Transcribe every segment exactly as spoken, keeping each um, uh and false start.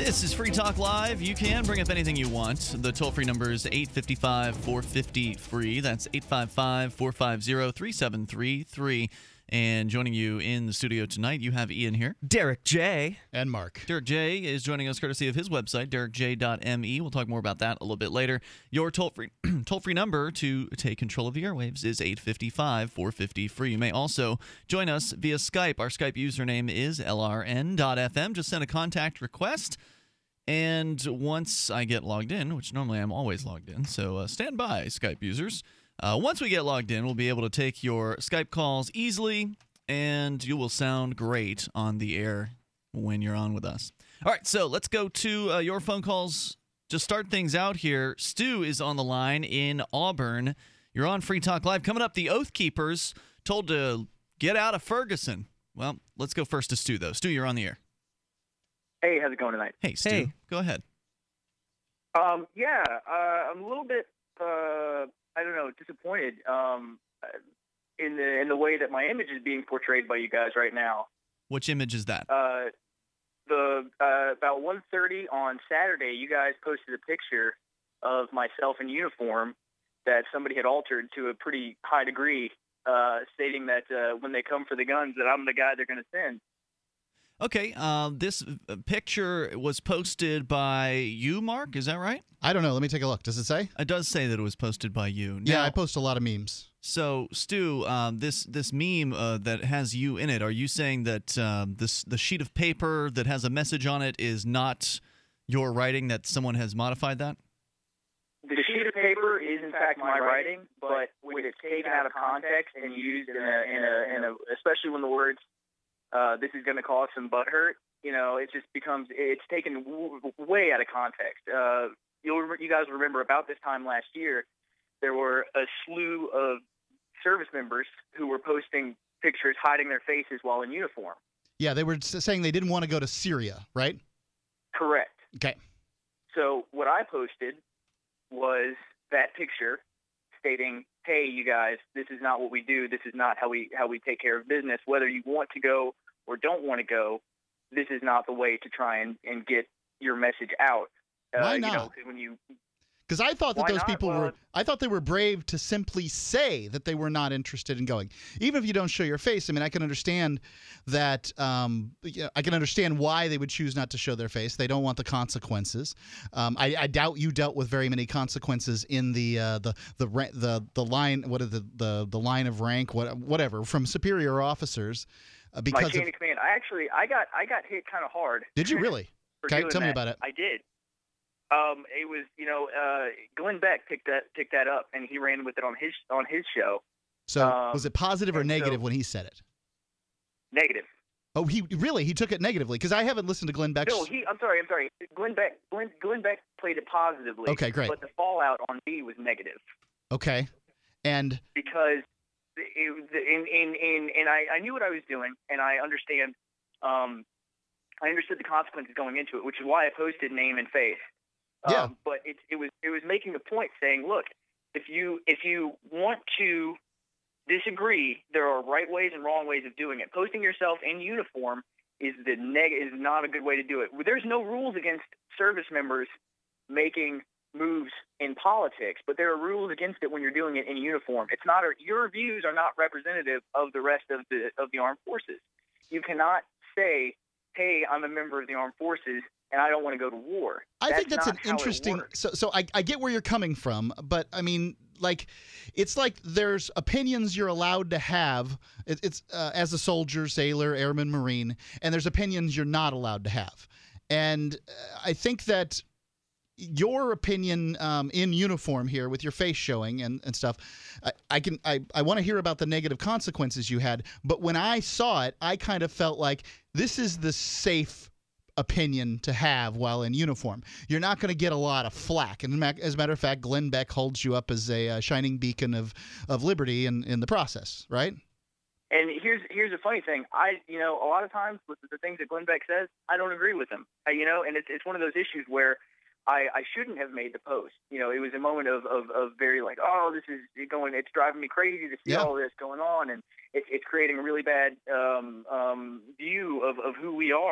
This is Free Talk Live. You can bring up anything you want. The toll-free number is eight five five, four five zero, free. That's eight five five, four five zero, three seven three three. And joining you in the studio tonight, you have Ian here. Derrick J. And Mark. Derrick J is joining us courtesy of his website, derrick j dot m e. We'll talk more about that a little bit later. Your toll-free toll-free number to take control of the airwaves is eight five five, four five zero, free. You may also join us via Skype. Our Skype username is L R N dot F M. Just send a contact request. And once I get logged in, which normally I'm always logged in, so uh, stand by, Skype users. Uh, once we get logged in, we'll be able to take your Skype calls easily, and you will sound great on the air when you're on with us. All right, so let's go to uh, your phone calls. To start things out here, Stu is on the line in Auburn. You're on Free Talk Live. Coming up, the Oathkeepers told to get out of Ferguson. Well, let's go first to Stu, though. Stu, you're on the air. Hey, how's it going tonight? Hey, Stu. Hey. Go ahead. Um, yeah, uh, I'm a little bit, uh, I don't know, disappointed um, in the in the way that my image is being portrayed by you guys right now. Which image is that? Uh, the uh, about one thirty on Saturday, you guys posted a picture of myself in uniform that somebody had altered to a pretty high degree, uh, stating that uh, when they come for the guns, that I'm the guy they're going to send. Okay, uh, this picture was posted by you, Mark. Is that right? I don't know. Let me take a look. Does it say? It does say that it was posted by you. Now, Yeah, I post a lot of memes. So, Stu, um, this this meme uh, that has you in it, are you saying that um, this the sheet of paper that has a message on it is not your writing, that someone has modified that? The sheet of paper is, in fact, my writing, but when it's taken out of context and used in a, in a, in a especially when the words Uh, this is going to cause some butt hurt. You know, it just becomes, it's taken w way out of context. Uh, you'll, you guys remember about this time last year, there were a slew of service members who were posting pictures hiding their faces while in uniform. Yeah, they were saying they didn't want to go to Syria, right? Correct. Okay. So what I posted was that picture stating, hey, you guys, this is not what we do. This is not how we how we take care of business. Whether you want to go or don't want to go, this is not the way to try and, and get your message out. Uh, Why not? You know, when you, Because I thought that Why those not? people Well, were, I thought they were brave to simply say that they were not interested in going. Even if you don't show your face, I mean, I can understand that, um, you know, I can understand why they would choose not to show their face. They don't want the consequences. Um, I, I doubt you dealt with very many consequences in the, uh, the, the, the, the line, what is the, the, the line of rank, what, whatever, from superior officers. Uh, because my chain of, of command, I actually, I got, I got hit kind of hard. Did you really? for Okay, doing tell me that. about it. I did. Um, it was, you know, uh, Glenn Beck picked that picked that up, and he ran with it on his on his show. So um, was it positive or and so- negative when he said it? Negative. Oh, he really he took it negatively, because I haven't listened to Glenn Beck's. No, he. I'm sorry. I'm sorry. Glenn Beck. Glenn, Glenn Beck played it positively. Okay, great. But the fallout on me was negative Okay, and because it, in in in and I, I knew what I was doing, and I understand. Um, I understood the consequences going into it, which is why I posted name and face. Yeah. Um, but it, it was it was making a point saying, look, if you if you want to disagree, there are right ways and wrong ways of doing it. Posting yourself in uniform is the neg is not a good way to do it. There's no rules against service members making moves in politics, but there are rules against it when you're doing it in uniform. It's not your views are not representative of the rest of the of the armed forces. You cannot say, hey, I'm a member of the armed forces and I don't want to go to war. I that's think that's an not how it interesting. works. So, so I, I get where you're coming from, but I mean, like, it's like there's opinions you're allowed to have. It, it's uh, as a soldier, sailor, airman, marine, and there's opinions you're not allowed to have. And uh, I think that your opinion um, in uniform here with your face showing and, and stuff, I, I can I, I want to hear about the negative consequences you had. But when I saw it, I kind of felt like this is the safe opinion to have while in uniform. You're not going to get a lot of flack. And as a matter of fact, Glenn Beck holds you up as a uh, shining beacon of, of liberty in, in the process, right? And here's here's a funny thing. I you know a lot of times with the things that Glenn Beck says, I don't agree with him. I, you know, and it's it's one of those issues where I, I shouldn't have made the post. You know, it was a moment of, of, of very like, oh, this is going, it's driving me crazy to see Yeah. all this going on, and it, it's creating a really bad um, um, view of, of who we are.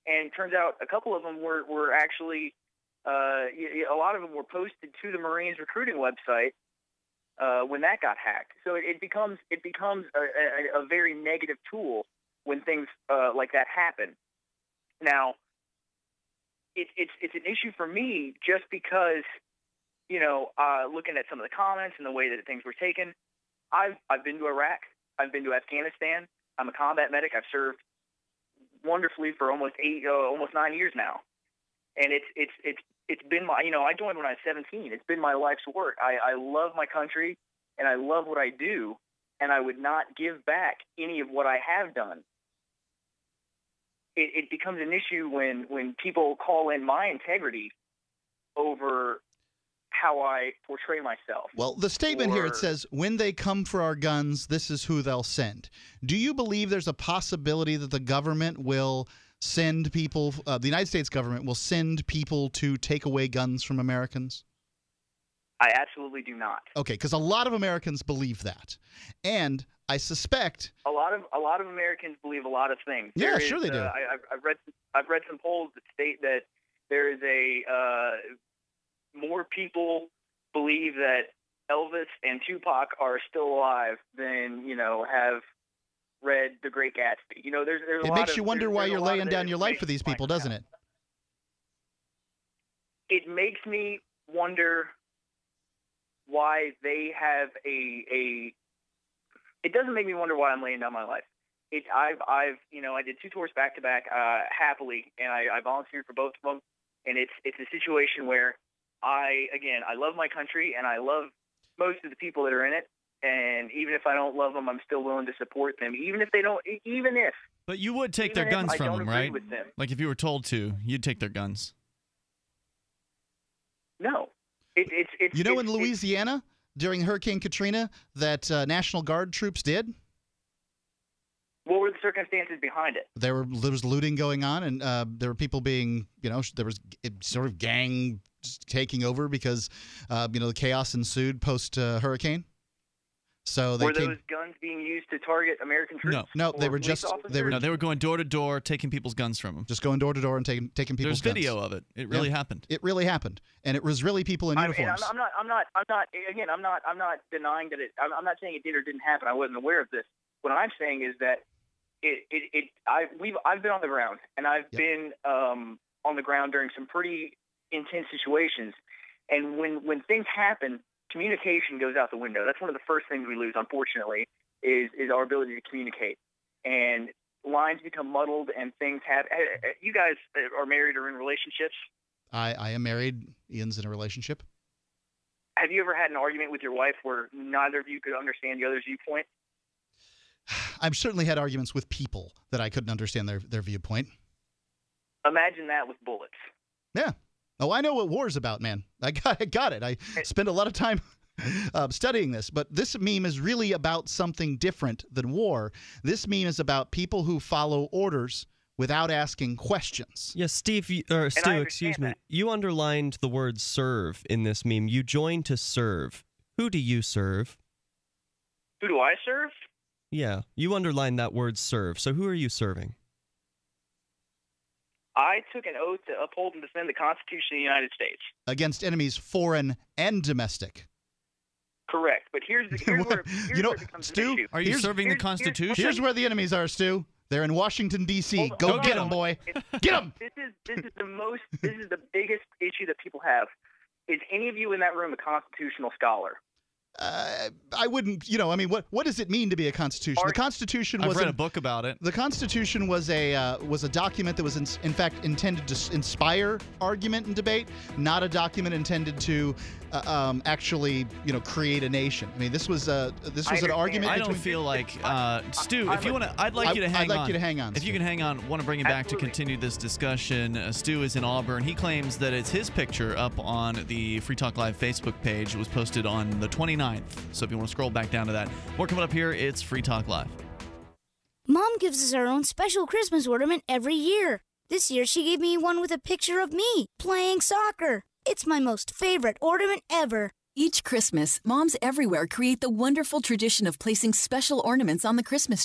And it turns out a couple of them were, were actually, uh, a lot of them were posted to the Marines recruiting website uh, when that got hacked. So it, it becomes it becomes a, a, a very negative tool when things uh, like that happen. Now, it, it's it's an issue for me just because, you know, uh, looking at some of the comments and the way that things were taken, I've I've been to Iraq, I've been to Afghanistan. I'm a combat medic. I've served wonderfully for almost eight, uh, almost nine years now, and it's it's it's it's been my, you know, I joined when I was seventeen. It's been my life's work. I, I love my country, and I love what I do, and I would not give back any of what I have done. It, it becomes an issue when when people call in my integrity over how I portray myself. Well, the statement or, here, it says, when they come for our guns, this is who they'll send. Do you believe there's a possibility that the government will send people, uh, the United States government will send people to take away guns from Americans? I absolutely do not. Okay, because a lot of Americans believe that. And I suspect... A lot of a lot of Americans believe a lot of things. Yeah, there sure is, they do. Uh, I, I've, I've, read, I've read some polls that state that there is a... Uh, more people believe that Elvis and Tupac are still alive than, you know, have read The Great Gatsby. You know, there's, there's a It lot makes of, you wonder there's, why there's you're a lot laying of down your life for these people, doesn't now. it? It makes me wonder why they have a a. It doesn't make me wonder why I'm laying down my life. It I've I've you know I did two tours back to back happily, and I, I volunteered for both of them, and it's it's a situation where I again I love my country and I love most of the people that are in it, and even if I don't love them, I'm still willing to support them, even if they don't, even if. But you would take their even if guns I from don't them, agree right? with them. Like if you were told to, you'd take their guns. No, it, it's it's. You know, it's, in Louisiana during Hurricane Katrina, that uh, National Guard troops did. What were the circumstances behind it? There were there was looting going on, and uh, there were people being, you know, there was sort of gang taking over because, uh, you know, the chaos ensued post uh, hurricane. So they were came, those guns being used to target American troops? No, no, they or were police just officers? they were No, they were going door to door, taking people's guns from them. just going door to door and taking taking people's There's guns. video of it. It really Yeah. happened. It really happened, and it was really people in I mean, uniforms. I'm, I'm not. I'm not. I'm not. Again, I'm not. I'm not denying that it. I'm, I'm not saying it did or didn't happen. I wasn't aware of this. What I'm saying is that it. It. it I. We've. I've been on the ground, and I've Yep. been um, on the ground during some pretty intense situations. And when when things happen, communication goes out the window. That's one of the first things we lose, unfortunately, is is our ability to communicate. And lines become muddled, and things have. You guys are married or in relationships. I, I am married. Ian's in a relationship. Have you ever had an argument with your wife where neither of you could understand the other's viewpoint? I've certainly had arguments with people that I couldn't understand their, their viewpoint. Imagine that with bullets. Yeah. Oh, I know what war's about, man. I got, I got it. I spend a lot of time uh, studying this. But this meme is really about something different than war. This meme is about people who follow orders without asking questions. Yes, Steve, you- or Stu, understand excuse me. that. You underlined the word serve in this meme. You joined to serve. Who do you serve? Who do I serve? Yeah, you underlined that word serve. So who are you serving? I took an oath to uphold and defend the Constitution of the United States. Against enemies foreign and domestic. Correct. But here's, the, here's, where, here's You know, where it becomes Stu, an issue. Are you Here's- serving the here's- here's- Constitution? Here's where the enemies are, Stu. They're in Washington, D C Hold on, Go hold get on. them, boy. It's- Get them. This is this is the most this is the biggest issue that people have. Is any of you in that room a constitutional scholar? Uh, I wouldn't, you know, I mean, what what does it mean to be a constitution? Are- The Constitution I've was read an- a book about it. The Constitution was a uh, was a document that was in, in fact intended to s- inspire argument and debate, not a document intended to uh, um, actually, you know, create a nation. I mean, this was uh, this I was an understand. argument I between. don't feel like uh, Stu. I'm If you a- want to, I'd like I- you to hang I'd like on. you to hang on, If you Stu. can hang on, want to bring you back to Absolutely. continue this discussion. Uh, Stu is in Auburn. He claims that it's his picture up on the Free Talk Live Facebook page. It was posted on the twenty-ninth. So if you want to scroll back down to that, more coming up here. It's Free Talk Live. Mom gives us our own special Christmas ornament every year. This year she gave me one with a picture of me playing soccer. It's my most favorite ornament ever. Each Christmas, moms everywhere create the wonderful tradition of placing special ornaments on the Christmas tree.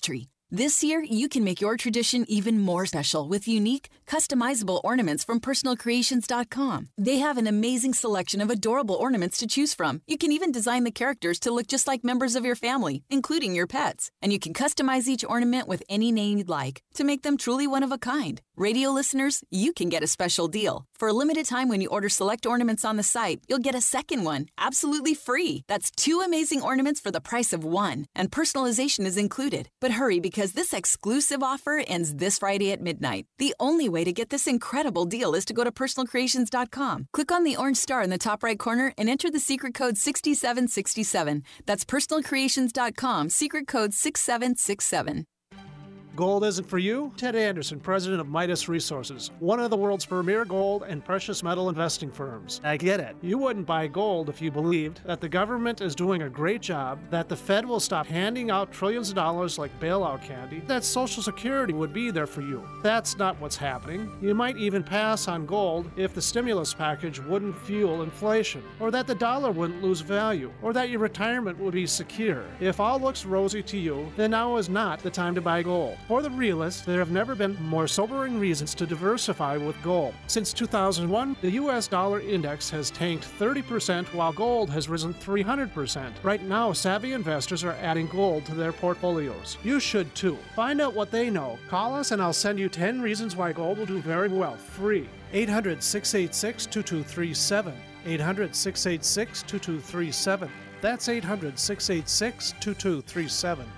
This year, you can make your tradition even more special with unique, customizable ornaments from personal creations dot com. They have an amazing selection of adorable ornaments to choose from. You can even design the characters to look just like members of your family, including your pets. And you can customize each ornament with any name you'd like to make them truly one of a kind. Radio listeners, you can get a special deal. For a limited time when you order select ornaments on the site, you'll get a second one absolutely free. That's two amazing ornaments for the price of one, and personalization is included. But hurry, because this exclusive offer ends this Friday at midnight. The only way to get this incredible deal is to go to personal creations dot com. Click on the orange star in the top right corner and enter the secret code six seven six seven. That's personal creations dot com, secret code six seven six seven. Gold isn't for you? Ted Anderson, president of Midas Resources, one of the world's premier gold and precious metal investing firms. I get it. You wouldn't buy gold if you believed that the government is doing a great job, that the Fed will stop handing out trillions of dollars like bailout candy, that Social Security would be there for you. That's not what's happening. You might even pass on gold if the stimulus package wouldn't fuel inflation, or that the dollar wouldn't lose value, or that your retirement would be secure. If all looks rosy to you, then now is not the time to buy gold. For the realist, there have never been more sobering reasons to diversify with gold. Since two thousand one, the U S dollar index has tanked thirty percent while gold has risen three hundred percent. Right now, savvy investors are adding gold to their portfolios. You should too. Find out what they know. Call us and I'll send you ten reasons why gold will do very well, free. eight hundred, six eight six, two two three seven. eight hundred, six eight six, two two three seven. That's eight hundred, six eight six, two two three seven.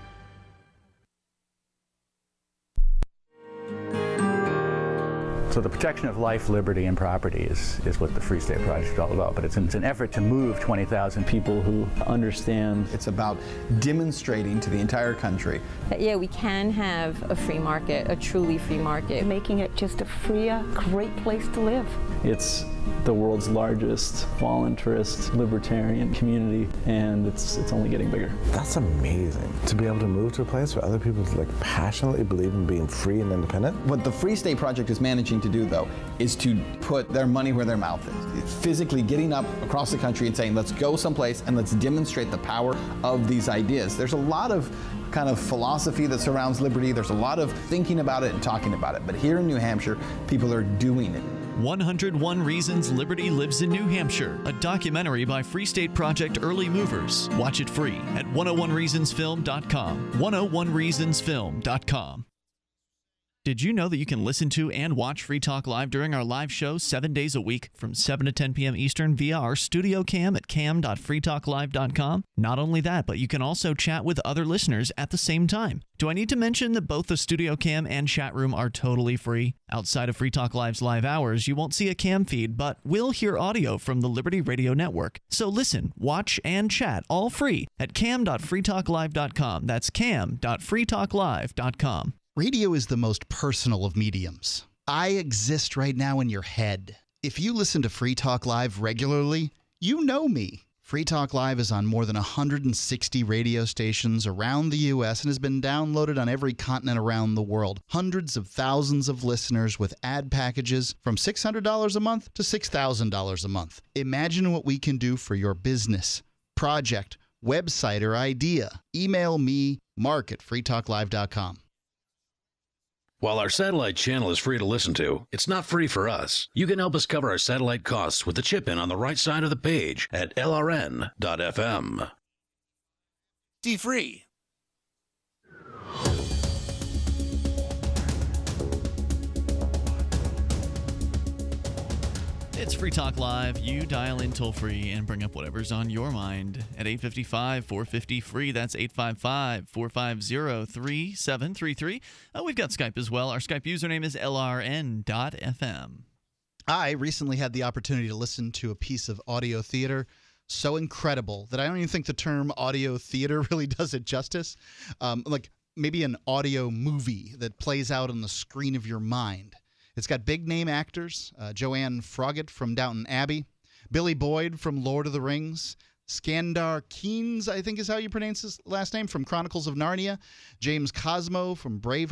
So the protection of life, liberty, and property is, is what the Free State Project is all about. But it's an, it's an effort to move twenty thousand people who understand. It's about demonstrating to the entire country that, yeah, we can have a free market, a truly free market. Making it just a freer, great place to live. It's the world's largest voluntarist libertarian community, and it's it's only getting bigger. That's amazing, to be able to move to a place where other people like passionately believe in being free and independent. What the Free State Project is managing to do, though, is to put their money where their mouth is. It's physically getting up across the country and saying, let's go someplace and let's demonstrate the power of these ideas. There's a lot of kind of philosophy that surrounds liberty. There's a lot of thinking about it and talking about it. But here in New Hampshire, people are doing it. one hundred one Reasons Liberty Lives in New Hampshire, a documentary by Free State Project Early Movers. Watch it free at one oh one reasons film dot com. one oh one reasons film dot com. Did you know that you can listen to and watch Free Talk Live during our live show seven days a week from seven to ten p.m. Eastern via our studio cam at cam dot free talk live dot com? Not only that, but you can also chat with other listeners at the same time. Do I need to mention that both the studio cam and chat room are totally free? Outside of Free Talk Live's live hours, you won't see a cam feed, but will hear audio from the Liberty Radio Network. So listen, watch, and chat all free at cam dot free talk live dot com. That's cam dot free talk live dot com. Radio is the most personal of mediums. I exist right now in your head. If you listen to Free Talk Live regularly, you know me. Free Talk Live is on more than one hundred sixty radio stations around the U S and has been downloaded on every continent around the world. Hundreds of thousands of listeners with ad packages from six hundred dollars a month to six thousand dollars a month. Imagine what we can do for your business, project, website, or idea. Email me, mark at free talk live dot com. While our satellite channel is free to listen to, it's not free for us. You can help us cover our satellite costs with the chip-in on the right side of the page at L R N dot F M. D-free. It's Free Talk Live. You dial in toll free and bring up whatever's on your mind at eight five five, four five zero, free. That's eight five five, four five zero, three seven three three. Uh, we've got Skype as well. Our Skype username is L R N dot F M. I recently had the opportunity to listen to a piece of audio theater so incredible that I don't even think the term audio theater really does it justice. Um, like maybe an audio movie that plays out on the screen of your mind. It's got big-name actors, uh, Joanne Froggatt from Downton Abbey, Billy Boyd from Lord of the Rings, Skandar Keynes, I think is how you pronounce his last name, from Chronicles of Narnia, James Cosmo from Braveheart,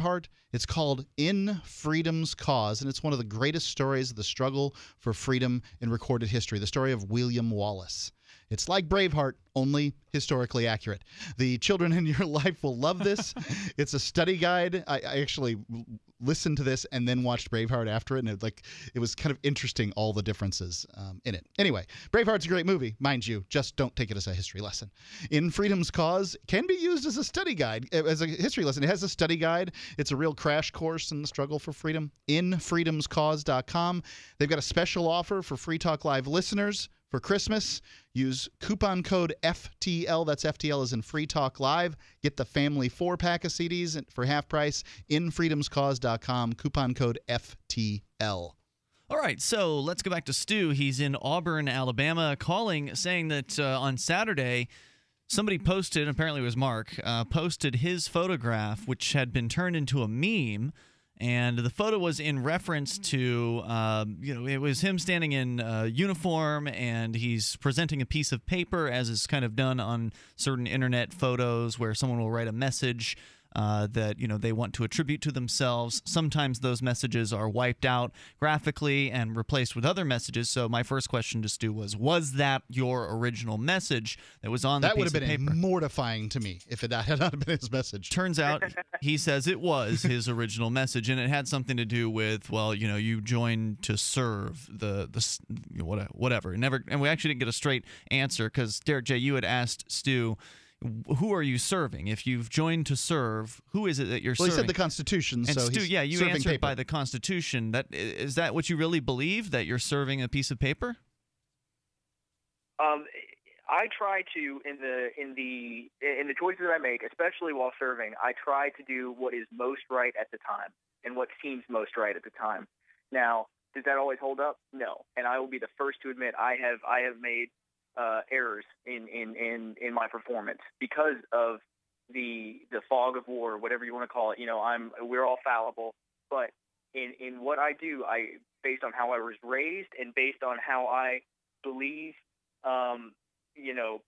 It's called In Freedom's Cause, and it's one of the greatest stories of the struggle for freedom in recorded history, the story of William Wallace. It's like Braveheart, only historically accurate. The children in your life will love this. It's a study guide. I, I actually listened to this and then watched Braveheart after it, and it, like, it was kind of interesting, all the differences um, in it. Anyway, Braveheart's a great movie, mind you. Just don't take it as a history lesson. In Freedom's Cause can be used as a study guide, as a history lesson. It has a study guide. It's a real crash course in the struggle for freedom. in freedoms cause dot com. They've got a special offer for Free Talk Live listeners. For Christmas, use coupon code F T L. That's F T L as in Free Talk Live. Get the family four-pack of C Ds for half price. in freedoms cause dot com. Coupon code F T L. All right, so let's go back to Stu. He's in Auburn, Alabama, calling, saying that uh, on Saturday, somebody posted, apparently it was Mark, uh, posted his photograph, which had been turned into a meme. And the photo was in reference to, um, you know, it was him standing in uh, uniform, and he's presenting a piece of paper, as is kind of done on certain internet photos where someone will write a message uh, that, you know, they want to attribute to themselves. Sometimes those messages are wiped out graphically and replaced with other messages. So my first question to Stu was, was that your original message that was on the That would piece have of been paper? mortifying to me if it had not been his message. Turns out he says it was his original message, and it had something to do with, well, you know, you joined to serve the the you know, whatever. It never, and we actually didn't get a straight answer because Derrick J, you had asked Stu, who are you serving? If you've joined to serve, who is it that you're well, serving? Well, he said the Constitution, and so Stu, he's yeah, you serving answered paper. by the Constitution. That is that what you really believe, that you're serving a piece of paper? Um, I try to in the in the in the choices that I make, especially while serving, I try to do what is most right at the time and what seems most right at the time. Now, does that always hold up? No, and I will be the first to admit I have I have made uh, errors in, in, in, in my performance because of the the fog of war, whatever you want to call it. You know, I'm we're all fallible, but in in what I do, I based on how I was raised and based on how I believe. Um, you know,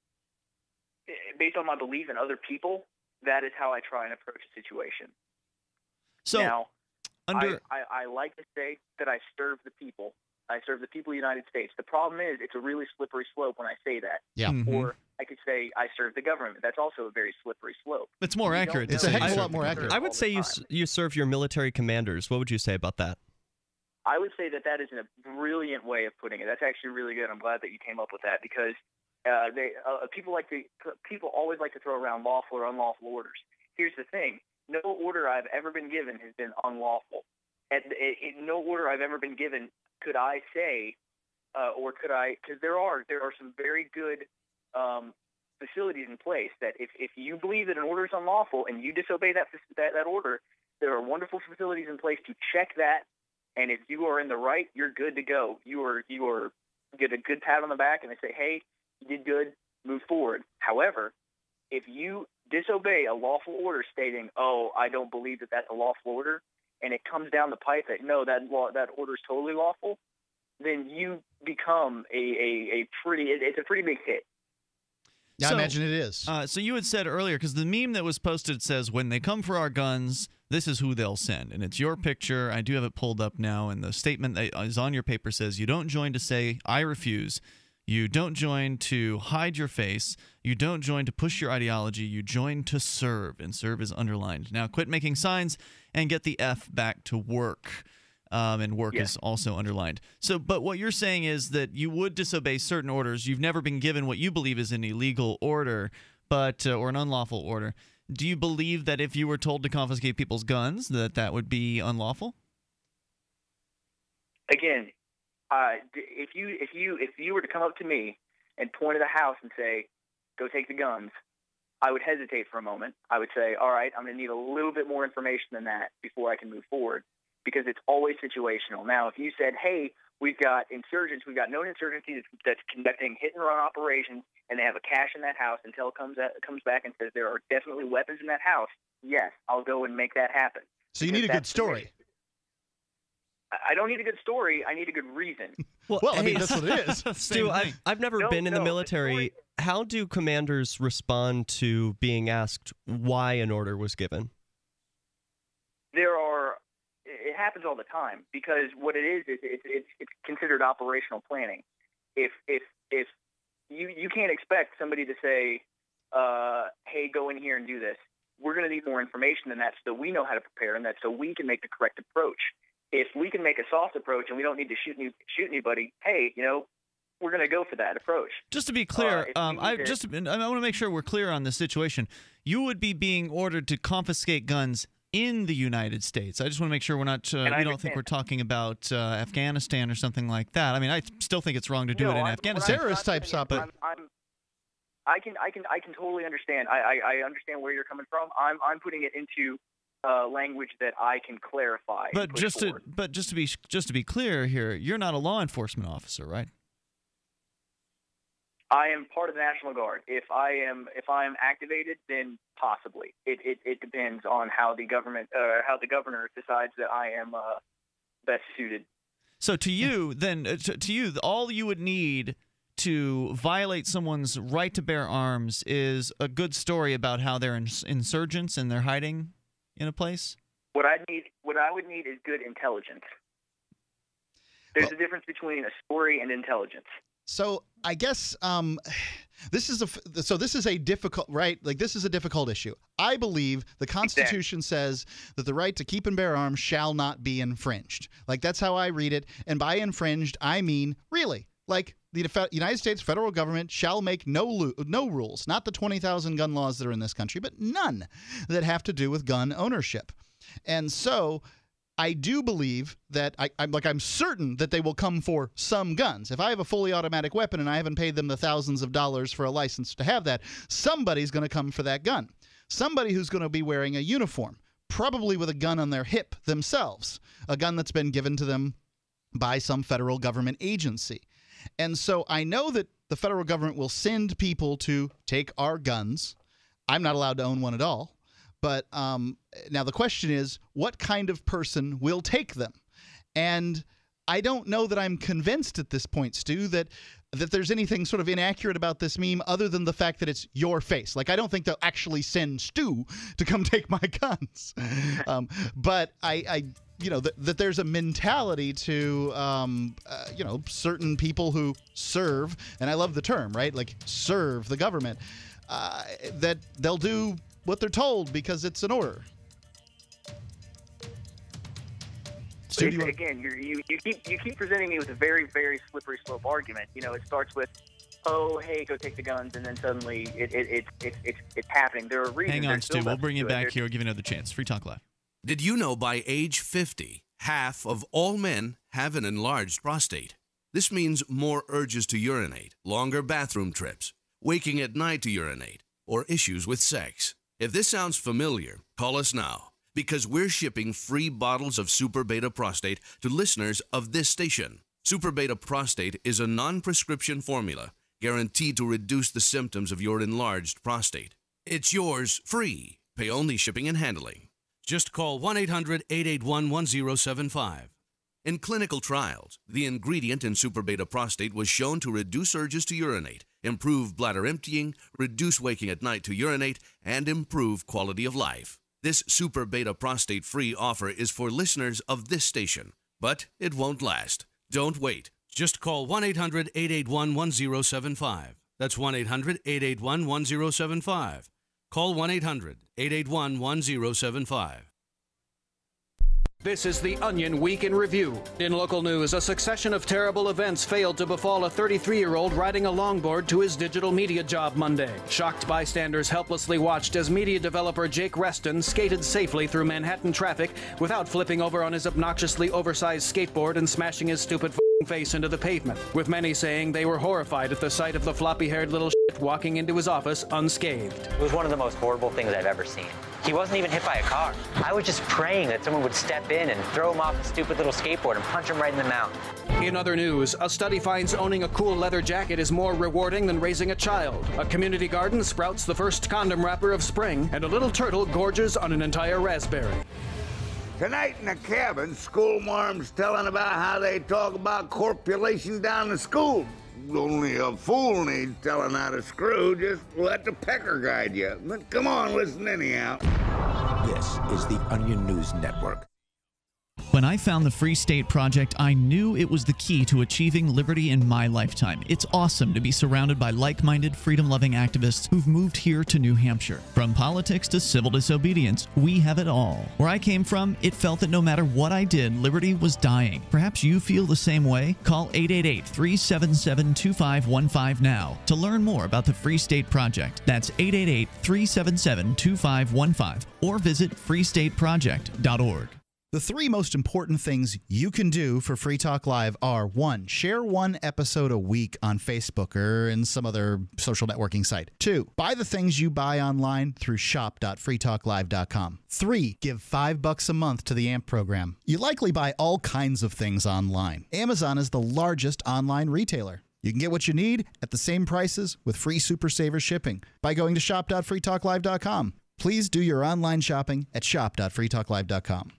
based on my belief in other people, that is how I try and approach a situation. So, now, under I, I, I like to say that I serve the people. I serve the people of the United States. The problem is it's a really slippery slope when I say that. Yeah. Mm-hmm. Or I could say I serve the government. That's also a very slippery slope. It's more You accurate. don't It's a know heck of a the lot more government accurate. I all would the say you time. s- you serve your military commanders. What would you say about that? I would say that that is a brilliant way of putting it. That's actually really good. I'm glad that you came up with that because uh, they uh, people like to people always like to throw around lawful or unlawful orders. Here's the thing: no order I've ever been given has been unlawful. And in no order I've ever been given could I say, uh, or could I? Because there are there are some very good um, facilities in place that if, if you believe that an order is unlawful and you disobey that that, that order, there are wonderful facilities in place to check that. And if you are in the right, you're good to go. You are you are get a good pat on the back, and they say, "Hey, you did good. Move forward." However, if you disobey a lawful order stating, "Oh, I don't believe that that's a lawful order," and it comes down the pipe that no, that law that order is totally lawful, then you become a a, a pretty it, it's a pretty big hit. Yeah, So, I imagine it is. Uh, so you had said earlier, because the meme that was posted says, when they come for our guns, this is who they'll send. And it's your picture. I do have it pulled up now. And the statement that is on your paper says, you don't join to say, I refuse. You don't join to hide your face. You don't join to push your ideology. You join to serve. And serve is underlined. Now quit making signs and get the F back to work. Um, and work Yeah. is also underlined. So, but what you're saying is that you would disobey certain orders. You've never been given what you believe is an illegal order, but uh, or an unlawful order. Do you believe that if you were told to confiscate people's guns, that that would be unlawful? Again, uh, if you if you if you were to come up to me and point at a house and say, "Go take the guns," I would hesitate for a moment. I would say, "All right, I'm going to need a little bit more information than that before I can move forward," because it's always situational. Now, if you said, "Hey, we've got insurgents, we've got known insurgency that's, that's conducting hit and run operations, and they have a cache in that house," until it comes at, comes back and says there are definitely weapons in that house, yes, I'll go and make that happen. So you Because need a good that's the story. way- I don't need a good story. I need a good reason. Well, Well, I mean, hey, that's what it is. Same Stu, I've, thing. I've never No, been in no, the the military. story- How do commanders respond to being asked why an order was given? There it happens all the time because what it is is it's it's, it's considered operational planning. If if if you you can't expect somebody to say, uh, "Hey, go in here and do this." We're going to need more information than that, so we know how to prepare, and that so we can make the correct approach. If we can make a soft approach and we don't need to shoot any, shoot anybody, hey, you know, we're going to go for that approach. Just to be clear, uh, um, I to, just I want to make sure we're clear on this situation. You would be being ordered to confiscate guns in the United States. I just want to make sure we're not. Uh, you don't think we're talking about uh, Afghanistan or something like that. I mean, I still think it's wrong to do no, it in I'm, Afghanistan. Terrorist type stuff, but I'm, I'm, I can, I can, I can totally understand. I, I, I understand where you're coming from. I'm, I'm putting it into uh, language that I can clarify. But just forward. to, but just to be, just to be clear here, you're not a law enforcement officer, right? I am part of the National Guard. If I am, if I am activated, then possibly. It, it, it depends on how the government, uh, how the governor decides that I am uh, best suited. So to you, then, uh, to, to you, all you would need to violate someone's right to bear arms is a good story about how they're ins- insurgents and they're hiding in a place? What I need, what I would need is good intelligence. There's Well, a difference between a story and intelligence. So I guess um, this is a so this is a difficult right like this is a difficult issue. I believe the Constitution exactly. says that the right to keep and bear arms shall not be infringed. Like that's how I read it, and by infringed I mean really like the United States federal government shall make no lo- no rules, not the twenty thousand gun laws that are in this country, but none that have to do with gun ownership. And so I do believe that I, I'm like I'm certain that they will come for some guns. If I have a fully automatic weapon and I haven't paid them the thousands of dollars for a license to have that, somebody's going to come for that gun. Somebody who's going to be wearing a uniform, probably with a gun on their hip themselves, a gun that's been given to them by some federal government agency. And so I know that the federal government will send people to take our guns. I'm not allowed to own one at all. But um, now the question is, what kind of person will take them? And I don't know that I'm convinced at this point, Stu, that that there's anything sort of inaccurate about this meme other than the fact that it's your face. Like, I don't think they'll actually send Stu to come take my guns. um, but I, I, you know, th- that there's a mentality to, um, uh, you know, certain people who serve, and I love the term, right? Like, serve the government, uh, that they'll do what they're told because it's an order. So again, you're, you you keep you keep presenting me with a very very slippery slope argument. You know, it starts with, oh hey, go take the guns, and then suddenly it it it, it, it it's happening. There are reasons. Hang on, Stu. We'll bring you back There's, here. We'll give you another chance. Free Talk Live. Did you know by age fifty, half of all men have an enlarged prostate? This means more urges to urinate, longer bathroom trips, waking at night to urinate, or issues with sex. If this sounds familiar, call us now, because we're shipping free bottles of Super Beta Prostate to listeners of this station. Super Beta Prostate is a non-prescription formula guaranteed to reduce the symptoms of your enlarged prostate. It's yours free. Pay only shipping and handling. Just call one eight hundred, eight eight one, one zero seven five. In clinical trials, the ingredient in Super Beta Prostate was shown to reduce urges to urinate, improve bladder emptying, reduce waking at night to urinate, and improve quality of life. This Super Beta Prostate free offer is for listeners of this station, but it won't last. Don't wait. Just call one eight hundred, eight eight one, one zero seven five. That's one eight hundred, eight eight one, one zero seven five. Call one eight hundred, eight eight one, one zero seven five. This is the Onion Week in Review. In local news, a succession of terrible events failed to befall a thirty-three-year-old riding a longboard to his digital media job Monday. Shocked bystanders helplessly watched as media developer Jake Reston skated safely through Manhattan traffic without flipping over on his obnoxiously oversized skateboard and smashing his stupid f***ing face into the pavement, with many saying they were horrified at the sight of the floppy-haired little shit walking into his office unscathed. It was one of the most horrible things I've ever seen. He wasn't even hit by a car. I was just praying that someone would step in and throw him off his stupid little skateboard and punch him right in the mouth. In other news, a study finds owning a cool leather jacket is more rewarding than raising a child. A community garden sprouts the first condom wrapper of spring, and a little turtle gorges on an entire raspberry. Tonight in the cabin, schoolmarm's telling about how they talk about corpulation down the school. Only a fool needs telling how to screw. Just let the pecker guide you. But come on, listen anyhow. This is the Onion News Network. When I found the Free State Project, I knew it was the key to achieving liberty in my lifetime. It's awesome to be surrounded by like-minded, freedom-loving activists who've moved here to New Hampshire. From politics to civil disobedience, we have it all. Where I came from, it felt that no matter what I did, liberty was dying. Perhaps you feel the same way? Call eight eight eight, three seven seven, two five one five now to learn more about the Free State Project. That's eight eight eight, three seven seven, two five one five or visit free state project dot org. The three most important things you can do for Free Talk Live are, one, share one episode a week on Facebook or in some other social networking site. Two, buy the things you buy online through shop dot free talk live dot com. Three, give five bucks a month to the A M P program. You likely buy all kinds of things online. Amazon is the largest online retailer. You can get what you need at the same prices with free Super Saver shipping by going to shop dot free talk live dot com. Please do your online shopping at shop dot free talk live dot com.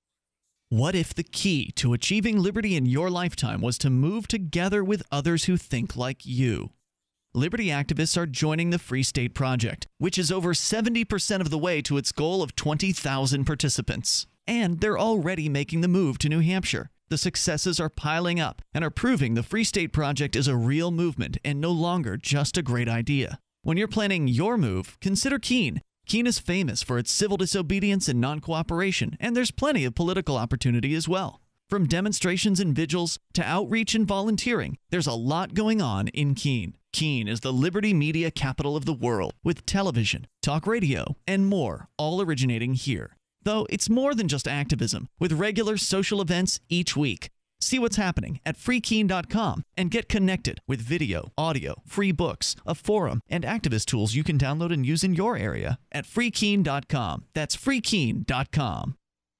What if the key to achieving liberty in your lifetime was to move together with others who think like you? Liberty activists are joining the Free State Project, which is over seventy percent of the way to its goal of twenty thousand participants. And they're already making the move to New Hampshire. The successes are piling up and are proving the Free State Project is a real movement and no longer just a great idea. When you're planning your move, consider Keene. Keene is famous for its civil disobedience and non-cooperation, and there's plenty of political opportunity as well. From demonstrations and vigils to outreach and volunteering, there's a lot going on in Keene. Keene is the liberty media capital of the world, with television, talk radio, and more, all originating here. Though it's more than just activism, with regular social events each week. See what's happening at free keene dot com and get connected with video, audio, free books, a forum, and activist tools you can download and use in your area at free keene dot com. That's free keene dot com.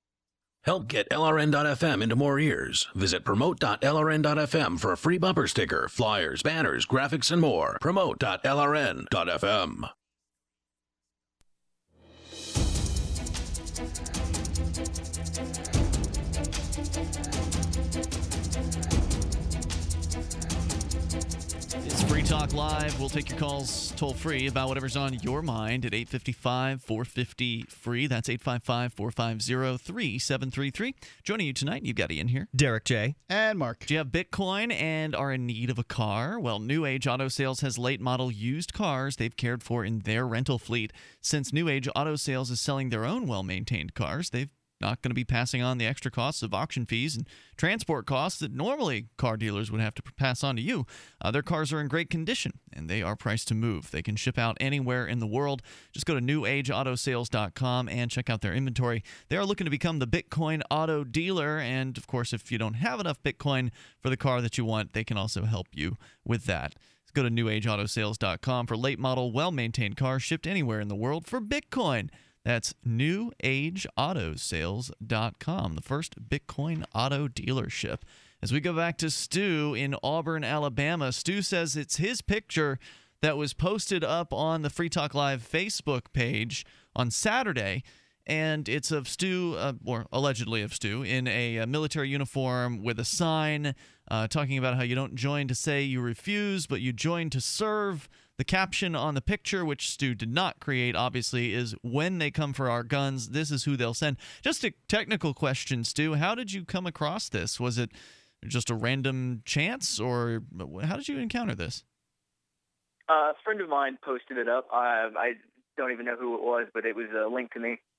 Help get L R N dot F M into more ears. Visit promote dot L R N dot F M for a free bumper sticker, flyers, banners, graphics, and more. promote dot L R N dot F M. It's Free Talk Live. We'll take your calls toll free about whatever's on your mind at eight five five, four five zero, free. That's eight five five, four five zero, three seven three three. Joining you tonight, you've got Ian here. Derrick J. And Mark. Do you have Bitcoin and are in need of a car? Well, New Age Auto Sales has late model used cars they've cared for in their rental fleet. Since New Age Auto Sales is selling their own well-maintained cars, they've not going to be passing on the extra costs of auction fees and transport costs that normally car dealers would have to pass on to you. Uh, their cars are in great condition, and they are priced to move. They can ship out anywhere in the world. Just go to new age auto sales dot com and check out their inventory. They are looking to become the Bitcoin auto dealer, and, of course, if you don't have enough Bitcoin for the car that you want, they can also help you with that. Go to new age auto sales dot com for late model, well-maintained cars shipped anywhere in the world for Bitcoin. That's new age auto sales dot com, the first Bitcoin auto dealership. As we go back to Stu in Auburn, Alabama, Stu says it's his picture that was posted up on the Free Talk Live Facebook page on Saturday, and it's of Stu, uh, or allegedly of Stu, in a, a military uniform with a sign uh, talking about how you don't join to say you refuse, but you join to serve. The caption on the picture, which Stu did not create, obviously, is when they come for our guns, this is who they'll send. Just a technical question, Stu. How did you come across this? Was it just a random chance, or how did you encounter this? Uh, a friend of mine posted it up. I, I don't even know who it was, but it was a link to me.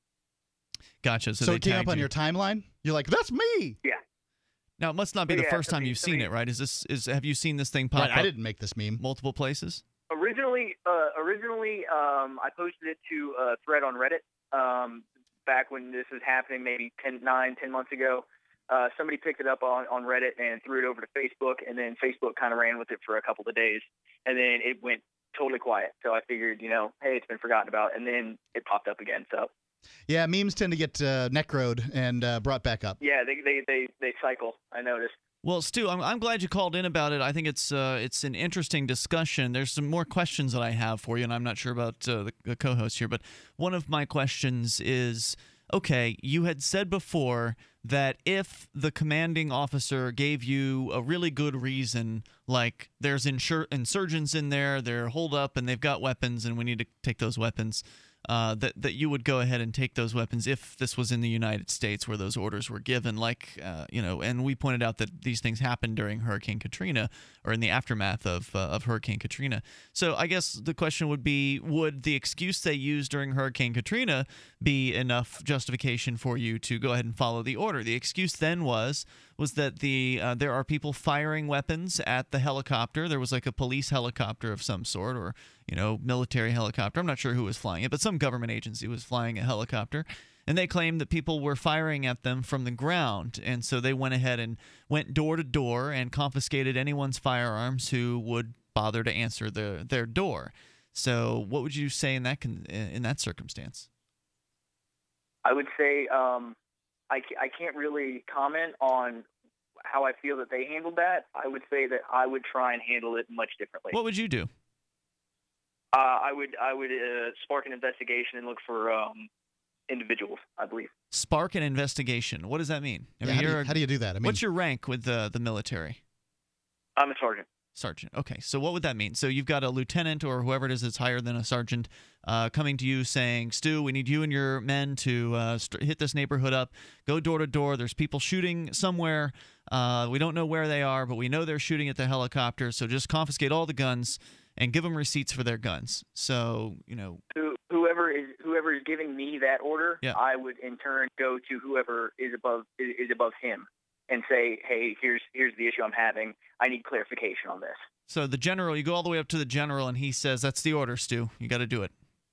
Gotcha. So, So they it came up tagged on you. your timeline? You're like, that's me! Yeah. Now, it must not be Yeah, the first time somebody- you've seen somebody- it, right? Is this is have you seen this thing pop Right, up I didn't make this meme. multiple places? Originally, uh, originally, um, I posted it to a thread on Reddit um, back when this was happening, maybe ten, nine, ten months ago. Uh, somebody picked it up on, on Reddit and threw it over to Facebook, and then Facebook kind of ran with it for a couple of days, and then it went totally quiet. So I figured, you know, hey, it's been forgotten about, and then it popped up again. So Yeah, memes tend to get uh, necroed and uh, brought back up. yeah, they they they, they cycle. I noticed. Well, Stu, I'm, I'm glad you called in about it. I think it's uh, it's an interesting discussion. There's some more questions that I have for you, and I'm not sure about uh, the, the co-host here, but one of my questions is, okay, you had said before that if the commanding officer gave you a really good reason, like there's insur- insurgents in there, they're holed up, and they've got weapons, and we need to take those weapons, uh, that that you would go ahead and take those weapons if this was in the United States where those orders were given. Like uh, you know, and we pointed out that these things happened during Hurricane Katrina or in the aftermath of uh, of Hurricane Katrina. So I guess the question would be: would the excuse they used during Hurricane Katrina be enough justification for you to go ahead and follow the order? The excuse then was was that the uh, there are people firing weapons at the helicopter. There was like a police helicopter of some sort, or you know, military helicopter. I'm not sure who was flying it, but some government agency was flying a helicopter, and they claimed that people were firing at them from the ground, and so they went ahead and went door to door and confiscated anyone's firearms who would bother to answer their their door. So, what would you say in that con- in that circumstance? I would say um, I, I can't really comment on how I feel that they handled that. I would say that I would try and handle it much differently. What would you do? Uh, I would I would uh, spark an investigation and look for um, individuals, I believe. Spark an investigation. What does that mean? I Yeah, mean, how, do you, you're a- how do you do that? I mean, what's your rank with the the military? I'm a sergeant. Sergeant. Okay, so what would that mean? So you've got a lieutenant or whoever it is that's higher than a sergeant uh, coming to you saying, Stu, we need you and your men to uh, st- hit this neighborhood up, go door to door. There's people shooting somewhere. Uh, we don't know where they are, but we know they're shooting at the helicopter, so just confiscate all the guns and give them receipts for their guns. So, you know. Who, whoever is whoever is giving me that order, Yeah. I would in turn go to whoever is above is, is above him and say, hey, here's here's the issue I'm having. I need clarification on this. So the general, you go all the way up to the general, and he says, that's the order, Stu. You got to do it.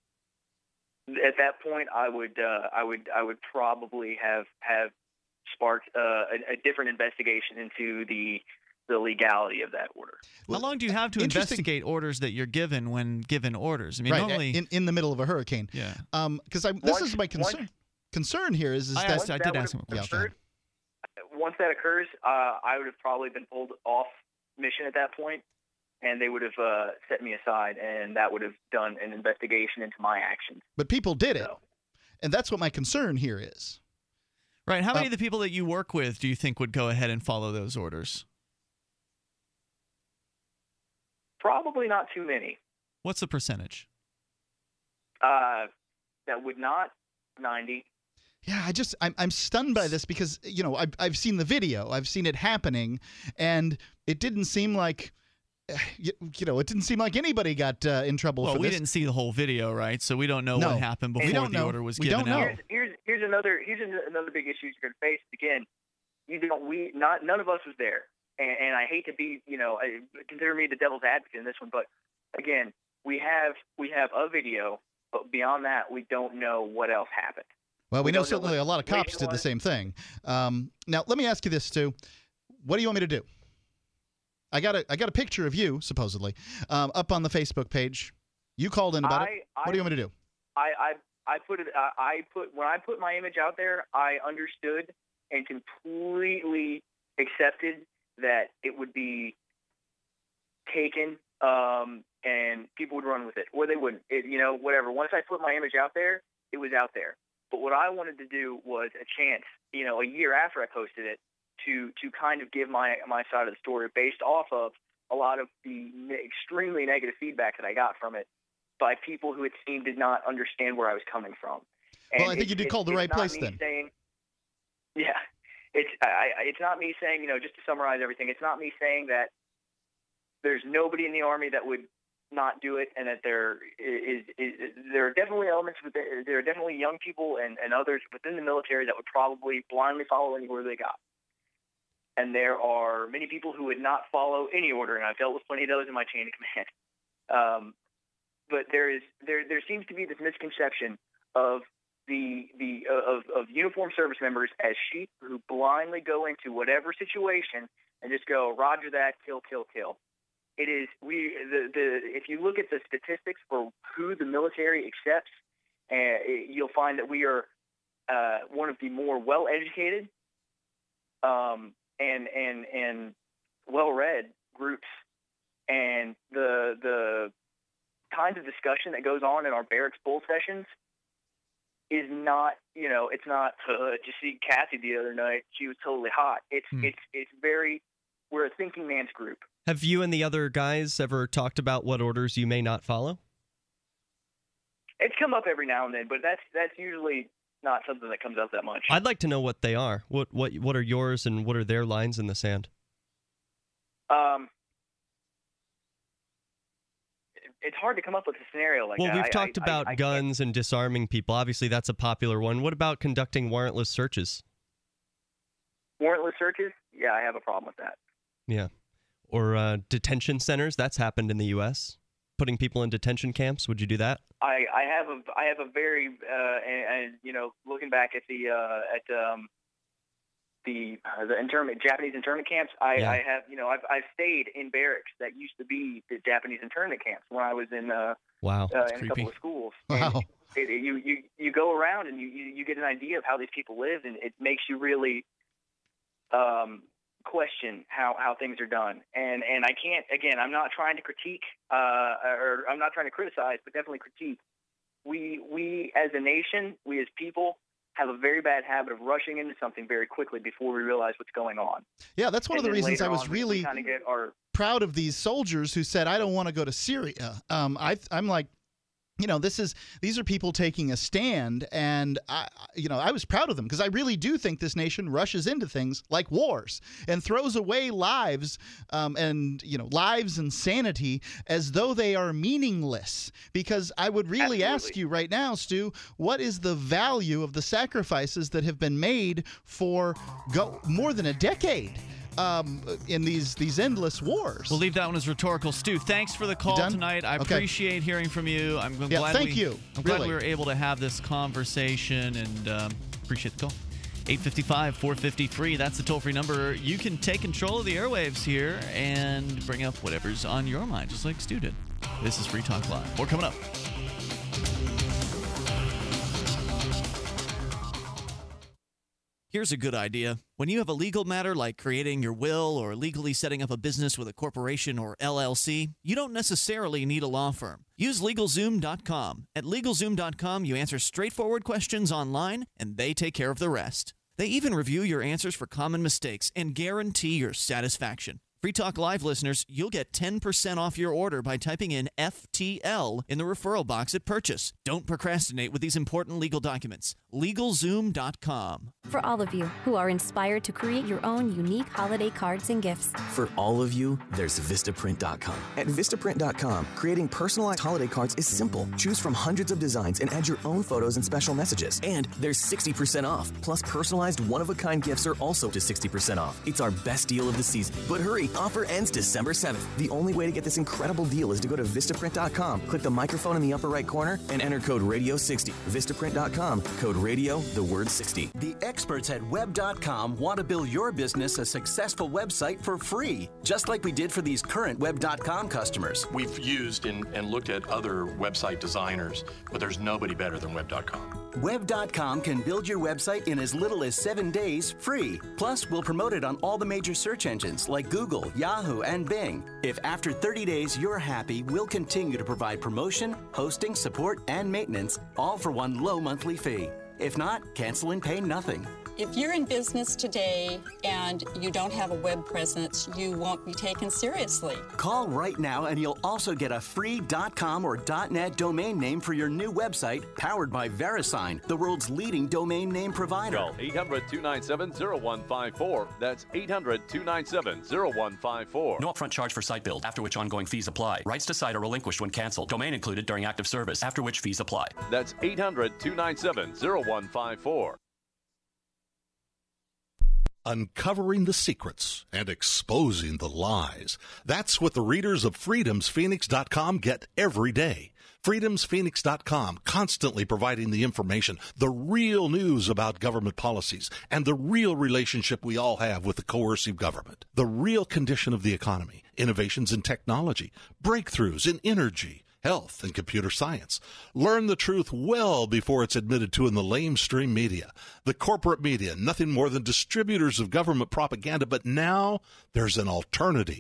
At that point, I would uh, I would I would probably have have sparked uh, a, a different investigation into the the legality of that order. How long do you have to interesting- investigate orders that you're given when given orders? I mean, right, normally in, in the middle of a hurricane. Yeah. Um, because I this Once- is my concern. once- concern here is, is I that asked, I that did would've ask him. Yeah, occurred, once that occurs, uh, I would have probably been pulled off mission at that point, and they would have uh, set me aside, and that would have done an investigation into my actions. but people did it, and that's what my concern here is. Right. How many Uh, of the people that you work with do you think would go ahead and follow those orders? Probably not too many. What's the percentage? Uh, that would not ninety. Yeah, I just I'm I'm stunned by this because you know I've I've seen the video, I've seen it happening, and it didn't seem like eh, you, you know it didn't seem like anybody got uh, in trouble Well, for we this. didn't see the whole video, right? So we don't know No. what happened We before don't the know. order was We given don't know. out. Here's, here's here's another here's an- another big issue you're going to face. Again, you don't we not none of us was there, and, and I hate to be you know I, consider me the devil's advocate in this one, but again, we have we have a video, but beyond that, we don't know what else happened. Well, we, we know don't know certainly what a lot of the cops situation did the was. same thing. Um, now, let me ask you this, Stu. What do you want me to do? I got a I got a picture of you supposedly um, up on the Facebook page. You called in about I, it. I, What do you want me to do? I, I I put it. I I put when I put my image out there, I understood and completely accepted that it would be taken um, and people would run with it, or they wouldn't. It, you know, whatever. Once I put my image out there, it was out there. But what I wanted to do was a chance, you know, a year after I posted it, to to kind of give my my side of the story based off of a lot of the ne- extremely negative feedback that I got from it by people who it seemed did not understand where I was coming from. And Well, I think it- you did it- call the it's right not place me then. Saying, yeah, it's I, I- it's not me saying, you know, just to summarize everything, it's not me saying that there's nobody in the Army that would not do it, and that there is, is, is there are definitely elements with the, there are definitely young people and, and others within the military that would probably blindly follow anywhere they got. And there are many people who would not follow any order, and I've dealt with plenty of those in my chain of command. Um, but there is there there seems to be this misconception of the the of, of uniformed service members as sheep who blindly go into whatever situation and just go, Roger that, kill, kill, kill. It is we the, the if you look at the statistics for who the military accepts, uh, you'll find that we are uh, one of the more well-educated um, and and and well-read groups, and the the kinds of discussion that goes on in our barracks bull sessions is not, you know, it's not uh, did you see Kathy the other night? She was totally hot. It's Hmm. it's it's very we're a thinking man's group. Have you and the other guys ever talked about what orders you may not follow? It's come up every now and then, but that's that's usually not something that comes up that much. I'd like to know what they are. What what what are yours and what are their lines in the sand? Um, it's hard to come up with a scenario like well, that. Well, we've I, talked I, about I, I guns and disarming people. Obviously, that's a popular one. What about conducting warrantless searches? Warrantless searches? Yeah, I have a problem with that. Yeah. Or uh, detention centers. That's happened in the U S Putting people in detention camps. Would you do that? I, I have a I have a very uh, and, and you know looking back at the uh, at um, the uh, the internment Japanese internment camps, I, Yeah. I have you know I've I've stayed in barracks that used to be the Japanese internment camps when I was in uh, Wow, uh, that's in a creepy. couple of schools. Wow. And it, it, you you you go around and you, you you get an idea of how these people lived, and it makes you really um, question how, how things are done. And and I can't, again, I'm not trying to critique, uh, or I'm not trying to criticize, but definitely critique. We, we as a nation, we as people, have a very bad habit of rushing into something very quickly before we realize what's going on. Yeah, that's one And of the then reasons I later was on, we- really we kind of get our proud of these soldiers who said, I don't want to go to Syria. Um, I, I'm like, you know, this is these are people taking a stand, and I, you know, I was proud of them because I really do think this nation rushes into things like wars and throws away lives, um, and you know, lives and sanity as though they are meaningless. Because I would really Absolutely. ask you right now, Stu, what is the value of the sacrifices that have been made for go more than a decade? Um, in these these endless wars. We'll leave that one as rhetorical. Stu, thanks for the call done? tonight. I Okay. appreciate hearing from you. I'm Yeah, glad thank we, you. I'm glad Really. we were able to have this conversation, and um, appreciate the call. eight five five, four five zero, free. That's the toll-free number. You can take control of the airwaves here and bring up whatever's on your mind, just like Stu did. This is Free Talk Live. More coming up. Here's a good idea. When you have a legal matter like creating your will or legally setting up a business with a corporation or L L C, you don't necessarily need a law firm. Use LegalZoom dot com. At LegalZoom dot com, you answer straightforward questions online, and they take care of the rest. They even review your answers for common mistakes and guarantee your satisfaction. Free Talk Live listeners, you'll get ten percent off your order by typing in F T L in the referral box at purchase. Don't procrastinate with these important legal documents. LegalZoom dot com. For all of you who are inspired to create your own unique holiday cards and gifts. For all of you, there's Vistaprint dot com. At Vistaprint dot com, creating personalized holiday cards is simple. Choose from hundreds of designs and add your own photos and special messages. And there's sixty percent off. Plus, personalized one-of-a-kind gifts are also to sixty percent off. It's our best deal of the season. But hurry, offer ends December seventh. The only way to get this incredible deal is to go to Vistaprint dot com, click the microphone in the upper right corner, and enter code radio sixty. Vistaprint dot com, code radio, the word sixty. The experts at web dot com want to build your business a successful website for free, just like we did for these current web dot com customers. We've used and, and looked at other website designers, but there's nobody better than web dot com. web dot com can build your website in as little as seven days free. Plus, we'll promote it on all the major search engines like Google, Yahoo, and Bing. If after thirty days you're happy, we'll continue to provide promotion, hosting, support, and maintenance, all for one low monthly fee. If not, cancel and pay nothing. If you're in business today and you don't have a web presence, you won't be taken seriously. Call right now and you'll also get a free .com or .net domain name for your new website powered by VeriSign, the world's leading domain name provider. Call eight hundred, two nine seven, zero one five four. That's eight hundred, two nine seven, zero one five four. No upfront charge for site build, after which ongoing fees apply. Rights to site are relinquished when canceled. Domain included during active service, after which fees apply. That's eight hundred, two nine seven, zero one five four. Uncovering the secrets and exposing the lies. That's what the readers of freedoms phoenix dot com get every day. freedoms phoenix dot com, constantly providing the information, the real news about government policies, and the real relationship we all have with the coercive government. The real condition of the economy, innovations in technology, breakthroughs in energy, health, and computer science. Learn the truth well before it's admitted to in the lamestream media. The corporate media, nothing more than distributors of government propaganda, but now there's an alternative.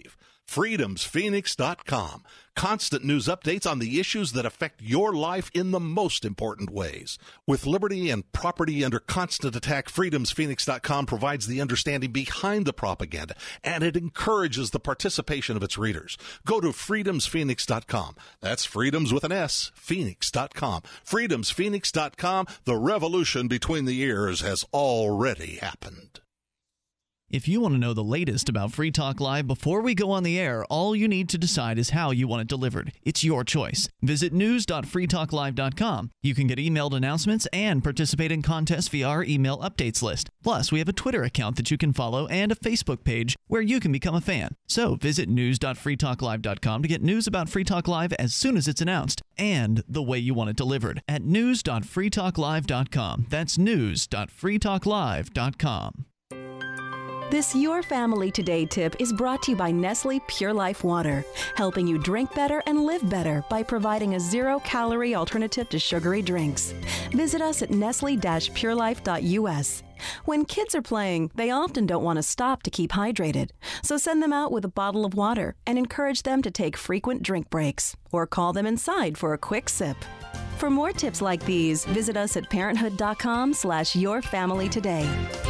freedoms phoenix dot com. Constant news updates on the issues that affect your life in the most important ways. With liberty and property under constant attack, freedoms phoenix dot com provides the understanding behind the propaganda, and it encourages the participation of its readers. Go to freedoms phoenix dot com. That's freedoms with an S, phoenix dot com. freedoms phoenix dot com. The revolution between the ears has already happened. If you want to know the latest about Free Talk Live before we go on the air, all you need to decide is how you want it delivered. It's your choice. Visit news dot free talk live dot com. You can get emailed announcements and participate in contests via our email updates list. Plus, we have a Twitter account that you can follow and a Facebook page where you can become a fan. So visit news dot free talk live dot com to get news about Free Talk Live as soon as it's announced and the way you want it delivered at news dot free talk live dot com. That's news dot free talk live dot com. This Your Family Today tip is brought to you by Nestle Pure Life Water, helping you drink better and live better by providing a zero-calorie alternative to sugary drinks. Visit us at nestle dash pure life dot u s. When kids are playing, they often don't want to stop to keep hydrated. So send them out with a bottle of water and encourage them to take frequent drink breaks, or call them inside for a quick sip. For more tips like these, visit us at parenthood dot com slash your family today.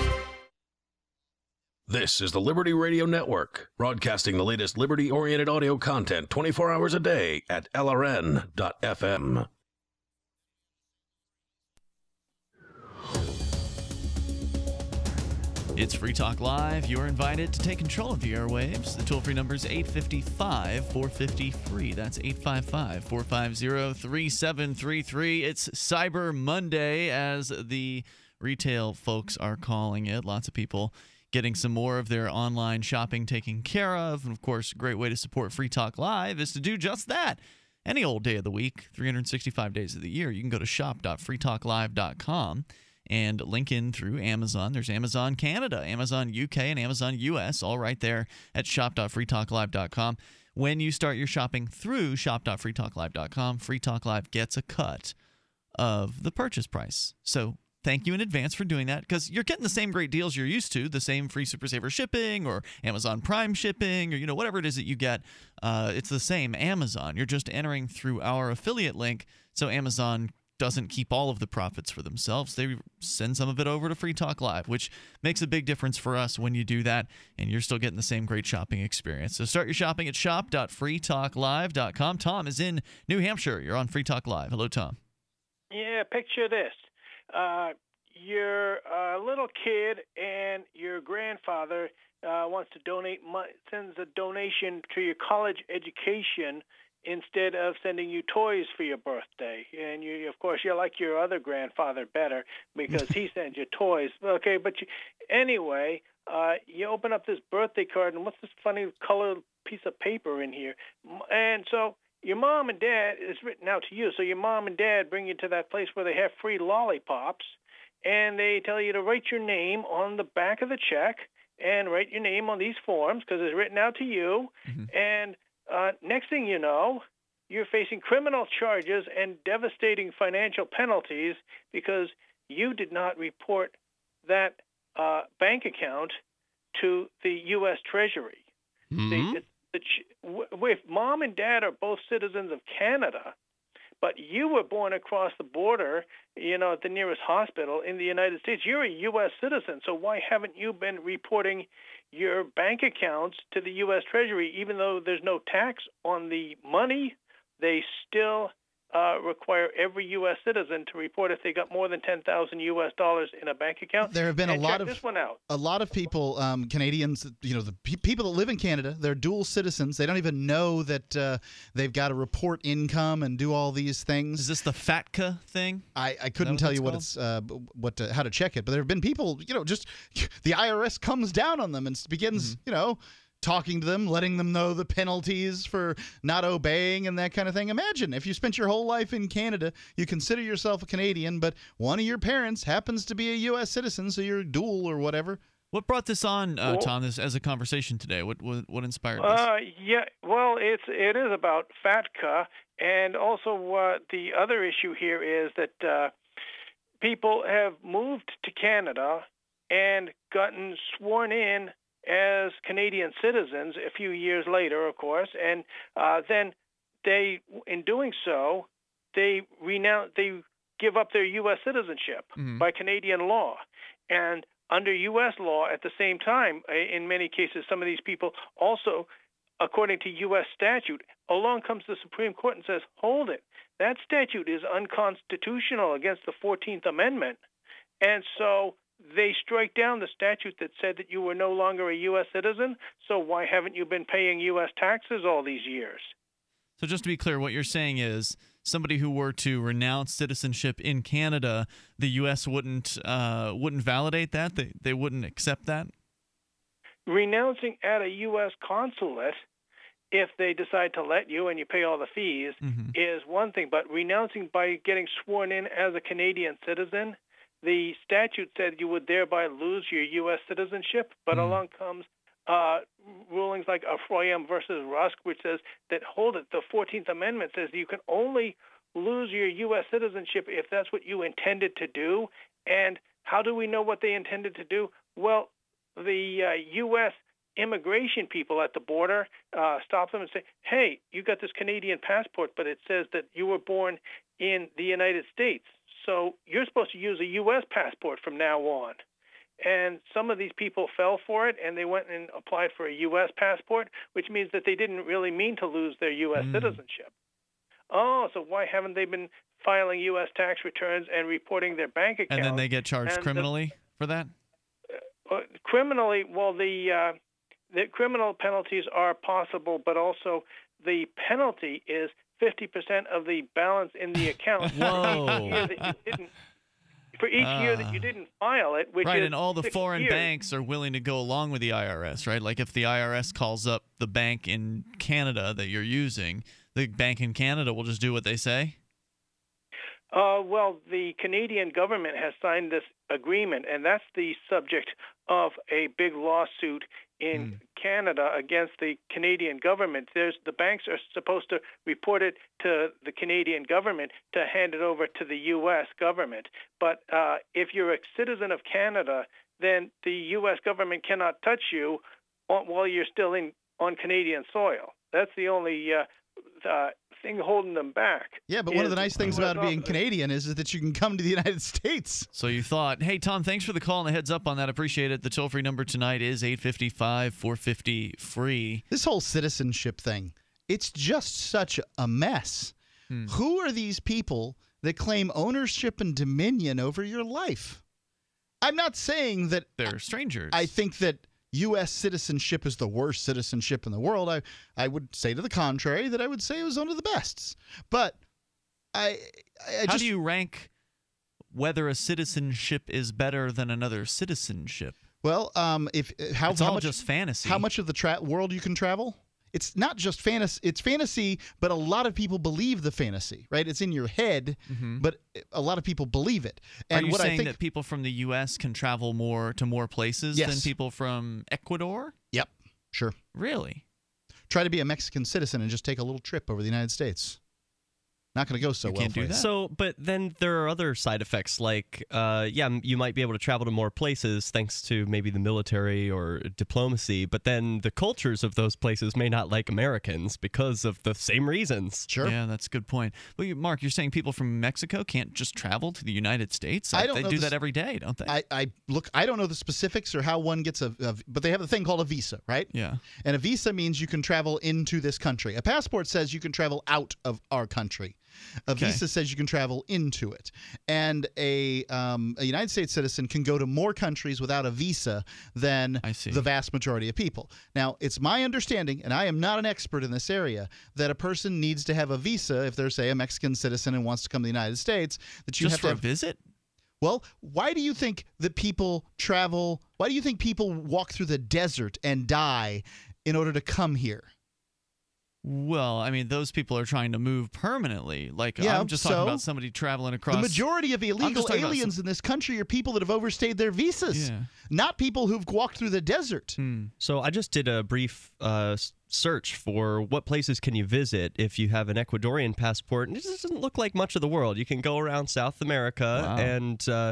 This is the Liberty Radio Network, broadcasting the latest liberty-oriented audio content twenty-four hours a day at L R N dot F M. It's Free Talk Live. You're invited to take control of the airwaves. The toll-free number is eight five five, four five zero, free. That's eight five five, four five zero, three seven three three. It's Cyber Monday, as the retail folks are calling it. Lots of people getting some more of their online shopping taken care of. And, of course, a great way to support Free Talk Live is to do just that. Any old day of the week, three hundred sixty-five days of the year, you can go to shop dot free talk live dot com and link in through Amazon. There's Amazon Canada, Amazon U K, and Amazon U S, all right there at shop dot free talk live dot com. When you start your shopping through shop dot free talk live dot com, Free Talk Live gets a cut of the purchase price. So thank you in advance for doing that, because you're getting the same great deals you're used to, the same free Super Saver shipping or Amazon Prime shipping, or you know whatever it is that you get. Uh, it's the same Amazon. You're just entering through our affiliate link, so Amazon doesn't keep all of the profits for themselves. They send some of it over to Free Talk Live, which makes a big difference for us when you do that, and you're still getting the same great shopping experience. So start your shopping at shop dot free talk live dot com. Tom is in New Hampshire. You're on Free Talk Live. Hello, Tom. Yeah, picture this. Uh, you're a little kid, and your grandfather uh, wants to donate, money, sends a donation to your college education instead of sending you toys for your birthday. And you, of course, you like your other grandfather better because he sends you toys. Okay, but you, anyway, uh, you open up this birthday card, and what's this funny colored piece of paper in here? And so your mom and dad, it's written out to you, so your mom and dad bring you to that place where they have free lollipops, and they tell you to write your name on the back of the check and write your name on these forms because it's written out to you. Mm-hmm. And Uh, next thing you know, you're facing criminal charges and devastating financial penalties because you did not report that uh, bank account to the U S Treasury. Mm-hmm. The, the, the, if mom and dad are both citizens of Canada, but you were born across the border, you know, at the nearest hospital in the United States, you're a U S citizen, so why haven't you been reporting your bank accounts to the U S Treasury? Even though there's no tax on the money, they still uh, require every U S citizen to report if they got more than ten thousand U S dollars in a bank account. There have been and a lot check of this one out. a lot of people, um, Canadians, you know, the pe- people that live in Canada, they're dual citizens. They don't even know that uh, they've got to report income and do all these things. Is this the FATCA thing? I, I couldn't tell you what it's uh, what to, how to check it, but there have been people, you know, just the I R S comes down on them and begins, mm-hmm. you know, talking to them, letting them know the penalties for not obeying and that kind of thing. Imagine if you spent your whole life in Canada, you consider yourself a Canadian, but one of your parents happens to be a U S citizen, so you're dual or whatever. What brought this on, uh, Tom, this, as a conversation today? What what, what inspired this? Uh, yeah, well, it's it is about FATCA, and also uh, the other issue here is that uh, people have moved to Canada and gotten sworn in as Canadian citizens a few years later, of course, and uh, then they, in doing so, they renounce, they give up their U S citizenship Mhm. by Canadian law. And under U S law, at the same time, in many cases, some of these people also, according to U S statute, along comes the Supreme Court and says, hold it, that statute is unconstitutional against the fourteenth Amendment. And so they strike down the statute that said that you were no longer a U S citizen, so why haven't you been paying U S taxes all these years? So just to be clear, what you're saying is somebody who were to renounce citizenship in Canada, the U S wouldn't uh, wouldn't validate that? They, they wouldn't accept that? Renouncing at a U S consulate, if they decide to let you and you pay all the fees, mm-hmm. is one thing. But renouncing by getting sworn in as a Canadian citizen, the statute said you would thereby lose your U S citizenship, but mm. along comes uh, rulings like Afroyam versus Rusk, which says that, hold it, the fourteenth Amendment says you can only lose your U S citizenship if that's what you intended to do. And how do we know what they intended to do? Well, the uh, U S immigration people at the border uh, stop them and say, hey, you got this Canadian passport, but it says that you were born in the United States. So you're supposed to use a U S passport from now on. And some of these people fell for it, and they went and applied for a U S passport, which means that they didn't really mean to lose their U S Mm. citizenship. Oh, so why haven't they been filing U S tax returns and reporting their bank accounts? And then they get charged And criminally the, for that? Uh, criminally, well, the uh, the criminal penalties are possible, but also the penalty is fifty percent of the balance in the account. Whoa. For each year that you didn't, for each Uh, year that you didn't file it, which right, is and all the six foreign years. banks are willing to go along with the I R S, right? Like if the I R S calls up the bank in Canada that you're using, the bank in Canada will just do what they say? Uh, well, the Canadian government has signed this agreement, and that's the subject of a big lawsuit in Mm. Canada against the Canadian government. There's the banks are supposed to report it to the Canadian government to hand it over to the U S government. But uh, if you're a citizen of Canada, then the U S government cannot touch you on, while you're still in on Canadian soil. That's the only uh, uh, thing holding them back. Yeah, but one of is the nice things U S about being officers. Canadian is, is that you can come to the United States. So you thought, hey, Tom, thanks for the call and the heads up on that. Appreciate it. The toll-free number tonight is eight five five, four five zero, free. This whole citizenship thing, it's just such a mess. Hmm. Who are these people that claim ownership and dominion over your life? I'm not saying that they're strangers. I think that U S citizenship is the worst citizenship in the world. I, I would say to the contrary, that I would say it was one of the best. But I, I How just, do you rank whether a citizenship is better than another citizenship? Well, um, if how, It's how all much, just fantasy. How much of the tra- world you can travel? It's not just fantasy. It's fantasy, but a lot of people believe the fantasy, right? It's in your head, Mhm. but a lot of people believe it. And Are you what saying I think, that people from the U S can travel more to more places Yes. than people from Ecuador? Yep, sure. Really? Try to be a Mexican citizen and just take a little trip over the United States. Not going to go so well for you. So, but then there are other side effects, like, uh, yeah, m- you might be able to travel to more places thanks to maybe the military or diplomacy, but then the cultures of those places may not like Americans because of the same reasons. Sure. Yeah, that's a good point. Well, you, Mark, you're saying people from Mexico can't just travel to the United States? I don't they know do the that s- every day, don't they? I, I look. I don't know the specifics or how one gets a, a, but they have a thing called a visa, right? Yeah. And a visa means you can travel into this country. A passport says you can travel out of our country. A Okay. visa says you can travel into it. And a um, a United States citizen can go to more countries without a visa than the vast majority of people. Now, it's my understanding, and I am not an expert in this area, that a person needs to have a visa if they're, say, a Mexican citizen and wants to come to the United States. That you Just have for to a have, visit? Well, why do you think that people travel? Why do you think people walk through the desert and die in order to come here? Well, I mean, those people are trying to move permanently. Like, Yeah, I'm just talking so? about somebody traveling across. The majority of I'm illegal just talking about aliens in this country are people that have overstayed their visas, Yeah. not people who've walked through the desert. So I just did a brief uh, s- search for what places can you visit if you have an Ecuadorian passport, and it doesn't look like much of the world. You can go around South America, Wow. and uh,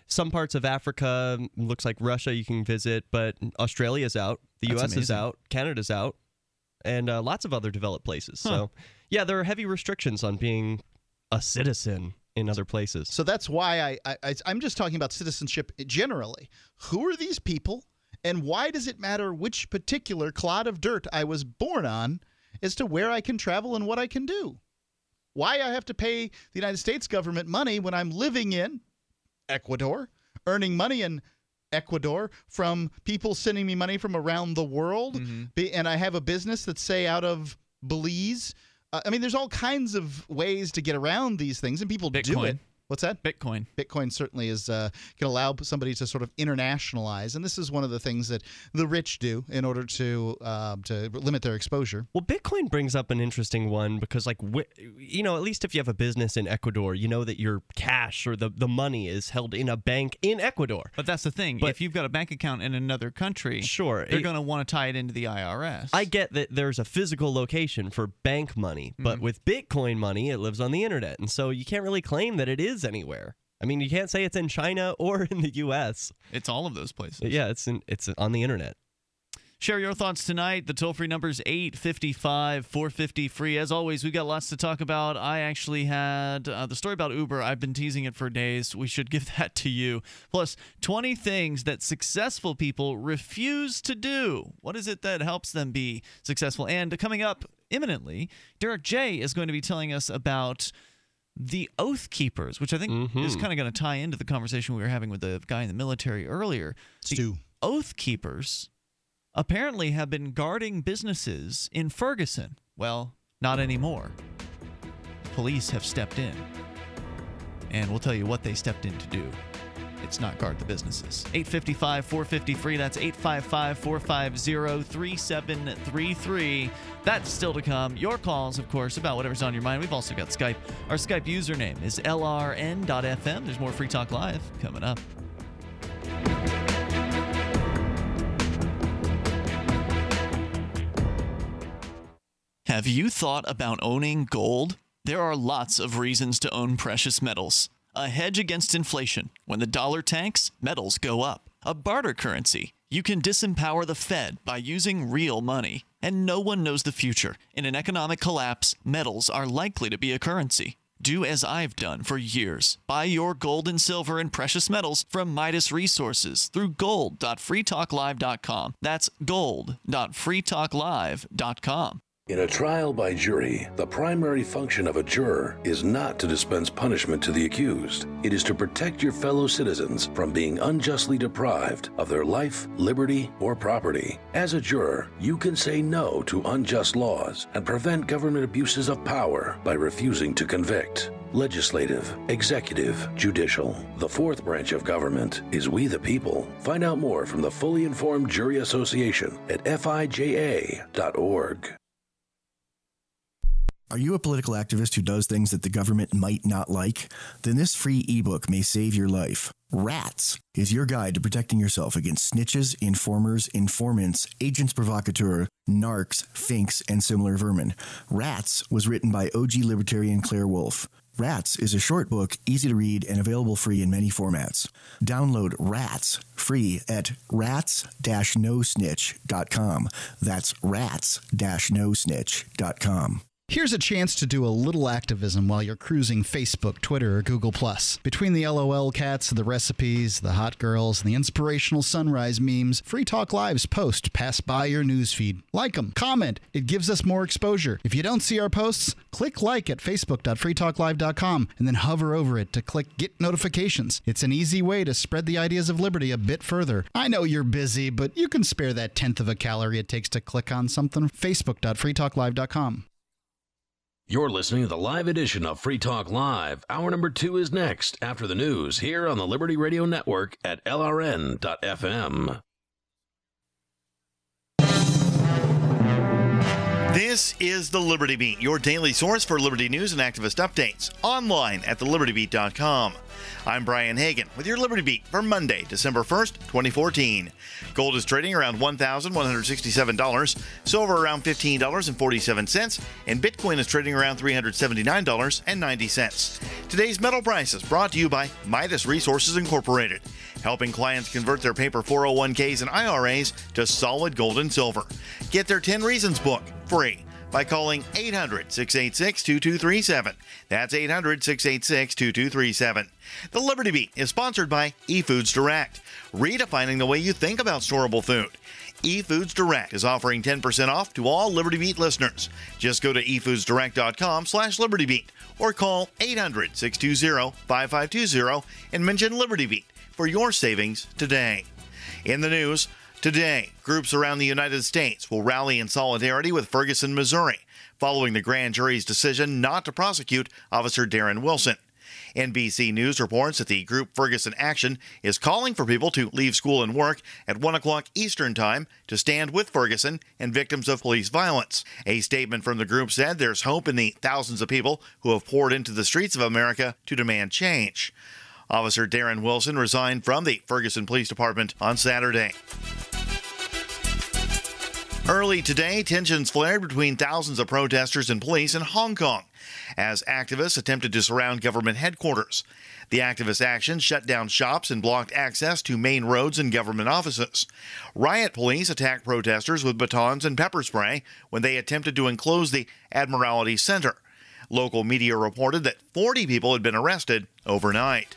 some parts of Africa, looks like Russia you can visit, but Australia's out, the That's U S is amazing. out, Canada's out, and uh, lots of other developed places. Huh. So, yeah, there are heavy restrictions on being a citizen in other places. So that's why I, I, I I'm just talking about citizenship generally. Who are these people, and why does it matter which particular clod of dirt I was born on as to where I can travel and what I can do? Why I have to pay the United States government money when I'm living in Ecuador, earning money in Ecuador from people sending me money from around the world, Mm-hmm. be, and I have a business that's, say, out of Belize. Uh, I mean, there's all kinds of ways to get around these things, and people do Bitcoin. it. What's that? Bitcoin. Bitcoin certainly is uh, can allow somebody to sort of internationalize, and this is one of the things that the rich do in order to uh, to limit their exposure. Well, Bitcoin brings up an interesting one because, like, wh- you know, at least if you have a business in Ecuador, you know that your cash or the, the money is held in a bank in Ecuador. But that's the thing. But- if you've got a bank account in another country, Sure. they're it- going to want to tie it into the I R S. I get that there's a physical location for bank money, but Mhm. with Bitcoin money, it lives on the internet. And so you can't really claim that it is anywhere. I mean, you can't say it's in China or in the U S. It's all of those places. Yeah, it's in, it's on the internet. Share your thoughts tonight. The toll-free number is eight five five, four five zero, free. As always, we got lots to talk about. I actually had uh, the story about Uber. I've been teasing it for days. We should give that to you. Plus, twenty things that successful people refuse to do. What is it that helps them be successful? And coming up imminently, Derrick J is going to be telling us about the Oathkeepers, which I think Mm-hmm. is kind of going to tie into the conversation we were having with the guy in the military earlier. Stu. The Oathkeepers apparently have been guarding businesses in Ferguson. Well, not anymore. Police have stepped in. And we'll tell you what they stepped in to do. It's not guard the businesses. eight five five, four five zero, free. That's eight five five, four five zero, three seven three three. That's still to come. Your calls, of course, about whatever's on your mind. We've also got Skype. Our Skype username is L R N dot F M. There's more Free Talk Live coming up. Have you thought about owning gold? There are lots of reasons to own precious metals. A hedge against inflation. When the dollar tanks, metals go up. A barter currency. You can disempower the Fed by using real money. And no one knows the future. In an economic collapse, metals are likely to be a currency. Do as I've done for years. Buy your gold and silver and precious metals from Midas Resources through gold dot free talk live dot com. That's gold dot free talk live dot com. In a trial by jury, the primary function of a juror is not to dispense punishment to the accused. It is to protect your fellow citizens from being unjustly deprived of their life, liberty, or property. As a juror, you can say no to unjust laws and prevent government abuses of power by refusing to convict. Legislative, executive, judicial. The fourth branch of government is we the people. Find out more from the Fully Informed Jury Association at F I J A dot org. Are you a political activist who does things that the government might not like? Then this free ebook may save your life. Rats is your guide to protecting yourself against snitches, informers, informants, agents provocateur, narcs, finks, and similar vermin. Rats was written by O G Libertarian Claire Wolfe. Rats is a short book, easy to read, and available free in many formats. Download Rats free at rats dash no snitch dot com. That's rats dash no snitch dot com. Here's a chance to do a little activism while you're cruising Facebook, Twitter, or Google+. Between the LOL cats, the recipes, the hot girls, and the inspirational sunrise memes, Free Talk Live's posts pass by your newsfeed. Like them, comment. It gives us more exposure. If you don't see our posts, click like at facebook dot free talk live dot com and then hover over it to click Get Notifications. It's an easy way to spread the ideas of liberty a bit further. I know you're busy, but you can spare that tenth of a calorie it takes to click on something. facebook dot free talk live dot com. You're listening to the live edition of Free Talk Live. Hour number two is next after the news here on the Liberty Radio Network at L R N dot F M. This is the Liberty Beat, your daily source for liberty news and activist updates, online at the liberty beat dot com. I'm Brian Hagan with your Liberty Beat for Monday, December first, twenty fourteen. Gold is trading around one thousand one hundred sixty-seven dollars, silver around fifteen dollars and forty-seven cents, and Bitcoin is trading around three hundred seventy-nine dollars and ninety cents. Today's metal prices brought to you by Midas Resources Incorporated, helping clients convert their paper four oh one k's and I R As to solid gold and silver. Get their ten Reasons book free by calling eight hundred, six eight six, two two three seven. That's eight hundred, six eight six, two two three seven. The Liberty Beat is sponsored by eFoods Direct, redefining the way you think about storable food. eFoods Direct is offering ten percent off to all Liberty Beat listeners. Just go to e foods direct dot com slash Liberty Beat or call eight hundred, six two zero, five five two zero and mention Liberty Beat for your savings today. In the news, today, groups around the United States will rally in solidarity with Ferguson, Missouri, following the grand jury's decision not to prosecute Officer Darren Wilson. N B C News reports that the group Ferguson Action is calling for people to leave school and work at one o'clock Eastern Time to stand with Ferguson and victims of police violence. A statement from the group said there's hope in the thousands of people who have poured into the streets of America to demand change. Officer Darren Wilson resigned from the Ferguson Police Department on Saturday. Early today, tensions flared between thousands of protesters and police in Hong Kong as activists attempted to surround government headquarters. The activist action shut down shops and blocked access to main roads and government offices. Riot police attacked protesters with batons and pepper spray when they attempted to enclose the Admiralty Center. Local media reported that forty people had been arrested overnight.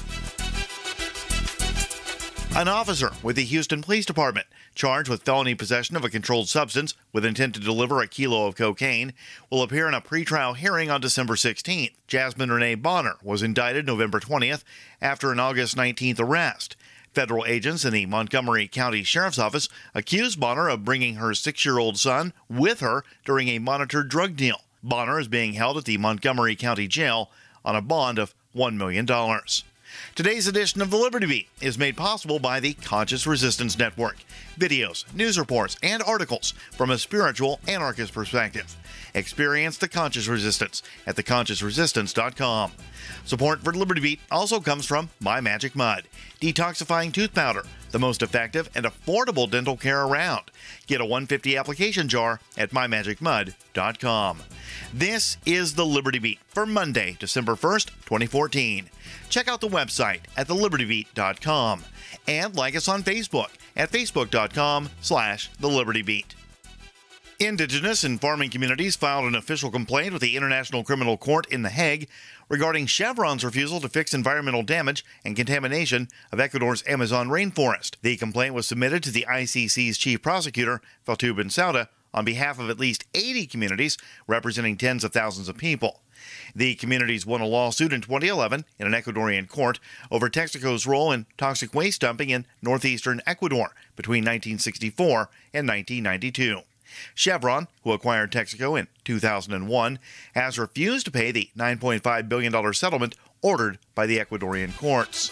An officer with the Houston Police Department, charged with felony possession of a controlled substance with intent to deliver a kilo of cocaine, will appear in a pretrial hearing on December sixteenth. Jasmine Renee Bonner was indicted November twentieth after an August nineteenth arrest. Federal agents in the Montgomery County Sheriff's Office accused Bonner of bringing her six-year-old son with her during a monitored drug deal. Bonner is being held at the Montgomery County Jail on a bond of one million dollars. Today's edition of the Liberty Beat is made possible by the Conscious Resistance Network. Videos, news reports, and articles from a spiritual anarchist perspective. Experience the Conscious Resistance at the conscious resistance dot com. Support for Liberty Beat also comes from My Magic Mud, detoxifying tooth powder, the most effective and affordable dental care around. Get a one hundred fifty application jar at my magic mud dot com. This is the Liberty Beat for Monday, December first, twenty fourteen. Check out the website at the liberty beat dot com and like us on Facebook at facebook dot com slash the liberty beat. Indigenous and farming communities filed an official complaint with the International Criminal Court in The Hague regarding Chevron's refusal to fix environmental damage and contamination of Ecuador's Amazon rainforest. The complaint was submitted to the I C C's chief prosecutor, Fatou Bensouda, on behalf of at least eighty communities representing tens of thousands of people. The communities won a lawsuit in twenty eleven in an Ecuadorian court over Texaco's role in toxic waste dumping in northeastern Ecuador between nineteen sixty-four and nineteen ninety-two. Chevron, who acquired Texaco in two thousand one, has refused to pay the nine point five billion dollars settlement ordered by the Ecuadorian courts.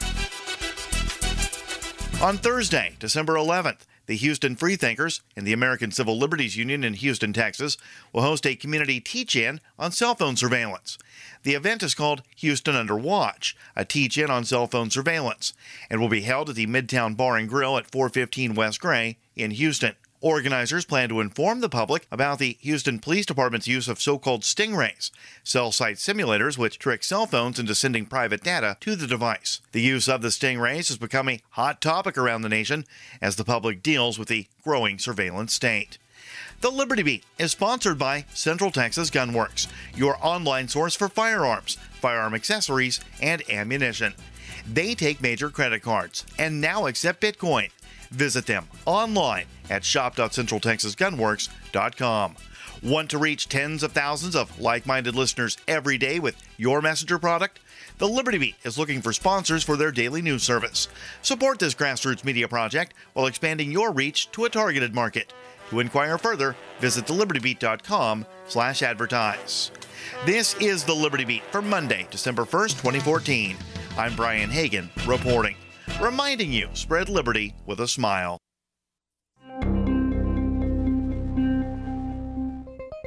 On Thursday, December eleventh, the Houston Freethinkers and the American Civil Liberties Union in Houston, Texas, will host a community teach-in on cell phone surveillance. The event is called Houston Under Watch, a teach-in on cell phone surveillance, and will be held at the Midtown Bar and Grill at four fifteen West Gray in Houston. Organizers plan to inform the public about the Houston Police Department's use of so-called stingrays, cell site simulators which trick cell phones into sending private data to the device. The use of the stingrays has become a hot topic around the nation as the public deals with the growing surveillance state. The Liberty Beat is sponsored by Central Texas Gunworks, your online source for firearms, firearm accessories, and ammunition. They take major credit cards and now accept Bitcoin. Visit them online at shop dot central texas gunworks dot com. Want to reach tens of thousands of like-minded listeners every day with your messenger product? The Liberty Beat is looking for sponsors for their daily news service. Support this grassroots media project while expanding your reach to a targeted market. To inquire further, visit the liberty beat dot com slash advertise. This is the Liberty Beat for Monday, December first, twenty fourteen. I'm Brian Hagan, reporting. Reminding you, spread liberty with a smile.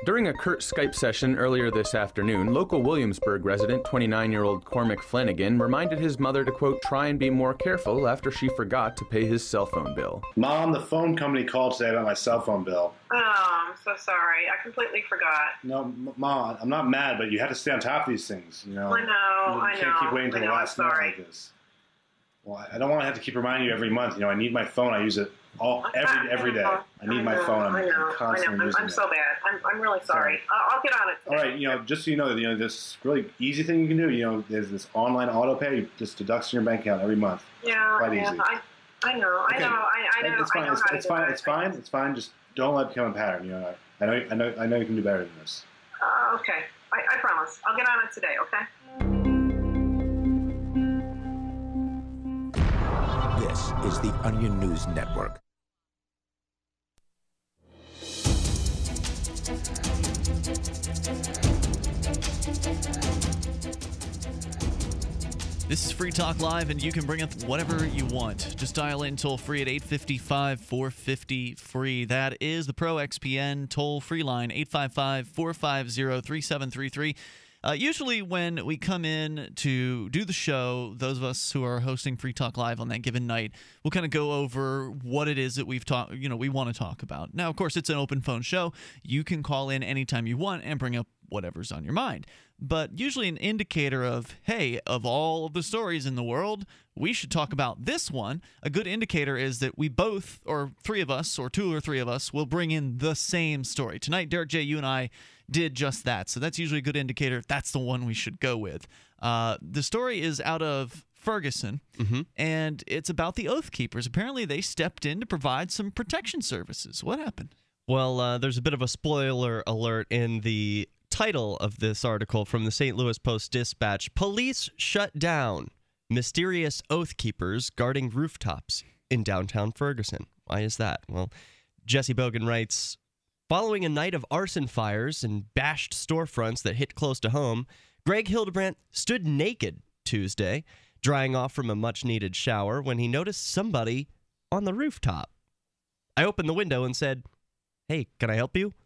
During a curt Skype session earlier this afternoon, local Williamsburg resident, twenty-nine-year-old Cormac Flanagan, reminded his mother to, quote, try and be more careful after she forgot to pay his cell phone bill. Mom, the phone company called today about my cell phone bill. Oh, I'm so sorry. I completely forgot. No, M- Mom, I'm not mad, but you have to stay on top of these things, you know? I know, you I can't know. keep waiting until I the know, last I'm minute sorry. like this. Well, I don't want to have to keep reminding you every month. You know, I need my phone. I use it all every every day. I need I my know, phone. I'm, I know, I'm constantly I know. I'm, using I'm it. so bad. I'm, I'm really sorry. I'll, I'll get on it today. All right, you know, just so you know, you know, this really easy thing you can do. You know, there's this online auto pay. It just deducts from your bank account every month. Yeah, Quite yeah. easy. I, I know, I Okay. know, I, I know. It's fine. I know It's, how to it's do fine. it. It's fine. It's fine. Just don't let it become a pattern. You know, I, I know. I know. I know you can do better than this. Uh, okay, I, I promise. I'll get on it today. Okay. This is the Onion News Network. This is Free Talk Live, and you can bring up whatever you want. Just dial in toll-free at eight five five, four five zero, free. That is the Pro X P N toll-free line, eight five five, four five zero, three seven three three. Uh, usually when we come in to do the show, those of us who are hosting Free Talk Live on that given night, we'll kind of go over what it is that we've talked, you know, we want to talk about. Now, of course, it's an open phone show. You can call in anytime you want and bring up whatever's on your mind. But usually an indicator of, hey, of all of the stories in the world, we should talk about this one. A good indicator is that we both, or three of us, or two or three of us, will bring in the same story. Tonight, Derrick J., you and I did just that. So that's usually a good indicator. That's the one we should go with. Uh, the story is out of Ferguson, mm-hmm. and it's about the Oathkeepers. Apparently, they stepped in to provide some protection services. What happened? Well, uh, there's a bit of a spoiler alert in the title of this article from the Saint Louis Post-Dispatch. Police shut down mysterious Oathkeepers guarding rooftops in downtown Ferguson. Why is that? Well, Jesse Bogan writes, following a night of arson fires and bashed storefronts that hit close to home, Greg Hildebrandt stood naked Tuesday, drying off from a much-needed shower, when he noticed somebody on the rooftop. I opened the window and said, "Hey, can I help you?"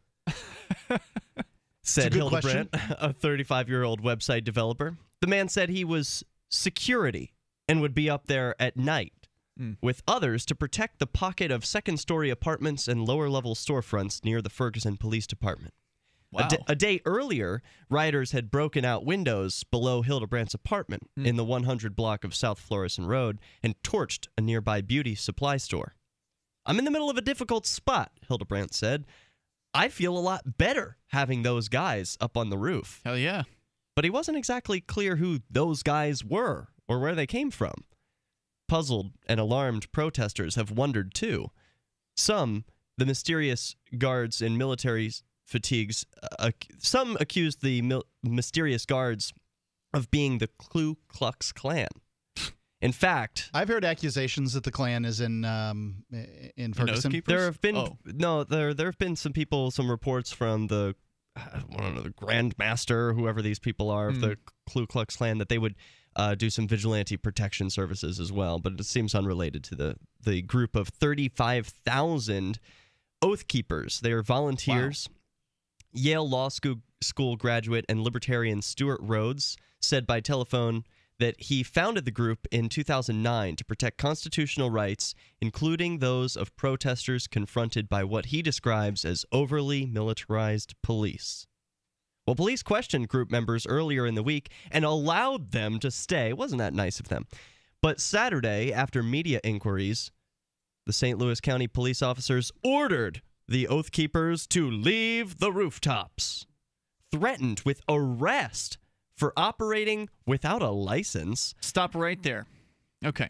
said Hildebrandt, a thirty-five-year-old website developer. The man said he was security and would be up there at night mm. with others to protect the pocket of second-story apartments and lower-level storefronts near the Ferguson Police Department. Wow. A, d- a day earlier, rioters had broken out windows below Hildebrandt's apartment mm. in the one hundred block of South Florissant Road and torched a nearby beauty supply store. "I'm in the middle of a difficult spot," Hildebrandt said. "I feel a lot better having those guys up on the roof." Hell yeah. But he wasn't exactly clear who those guys were or where they came from. Puzzled and alarmed protesters have wondered too. Some, the mysterious guards in military fatigues, uh, some accused the mil- mysterious guards of being the Ku Klux Klan. In fact, I've heard accusations that the Klan is in um, in Ferguson. There have been oh. no there there have been some people, some reports from the I don't know, the Grand Master, whoever these people are, of Mm. the Ku Klux Klan, that they would uh, do some vigilante protection services as well. But it seems unrelated to the the group of thirty-five thousand Oathkeepers. They are volunteers. Wow. Yale Law School, school graduate and Libertarian Stuart Rhodes said by telephone that he founded the group in two thousand nine to protect constitutional rights, including those of protesters confronted by what he describes as overly militarized police. Well, police questioned group members earlier in the week and allowed them to stay. Wasn't that nice of them? But Saturday, after media inquiries, the Saint Louis County police officers ordered the Oathkeepers to leave the rooftops, threatened with arrest for operating without a license. Stop right there. Okay.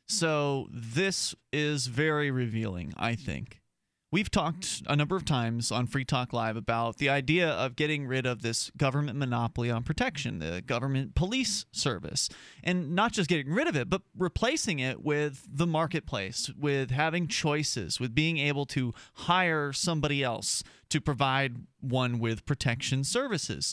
So this is very revealing, I think. We've talked a number of times on Free Talk Live about the idea of getting rid of this government monopoly on protection, the government police service, and not just getting rid of it, but replacing it with the marketplace, with having choices, with being able to hire somebody else to provide one with protection services.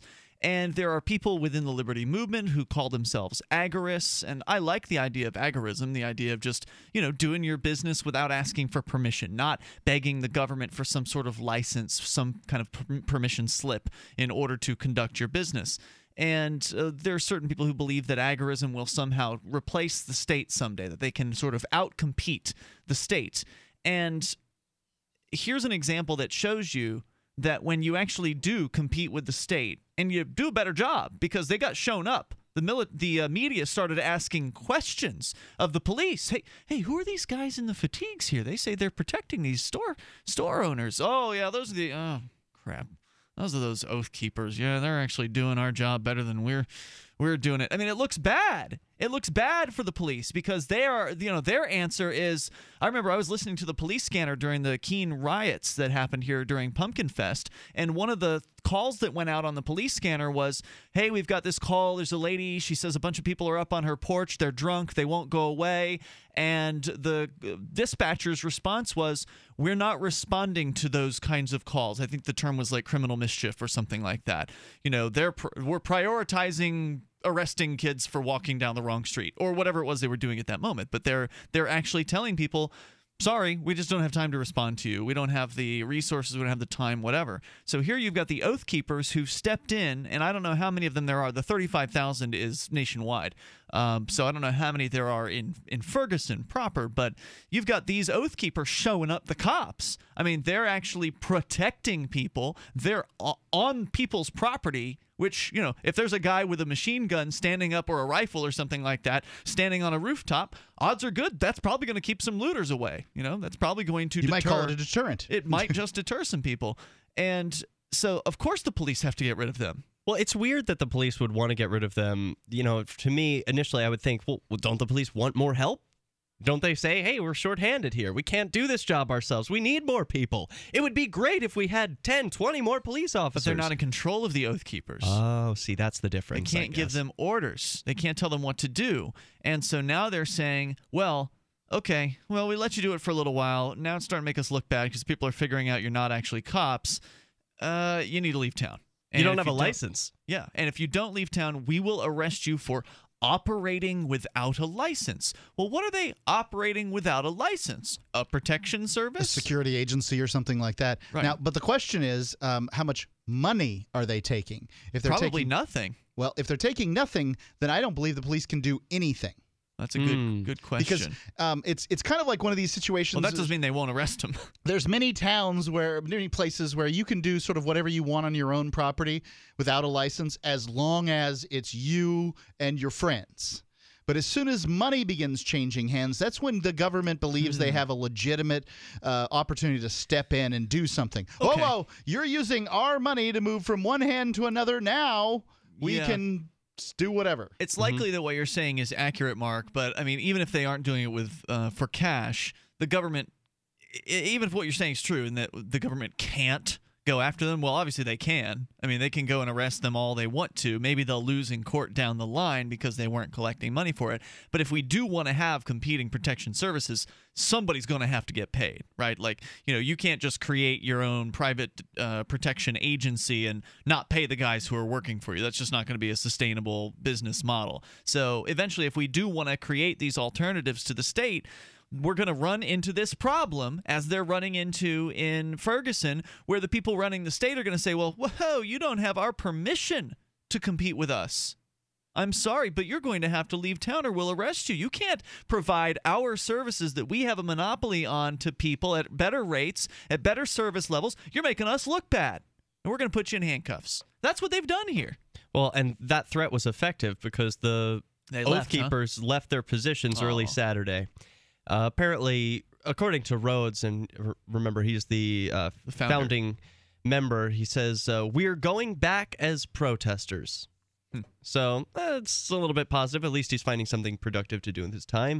And there are people within the liberty movement who call themselves agorists, and I like the idea of agorism, the idea of just, you know, doing your business without asking for permission, not begging the government for some sort of license, some kind of per- permission slip in order to conduct your business. And uh, there are certain people who believe that agorism will somehow replace the state someday, that they can sort of outcompete the state. And here's an example that shows you that when you actually do compete with the state and you do a better job because they got shown up, the mili- the uh, media started asking questions of the police. Hey, hey, who are these guys in the fatigues here? They say they're protecting these store store owners. Oh, yeah, those are the oh, crap. Those are those Oathkeepers. Yeah, they're actually doing our job better than we're we're doing it. I mean, it looks bad. It looks bad for the police because they are, you know, their answer is, I remember I was listening to the police scanner during the Keene riots that happened here during Pumpkin Fest, and one of the calls that went out on the police scanner was, hey, we've got this call. There's a lady. She says a bunch of people are up on her porch. They're drunk. They won't go away. And the dispatcher's response was, we're not responding to those kinds of calls. I think the term was like criminal mischief or something like that. You know, they're pr- we're prioritizing arresting kids for walking down the wrong street or whatever it was they were doing at that moment. But they're they're actually telling people, sorry, we just don't have time to respond to you. We don't have the resources. We don't have the time, whatever. So here you've got the Oath Keepers who stepped in, and I don't know how many of them there are. The thirty-five thousand is nationwide. Um, so I don't know how many there are in, in Ferguson proper, but you've got these Oath Keepers showing up the cops. I mean, they're actually protecting people. They're on people's property, which, you know, if there's a guy with a machine gun standing up or a rifle or something like that standing on a rooftop, odds are good that's probably going to keep some looters away. You know, that's probably going to You deter. might call it a deterrent. It might just deter some people. And so, of course, the police have to get rid of them. Well, it's weird that the police would want to get rid of them. You know, to me, initially, I would think, well, don't the police want more help? Don't they say, hey, we're shorthanded here. We can't do this job ourselves. We need more people. It would be great if we had ten, twenty more police officers. But they're not in control of the Oath Keepers. Oh, see, that's the difference. They can't give them orders. They can't tell them what to do. And so now they're saying, well, okay, well, we let you do it for a little while. Now it's starting to make us look bad because people are figuring out you're not actually cops. Uh, you need to leave town. And you don't if have you a license. Yeah, and if you don't leave town, we will arrest you for operating without a license. Well, what are they operating without a license? A protection service? A security agency or something like that. Right. Now, but the question is, um, how much money are they taking? If they're Probably taking, nothing. Well, if they're taking nothing, then I don't believe the police can do anything. That's a good Mm. good question. Because um, it's it's kind of like one of these situations. Well, that doesn't mean they won't arrest them. There's many towns where, many places where you can do sort of whatever you want on your own property without a license, as long as it's you and your friends. But as soon as money begins changing hands, that's when the government believes mm-hmm. they have a legitimate uh, opportunity to step in and do something. Okay. Oh, whoa, you're using our money to move from one hand to another. Now we Yeah. can do whatever. It's likely that what you're saying is accurate, Mark, but I mean, even if they aren't doing it with uh, for cash, the government, e- even if what you're saying is true and that the government can't go after them, well, obviously they can. I mean, they can go and arrest them all they want to. Maybe they'll lose in court down the line because they weren't collecting money for it. But if we do want to have competing protection services, somebody's going to have to get paid, right? Like, you know, you can't just create your own private uh, protection agency and not pay the guys who are working for you. That's just not going to be a sustainable business model. So eventually, if we do want to create these alternatives to the state, we're going to run into this problem as they're running into in Ferguson, where the people running the state are going to say, well, whoa, you don't have our permission to compete with us. I'm sorry, but you're going to have to leave town or we'll arrest you. You can't provide our services that we have a monopoly on to people at better rates, at better service levels. You're making us look bad, and we're going to put you in handcuffs. That's what they've done here. Well, and that threat was effective because the They Oath left, huh? Keepers left their positions early Oh. Saturday. Uh, apparently, according to Rhodes, and r- remember he's the, uh, The founder. founding member, he says, uh, we're going back as protesters. Hmm. So uh, it's a little bit positive. At least he's finding something productive to do in his time.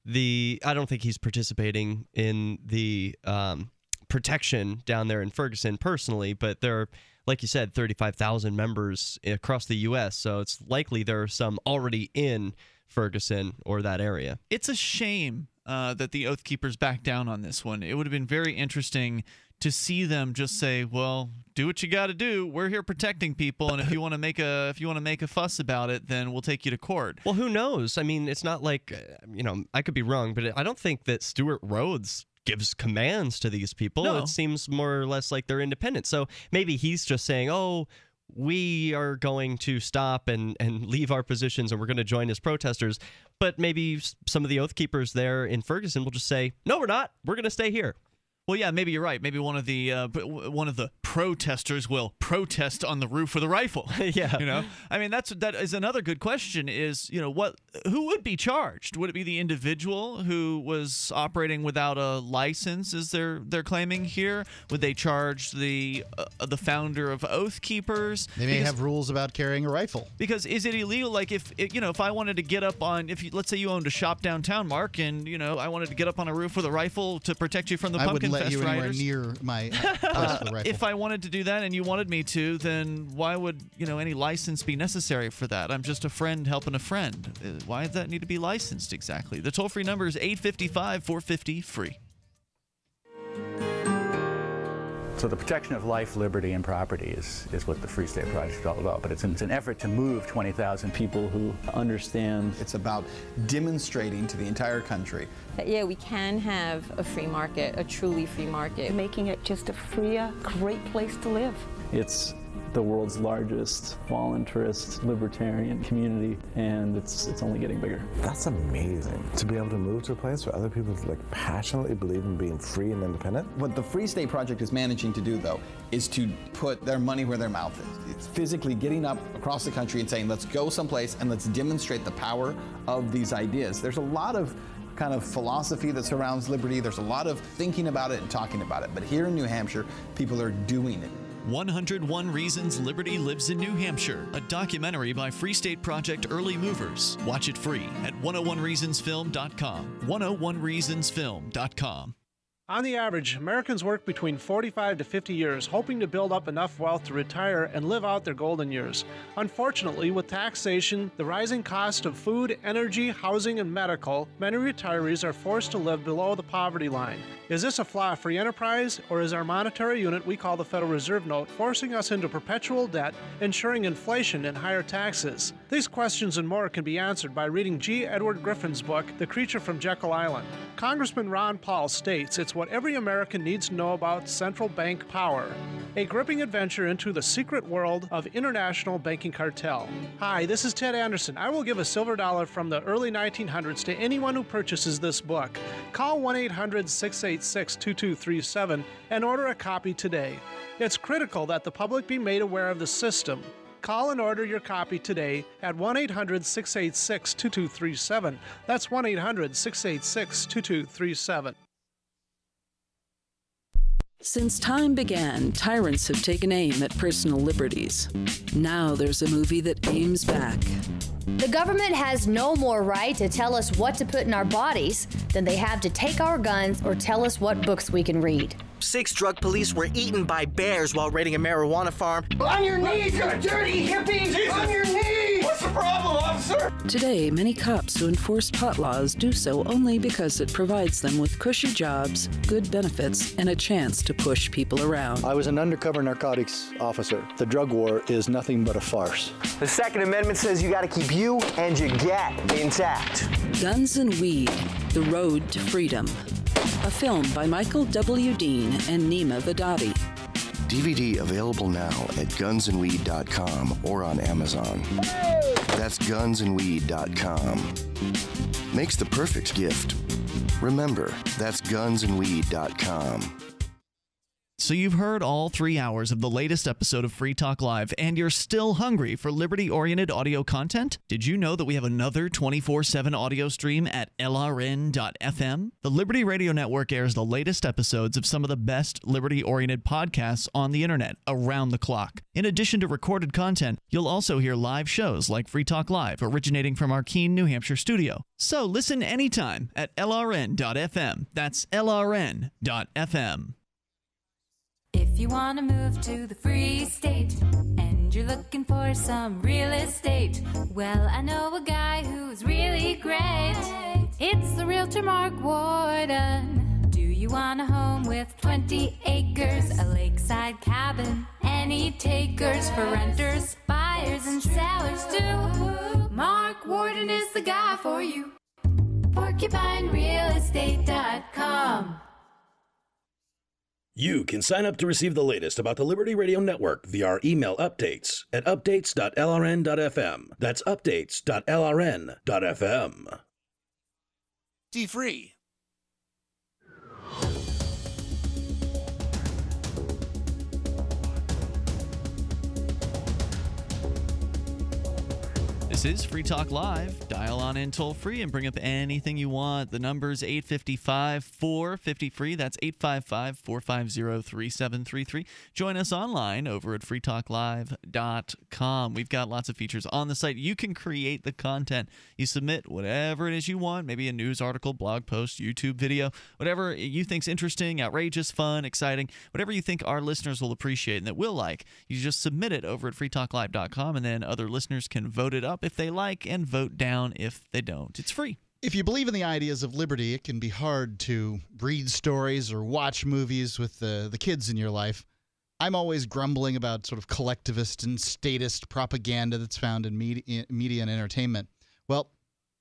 The I don't think he's participating in the um, protection down there in Ferguson personally, but there are, like you said, thirty-five thousand members across the U S, so it's likely there are some already in Ferguson or that area. It's a shame uh, that the Oath Keepers backed down on this one. It would have been very interesting to see them just say, well, do what you got to do. We're here protecting people, and if you want to make a if you want to make a fuss about it, then we'll take you to court. Well, who knows? I mean, it's not like, you know, I could be wrong, but I don't think that Stuart Rhodes gives commands to these people. No. It seems more or less like they're independent. So maybe he's just saying, oh, we are going to stop and, and leave our positions and we're going to join as protesters. But maybe some of the Oath Keepers there in Ferguson will just say, no, we're not. We're going to stay here. Well, yeah, maybe you're right. Maybe one of the uh, one of the protesters will protest on the roof with a rifle. Yeah, you know. I mean, that's that is another good question. Is you know what? Who would be charged? Would it be the individual who was operating without a license? Is they're they're claiming here? Would they charge the uh, the founder of Oath Keepers? They may because, have rules about carrying a rifle. Because is it illegal? Like if it, you know, if I wanted to get up on, if you, let's say you owned a shop downtown, Mark, and you know, I wanted to get up on a roof with a rifle to protect you from the I pumpkin wouldn't let you anywhere riders. near my uh, place for the rifle. If I wanted to do that and you wanted me to, then why would you know any license be necessary for that? I'm just a friend helping a friend. Uh, Why does that need to be licensed exactly? The toll-free number is eight five five, four five zero, free. So the protection of life, liberty, and property is, is what the Free State Project is all about. But it's an, it's an effort to move twenty thousand people who understand. It's about demonstrating to the entire country that, yeah, we can have a free market, a truly free market. Making it just a freer, great place to live. It's the world's largest voluntarist libertarian community, and it's it's only getting bigger. That's amazing, to be able to move to a place where other people like passionately believe in being free and independent. What the Free State Project is managing to do, though, is to put their money where their mouth is. It's physically getting up across the country and saying, let's go someplace and let's demonstrate the power of these ideas. There's a lot of kind of philosophy that surrounds liberty. There's a lot of thinking about it and talking about it. But here in New Hampshire, people are doing it. one oh one Reasons Liberty Lives in New Hampshire, a documentary by Free State Project Early Movers. Watch it free at one oh one reasons film dot com. one oh one reasons film dot com. On the average, Americans work between forty-five to fifty years, hoping to build up enough wealth to retire and live out their golden years. Unfortunately, with taxation, the rising cost of food, energy, housing, and medical, many retirees are forced to live below the poverty line. Is this a flaw free enterprise, or is our monetary unit we call the Federal Reserve Note forcing us into perpetual debt, ensuring inflation and higher taxes? These questions and more can be answered by reading G. Edward Griffin's book, The Creature from Jekyll Island. Congressman Ron Paul states it's what every American needs to know about central bank power. A gripping adventure into the secret world of international banking cartel. Hi, this is Ted Anderson. I will give a silver dollar from the early nineteen hundreds to anyone who purchases this book. Call one eight hundred, six eight six, two two three seven and order a copy today. It's critical that the public be made aware of the system. Call and order your copy today at one eight hundred, six eight six, two two three seven. That's one eight hundred, six eight six, two two three seven. Since time began, tyrants have taken aim at personal liberties. Now there's a movie that aims back. The government has no more right to tell us what to put in our bodies than they have to take our guns or tell us what books we can read. Six drug police were eaten by bears while raiding a marijuana farm. On your knees, you dirty hippies! Jesus. On your knees! What's the problem, officer? Today, many cops who enforce pot laws do so only because it provides them with cushy jobs, good benefits, and a chance to push people around. I was an undercover narcotics officer. The drug war is nothing but a farce. The Second Amendment says you got to keep you and your gat intact. Guns and Weed, The Road to Freedom. A film by Michael W. Dean and Nima Vadadi. D V D available now at guns and weed dot com or on Amazon. That's guns and weed dot com. Makes the perfect gift. Remember, that's guns and weed dot com. So you've heard all three hours of the latest episode of Free Talk Live, and you're still hungry for liberty-oriented audio content? Did you know that we have another twenty-four seven audio stream at L R N dot F M? The Liberty Radio Network airs the latest episodes of some of the best liberty-oriented podcasts on the internet around the clock. In addition to recorded content, you'll also hear live shows like Free Talk Live, originating from our Keene, New Hampshire studio. So listen anytime at L R N dot F M. That's L R N dot F M. If you want to move to the Free State and you're looking for some real estate, well, I know a guy who's really great. It's the realtor Mark Warden. Do you you want a home with twenty acres, a lakeside cabin, any takers for renters, buyers, and sellers too, Mark Warden is the guy for you. porcupine real estate dot com. You can sign up to receive the latest about the Liberty Radio Network via our email updates at updates dot l r n dot f m. That's updates dot l r n dot f m. D-Free. This is Free Talk Live. Dial on in toll free and bring up anything you want. The number's eight five five, four five zero, free. That's eight five five, four five zero, three seven three three. Join us online over at free talk live dot com. We've got lots of features on the site. You can create the content. You submit whatever it is you want, maybe a news article, blog post, YouTube video, whatever you think's interesting, outrageous, fun, exciting, whatever you think our listeners will appreciate and that we'll like. You just submit it over at free talk live dot com, and then other listeners can vote it up if they like and vote down if they don't. It's free. If you believe in the ideas of liberty, it can be hard to read stories or watch movies with the, the kids in your life. I'm always grumbling about sort of collectivist and statist propaganda that's found in media, media and entertainment. Well,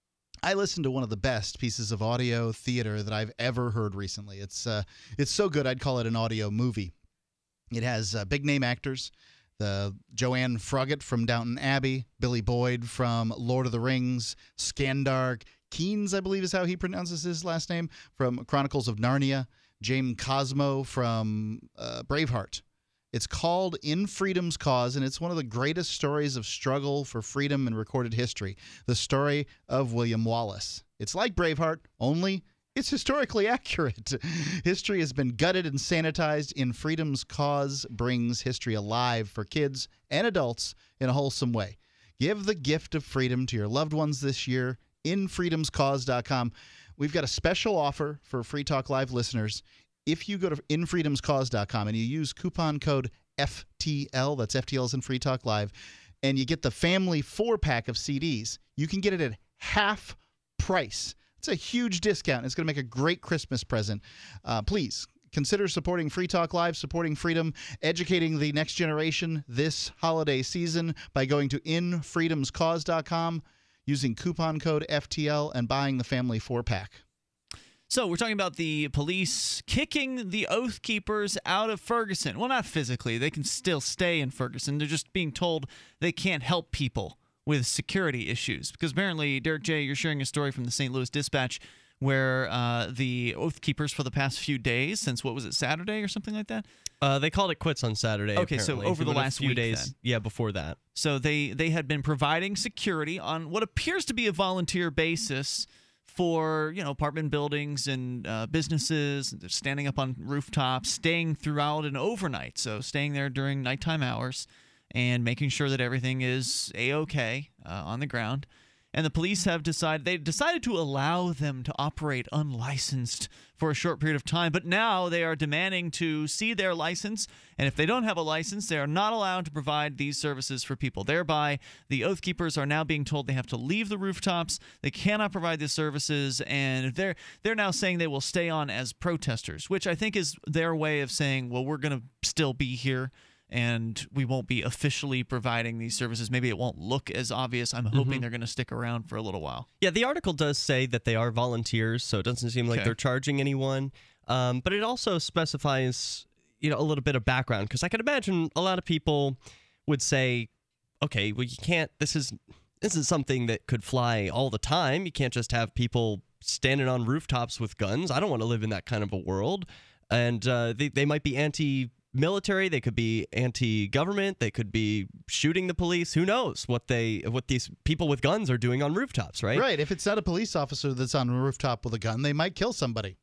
I listened to one of the best pieces of audio theater that I've ever heard recently. It's, uh, it's so good I'd call it an audio movie. It has uh, big-name actors. The Joanne Froggatt from Downton Abbey, Billy Boyd from Lord of the Rings, Skandar Keynes, I believe is how he pronounces his last name, from Chronicles of Narnia, James Cosmo from uh, Braveheart. It's called In Freedom's Cause, and it's one of the greatest stories of struggle for freedom in recorded history, the story of William Wallace. It's like Braveheart, only it's historically accurate. History has been gutted and sanitized. In Freedom's Cause brings history alive for kids and adults in a wholesome way. Give the gift of freedom to your loved ones this year. in freedoms cause dot com. We've got a special offer for Free Talk Live listeners. If you go to in freedoms cause dot com and you use coupon code F T L, that's F T L as in Free Talk Live, and you get the family four-pack of C Ds, you can get it at half price. It's a huge discount. It's going to make a great Christmas present. Uh, please consider supporting Free Talk Live, supporting freedom, educating the next generation this holiday season by going to in freedoms cause dot com, using coupon code F T L, and buying the family four-pack. So we're talking about the police kicking the Oathkeepers out of Ferguson. Well, not physically. They can still stay in Ferguson. They're just being told they can't help people with security issues. Because apparently, Derrick J., you're sharing a story from the Saint Louis Dispatch where uh, the Oathkeepers for the past few days, since what was it, Saturday or something like that? Uh, they called it quits on Saturday. Okay, apparently. so over the But a last few week days, then. yeah, before that. So they, they had been providing security on what appears to be a volunteer basis for, you know, apartment buildings and uh, businesses, standing up on rooftops, staying throughout and overnight. So staying there during nighttime hours and making sure that everything is A-okay uh, on the ground. And the police have decided, they decided to allow them to operate unlicensed for a short period of time, but now they are demanding to see their license, and if they don't have a license, they are not allowed to provide these services for people. Thereby, the Oathkeepers are now being told they have to leave the rooftops, they cannot provide these services, and they're, they're now saying they will stay on as protesters, which I think is their way of saying, well, we're going to still be here, and we won't be officially providing these services. Maybe it won't look as obvious. I'm hoping Mhm. they're going to stick around for a little while. Yeah, the article does say that they are volunteers, so it doesn't seem like Okay. they're charging anyone. Um, but it also specifies, you know, a little bit of background, because I can imagine a lot of people would say, okay, well, you can't, this is, this is something that could fly all the time. You can't just have people standing on rooftops with guns. I don't want to live in that kind of a world. And uh, they, they might be anti military, they could be anti-government, they could be shooting the police. Who knows what they what these people with guns are doing on rooftops, right? Right. If it's not a police officer that's on a rooftop with a gun, they might kill somebody.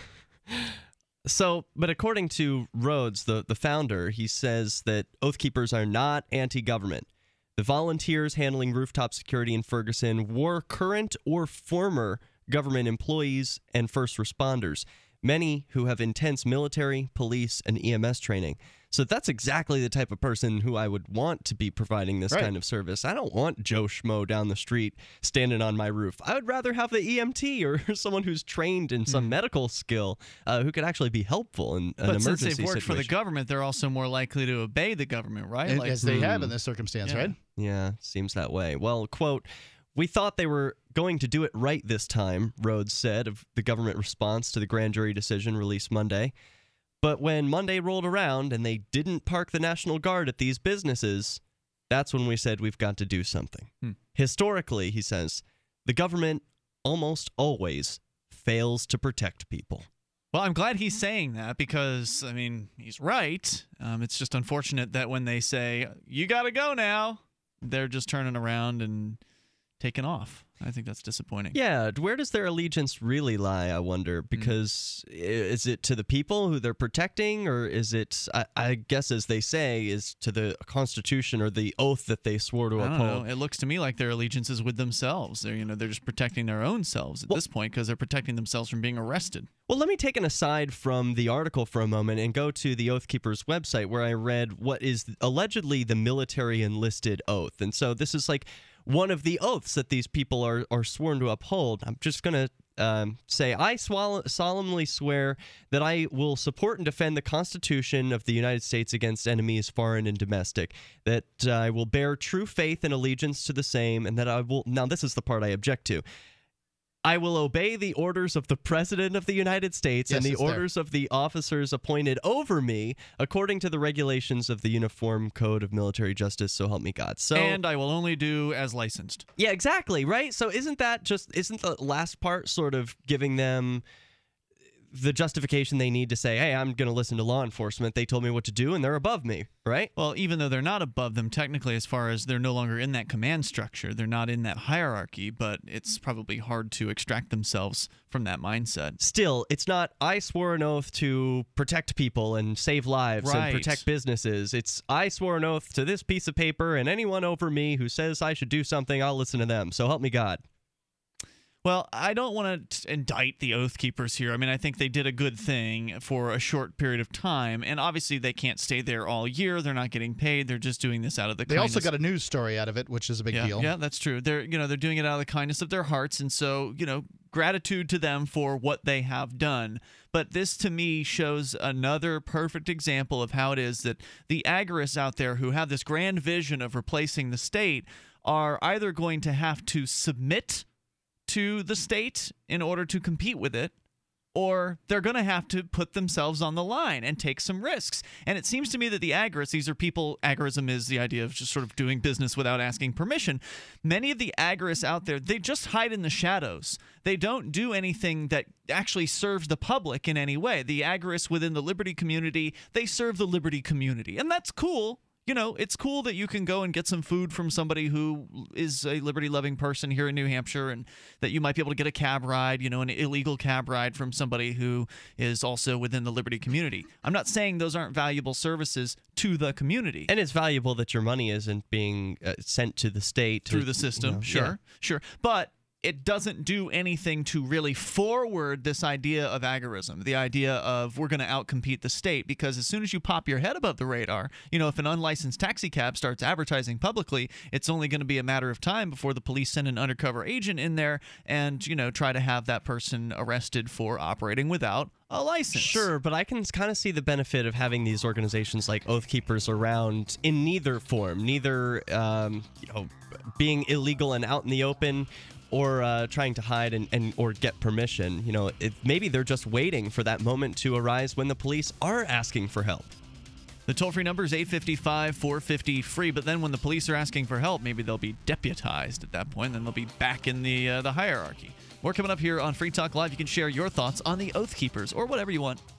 So, but according to Rhodes, the, the founder, he says that Oathkeepers are not anti-government. The volunteers handling rooftop security in Ferguson were current or former government employees and first responders, many who have intense military, police, and E M S training. So that's exactly the type of person who I would want to be providing this Right. kind of service. I don't want Joe Schmo down the street standing on my roof. I would rather have the E M T or someone who's trained in some medical skill uh, who could actually be helpful in an But emergency since they've worked situation. for the government, they're also more likely to obey the government, right? And- Like, as they have in this circumstance, Yeah. right? Yeah, seems that way. Well, quote, "We thought they were going to do it right this time," Rhodes said of the government response to the grand jury decision released Monday. "But when Monday rolled around and they didn't park the National Guard at these businesses, that's when we said we've got to do something." Hmm. Historically, he says, the government almost always fails to protect people. Well, I'm glad he's saying that because, I mean, he's right. Um, it's just unfortunate that when they say, you got to go now, they're just turning around and taking off. I think that's disappointing. Yeah, where does their allegiance really lie, I wonder? Because i is it to the people who they're protecting, or is it, I, I guess as they say, is to the Constitution or the oath that they swore to I don't uphold? know. It looks to me like their allegiance is with themselves. They're, you know, they're just protecting their own selves at this point because they're protecting themselves from being arrested. Well, let me take an aside from the article for a moment and go to the Oathkeepers website where I read what is allegedly the military enlisted oath. And so this is like one of the oaths that these people are, are sworn to uphold. I'm just going to um, say, I swall- solemnly swear that I will support and defend the Constitution of the United States against enemies foreign and domestic, that uh, I will bear true faith and allegiance to the same, and that I will, now this is the part I object to, I will obey the orders of the President of the United States Yes, and the it's there. orders of the officers appointed over me according to the regulations of the Uniform Code of Military Justice, so help me God. So, And I will only do as licensed. yeah, exactly, right? So isn't that just, isn't the last part sort of giving them the justification they need to say, hey, I'm going to listen to law enforcement. They told me what to do, and they're above me, right? Well, even though they're not above them technically, as far as they're no longer in that command structure, they're not in that hierarchy, but it's probably hard to extract themselves from that mindset. Still, it's not, I swore an oath to protect people and save lives Right. and protect businesses. It's, I swore an oath to this piece of paper, and anyone over me who says I should do something, I'll listen to them. So help me God. Well, I don't want to indict the Oathkeepers here. I mean, I think they did a good thing for a short period of time, and obviously they can't stay there all year. They're not getting paid. They're just doing this out of the They kindness. also got a news story out of it, which is a big yeah, deal. Yeah, that's true. They're, you know, they're doing it out of the kindness of their hearts, and so, you know, gratitude to them for what they have done. But this, to me, shows another perfect example of how it is that the agorists out there who have this grand vision of replacing the state are either going to have to submit to the state in order to compete with it, or they're going to have to put themselves on the line and take some risks. And it seems to me that the agorists, these are people, agorism is the idea of just sort of doing business without asking permission. Many of the agorists out there, they just hide in the shadows. They don't do anything that actually serves the public in any way. The agorists within the liberty community, they serve the liberty community. And that's cool. You know, it's cool that you can go and get some food from somebody who is a liberty-loving person here in New Hampshire, and that you might be able to get a cab ride, you know, an illegal cab ride from somebody who is also within the liberty community. I'm not saying those aren't valuable services to the community. And it's valuable that your money isn't being uh, sent to the state. To, Through the system, you know, sure, yeah. sure. But it doesn't do anything to really forward this idea of agorism, the idea of we're going to outcompete the state, because as soon as you pop your head above the radar, you know, if an unlicensed taxi cab starts advertising publicly, it's only going to be a matter of time before the police send an undercover agent in there and, you know, try to have that person arrested for operating without a license. Sure, but I can kind of see the benefit of having these organizations like Oathkeepers around in neither form, neither um, you know, being illegal and out in the open, or uh, trying to hide and, and or get permission. You know, it, maybe they're just waiting for that moment to arise when the police are asking for help. The toll-free number is eight five five, four five zero, free, but then when the police are asking for help, maybe they'll be deputized at that point, then they'll be back in the uh, the hierarchy. More coming up here on Free Talk Live. You can share your thoughts on the Oathkeepers or whatever you want.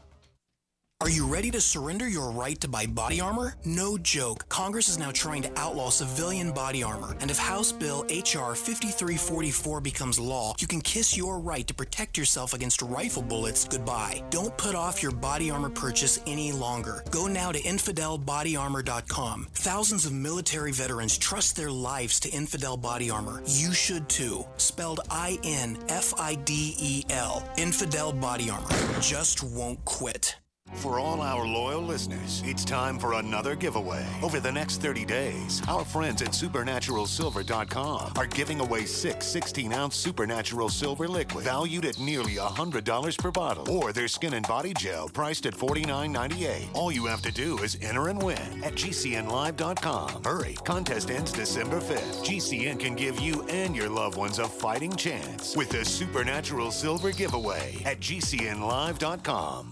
Are you ready to surrender your right to buy body armor? No joke. Congress is now trying to outlaw civilian body armor, and if House Bill H R fifty-three forty-four becomes law, you can kiss your right to protect yourself against rifle bullets goodbye. Don't put off your body armor purchase any longer. Go now to infidel body armor dot com. Thousands of military veterans trust their lives to Infidel Body Armor. You should too. Spelled I N F I D E L. Infidel Body Armor. Just won't quit. For all our loyal listeners, it's time for another giveaway. Over the next thirty days, our friends at supernatural silver dot com are giving away six sixteen-ounce Supernatural Silver liquid valued at nearly one hundred dollars per bottle, or their skin and body gel priced at forty-nine ninety-eight. All you have to do is enter and win at G C N live dot com. Hurry, contest ends December fifth. G C N can give you and your loved ones a fighting chance with the Supernatural Silver giveaway at G C N live dot com.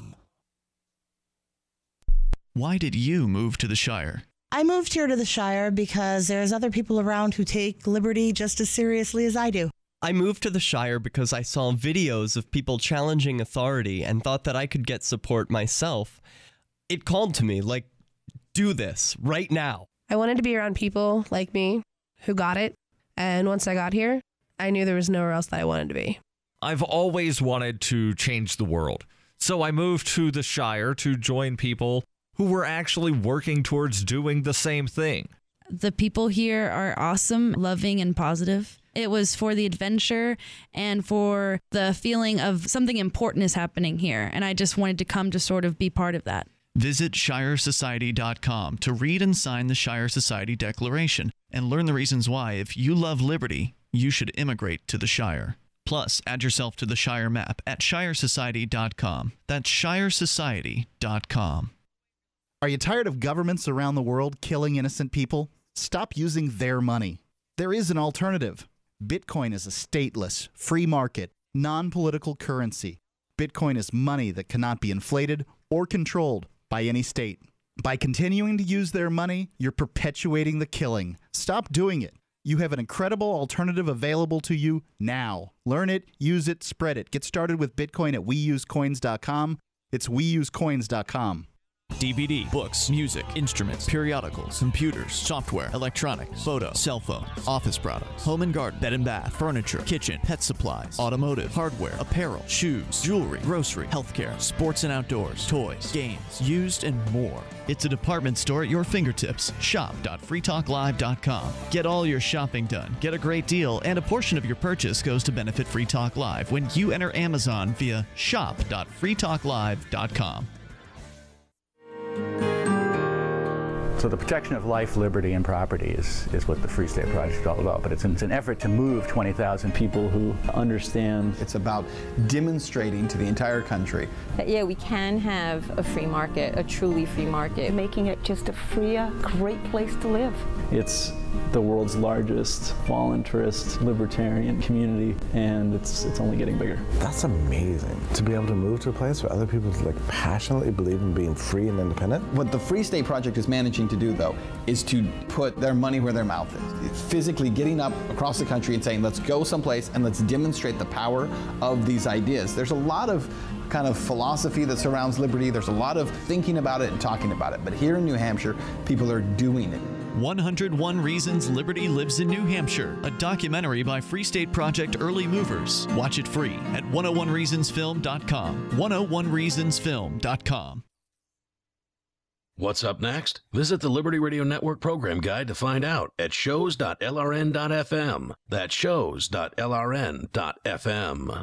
Why did you move to the Shire? I moved here to the Shire because there's other people around who take liberty just as seriously as I do. I moved to the Shire because I saw videos of people challenging authority and thought that I could get support myself. It called to me, like, do this right now. I wanted to be around people like me who got it, and once I got here, I knew there was nowhere else that I wanted to be. I've always wanted to change the world, so I moved to the Shire to join people who were actually working towards doing the same thing. The people here are awesome, loving, and positive. It was for the adventure and for the feeling of something important is happening here, and I just wanted to come to sort of be part of that. Visit shire society dot com to read and sign the Shire Society Declaration and learn the reasons why, if you love liberty, you should immigrate to the Shire. Plus, add yourself to the Shire map at shire society dot com. That's shire society dot com. Are you tired of governments around the world killing innocent people? Stop using their money. There is an alternative. Bitcoin is a stateless, free market, non-political currency. Bitcoin is money that cannot be inflated or controlled by any state. By continuing to use their money, you're perpetuating the killing. Stop doing it. You have an incredible alternative available to you now. Learn it, use it, spread it. Get started with Bitcoin at we use coins dot com. It's we use coins dot com. D V D, books, music, instruments, periodicals, computers, software, electronics, photo, cell phones, office products, home and garden, bed and bath, furniture, kitchen, pet supplies, automotive, hardware, apparel, shoes, jewelry, grocery, healthcare, sports and outdoors, toys, games, used, and more. It's a department store at your fingertips. shop dot free talk live dot com. Get all your shopping done, get a great deal, and a portion of your purchase goes to benefit Free Talk Live when you enter Amazon via shop dot free talk live dot com. So the protection of life, liberty, and property is, is what the Free State Project is all about. But it's an, it's an effort to move twenty thousand people who understand. It's about demonstrating to the entire country that, yeah, we can have a free market, a truly free market. Making it just a freer, great place to live. It's the world's largest voluntarist libertarian community, and it's it's only getting bigger. That's amazing. To be able to move to a place where other people like passionately believe in being free and independent. What the Free State Project is managing to do, though, is to put their money where their mouth is. It's physically getting up across the country and saying, let's go someplace and let's demonstrate the power of these ideas. There's a lot of kind of philosophy that surrounds liberty. There's a lot of thinking about it and talking about it. But here in New Hampshire, people are doing it. one hundred one Reasons Liberty Lives in New Hampshire, a documentary by Free State Project Early Movers. Watch it free at one oh one reasons film dot com. one oh one reasons film dot com. What's up next? Visit the Liberty Radio Network program guide to find out at shows dot L R N dot F M. That's shows dot L R N dot F M.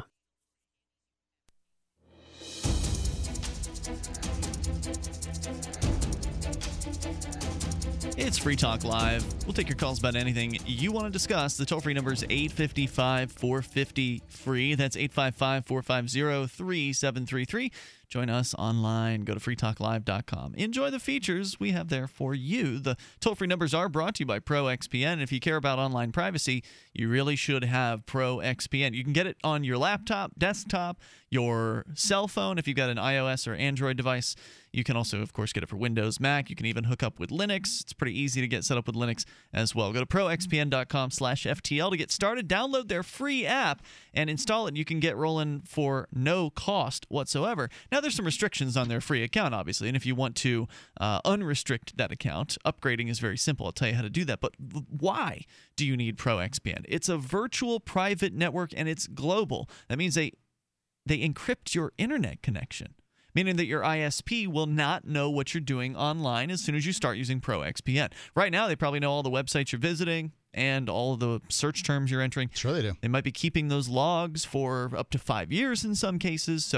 It's Free Talk Live. We'll take your calls about anything you want to discuss. The toll-free number is eight five five, four five zero, free. That's eight five five, four five zero, three seven three three. Join us online. Go to free talk live dot com. Enjoy the features we have there for you. The toll-free numbers are brought to you by Pro X P N. If you care about online privacy, you really should have Pro X P N. You can get it on your laptop, desktop, your cell phone if you've got an iOS or Android device. You can also, of course, get it for Windows, Mac. You can even hook up with Linux. It's pretty easy to get set up with Linux as well. Go to pro x p n dot com slash F T L to get started. Download their free app and install it. You can get rolling for no cost whatsoever. Now, there's some restrictions on their free account, obviously, and if you want to uh, unrestrict that account, upgrading is very simple. I'll tell you how to do that. But why do you need Pro X P N? It's a virtual private network, and it's global. That means they they encrypt your internet connection, meaning that your I S P will not know what you're doing online as soon as you start using Pro X P N. Right now, they probably know all the websites you're visiting and all the search terms you're entering. Sure they do. They might be keeping those logs for up to five years in some cases. So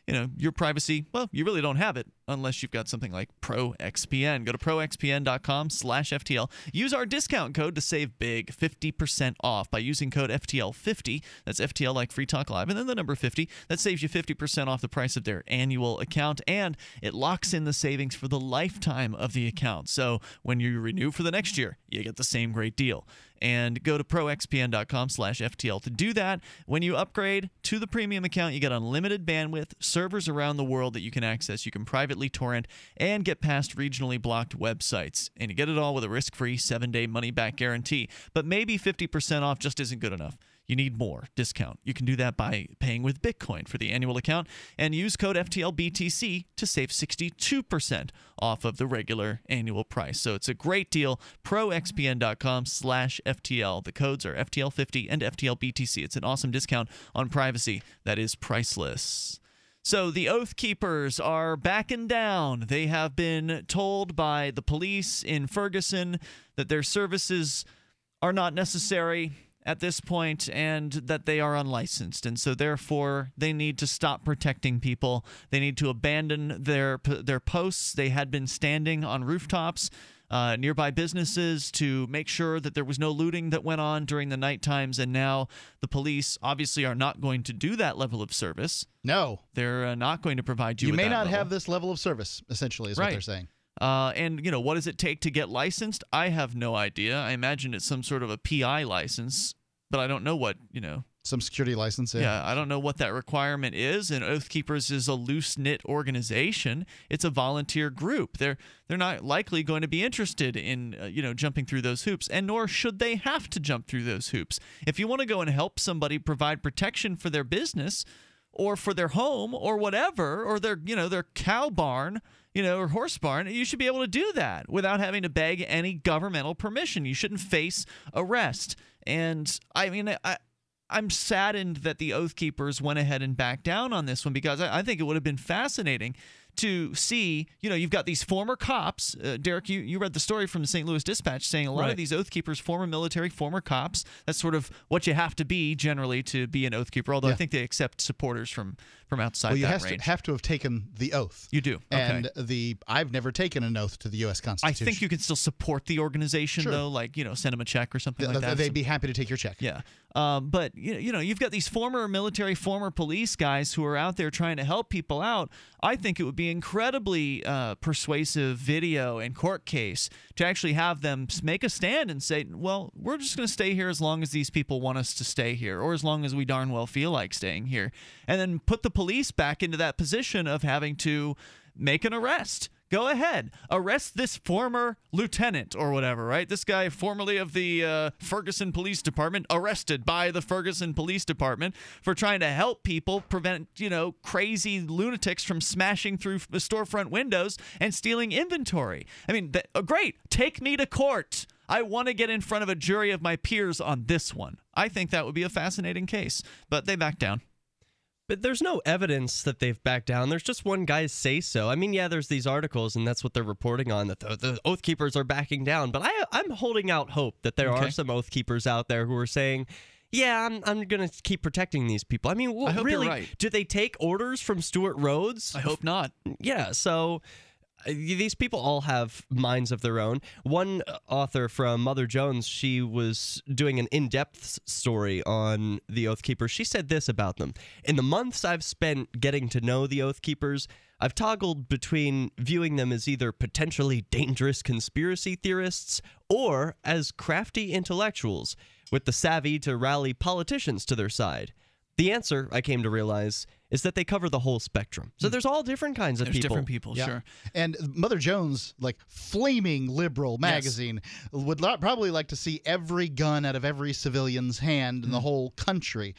you know, your privacy, well, you really don't have it unless you've got something like ProXPN. Go to proxpn.com slash FTL. Use our discount code to save big, fifty percent off by using code F T L fifty. That's F T L like Free Talk Live, and then the number fifty. That saves you fifty percent off the price of their annual account, and it locks in the savings for the lifetime of the account. So when you renew for the next year, you get the same great deal. And go to proxpn.com slash FTL to do that. When you upgrade to the premium account, you get unlimited bandwidth, servers around the world that you can access. You can privately torrent and get past regionally blocked websites. And you get it all with a risk-free seven-day money-back guarantee. But maybe fifty percent off just isn't good enough. You need more discount. You can do that by paying with Bitcoin for the annual account and use code F T L B T C to save sixty-two percent off of the regular annual price. So it's a great deal. proxpn.com slash FTL. The codes are F T L fifty and F T L B T C. It's an awesome discount on privacy that is priceless. So the Oathkeepers are backing down. They have been told by the police in Ferguson that their services are not necessary at this point and that they are unlicensed, and so therefore they need to stop protecting people. They need to abandon their their posts. They had been standing on rooftops uh, nearby businesses to make sure that there was no looting that went on during the night times, and now the police obviously are not going to do that level of service. No. They're uh, not going to provide you, You with may that not level. have this level of service, essentially, is Right. what they're saying. Uh, and, you know, what does it take to get licensed? I have no idea. I imagine it's some sort of a P I license, but I don't know what, you know. Some security license, yeah. Yeah, I don't know what that requirement is. And Oathkeepers is a loose-knit organization. It's a volunteer group. They're they're not likely going to be interested in, uh, you know, jumping through those hoops, and nor should they have to jump through those hoops. If you want to go and help somebody provide protection for their business or for their home or whatever, or their, you know, their cow barn, you know, or horse barn, you should be able to do that without having to beg any governmental permission. You shouldn't face arrest. And I mean, I, I'm saddened that the Oathkeepers went ahead and backed down on this one, because I, I think it would have been fascinating to see, you know, you've got these former cops. Uh, Derrick, you, you read the story from the Saint Louis Dispatch saying a lot Right. of these Oathkeepers, former military, former cops. That's sort of what you have to be generally to be an Oathkeeper, although Yeah. I think they accept supporters from, from outside Well, you that have range. to, have to have taken the oath. You do. And Okay. the I've never taken an oath to the U S I Constitution. think you can still support the organization, Sure. though, like, you know, send them a check or something Th- like that. They'd be happy to take your check. Yeah. Um, but, you know, you know, you've got these former military, former police guys who are out there trying to help people out. I think it would be incredibly uh, persuasive video and court case to actually have them s- make a stand and say, well, we're just going to stay here as long as these people want us to stay here, or as long as we darn well feel like staying here. And then put the police back into that position of having to make an arrest. Go ahead. Arrest this former lieutenant or whatever, right? This guy formerly of the uh, Ferguson Police Department, arrested by the Ferguson Police Department for trying to help people prevent, you know, crazy lunatics from smashing through f- storefront windows and stealing inventory. I mean, th- uh, great. Take me to court. I want to get in front of a jury of my peers on this one. I think that would be a fascinating case, but they backed down. But there's no evidence that they've backed down. There's just one guy's say so. I mean, yeah, there's these articles, and that's what they're reporting on, that the, the Oathkeepers are backing down. But I, I'm holding out hope that there Okay. are some Oathkeepers out there who are saying, yeah, I'm, I'm going to keep protecting these people. I mean, wh- I hope you're really, right. do they take orders from Stuart Rhodes? I hope not. Yeah, so uh, these people all have minds of their own. One author from Mother Jones, she was doing an in-depth s- story on the Oathkeepers. She said this about them. In the months I've spent getting to know the Oathkeepers, I've toggled between viewing them as either potentially dangerous conspiracy theorists or as crafty intellectuals with the savvy to rally politicians to their side. The answer, I came to realize, is that they cover the whole spectrum. So there's all different kinds of There's people. different people, Yeah. sure. And Mother Jones, like flaming liberal magazine, would lo- probably like to see every gun out of every civilian's hand in the whole country.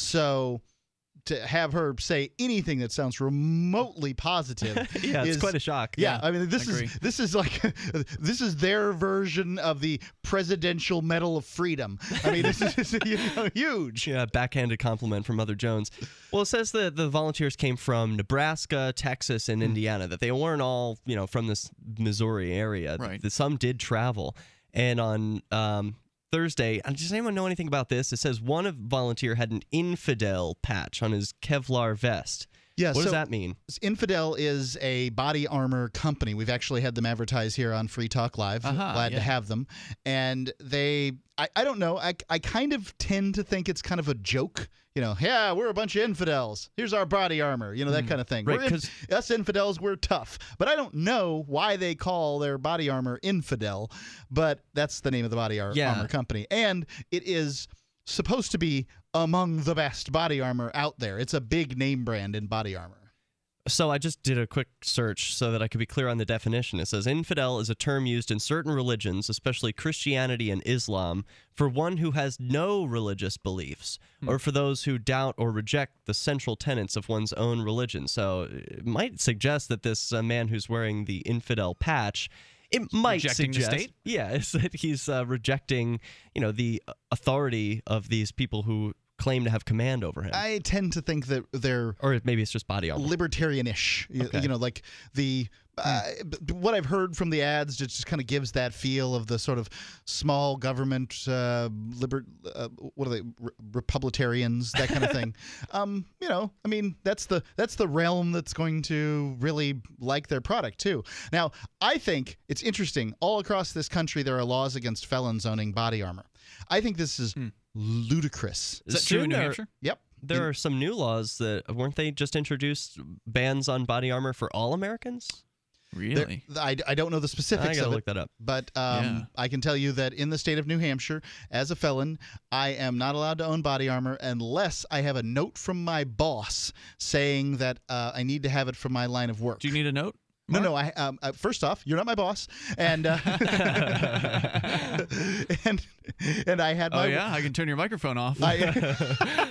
So to have her say anything that sounds remotely positive, Yeah, it's is, quite a shock. Yeah, Yeah, I mean, this I agree. is this is like this is their version of the Presidential Medal of Freedom. I mean, this is you know, huge. Yeah, backhanded compliment from Mother Jones. Well, it says that the volunteers came from Nebraska, Texas, and Indiana, that they weren't all, you know, from this Missouri area. Right. That some did travel. And on um, Thursday, and does anyone know anything about this? It says one of volunteer had an infidel patch on his Kevlar vest. Yeah, what so does that mean? Infidel is a body armor company. We've actually had them advertise here on Free Talk Live. Uh-huh, Glad yeah. to have them. And they, I, I don't know, I, I kind of tend to think it's kind of a joke. You know, yeah, we're a bunch of infidels. Here's our body armor. You know, that Mm. kind of thing. Right, We're inf- 'cause- us infidels, we're tough. But I don't know why they call their body armor Infidel, but that's the name of the body ar- Yeah. armor company. And it is supposed to be among the best body armor out there. It's a big name brand in body armor. So I just did a quick search so that I could be clear on the definition. It says infidel is a term used in certain religions, especially Christianity and Islam, for one who has no religious beliefs, Hmm. or for those who doubt or reject the central tenets of one's own religion. So it might suggest that this uh, man who's wearing the infidel patch, it might Rejecting the suggest, state? yeah, it's that he's uh, rejecting, you know, the authority of these people who claim to have command over him. I tend to think that they're or maybe it's just body armor. libertarian-ish. You, Okay. you know, like the uh, b- what I've heard from the ads just, just kind of gives that feel of the sort of small government, uh, liber, uh, what are they, Re- Republitarians, that kind of thing. Um, you know, I mean, that's the that's the realm that's going to really like their product too. Now, I think it's interesting. All across this country, there are laws against felons owning body armor. I think this is ludicrous. Is that true in New Soon there- Hampshire? Yep. There are some new laws that weren't they just introduced bans on body armor for all Americans? Really? There- I, I don't know the specifics I gotta of it, look that up. but um, Yeah. I can tell you that in the state of New Hampshire, as a felon, I am not allowed to own body armor unless I have a note from my boss saying that uh, I need to have it for my line of work. Do you need a note? No, no. I um, uh, first off, you're not my boss, and uh, and and I had my Oh yeah, I can turn your microphone off. I,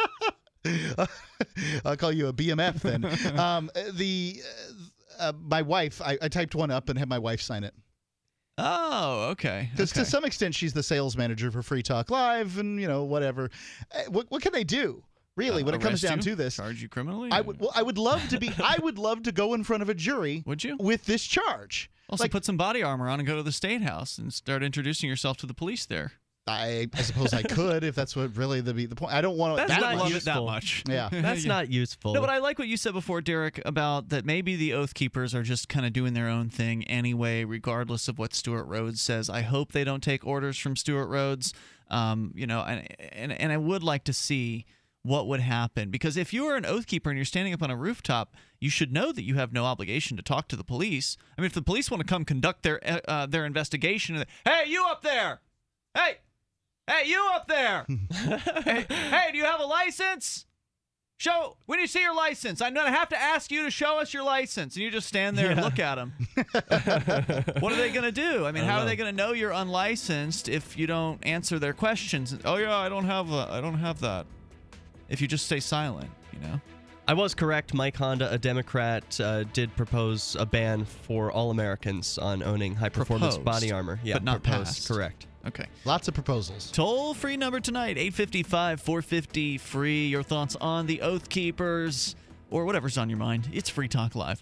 I'll call you a B M F then. Um, the uh, uh, my wife, I, I typed one up and had my wife sign it. Oh, okay. Because okay. to some extent, she's the sales manager for Free Talk Live, and you know whatever. Uh, What what can they do? Really, Uh, when it comes arrest down you? to this, Charge you criminally? I would well, I would love to be I would love to go in front of a jury. Would you? With this charge? Also, Like, put some body armor on and go to the state house and start introducing yourself to the police there. I, I suppose I could if that's what really the the point. I don't want to. That's not love it useful. that much. Yeah. That's Yeah. not useful. No, but I like what you said before, Derrick, about that maybe the Oathkeepers are just kind of doing their own thing anyway, regardless of what Stuart Rhodes says. I hope they don't take orders from Stuart Rhodes. Um, you know, and, and and I would like to see what would happen, because if you are an Oathkeeper and you're standing up on a rooftop, you should know that you have no obligation to talk to the police. I mean, if the police want to come conduct their uh, their investigation, hey, you up there, hey, hey, you up there, hey, hey, do you have a license? Show, when you see your license, I'm going to have to ask you to show us your license. And you just stand there and Yeah. look at them. What are they going to do? I mean, I how don't are know. they going to know you're unlicensed if you don't answer their questions? Oh, yeah, I don't have that. I don't have that. If you just stay silent, you know? I was correct. Mike Honda, a Democrat, uh, did propose a ban for all Americans on owning high-performance Proposed, body armor. Yeah, but not proposed. passed. Correct. Okay. Lots of proposals. Toll-free number tonight, eight five five, four five zero, free. Your thoughts on the Oathkeepers or whatever's on your mind. It's Free Talk Live.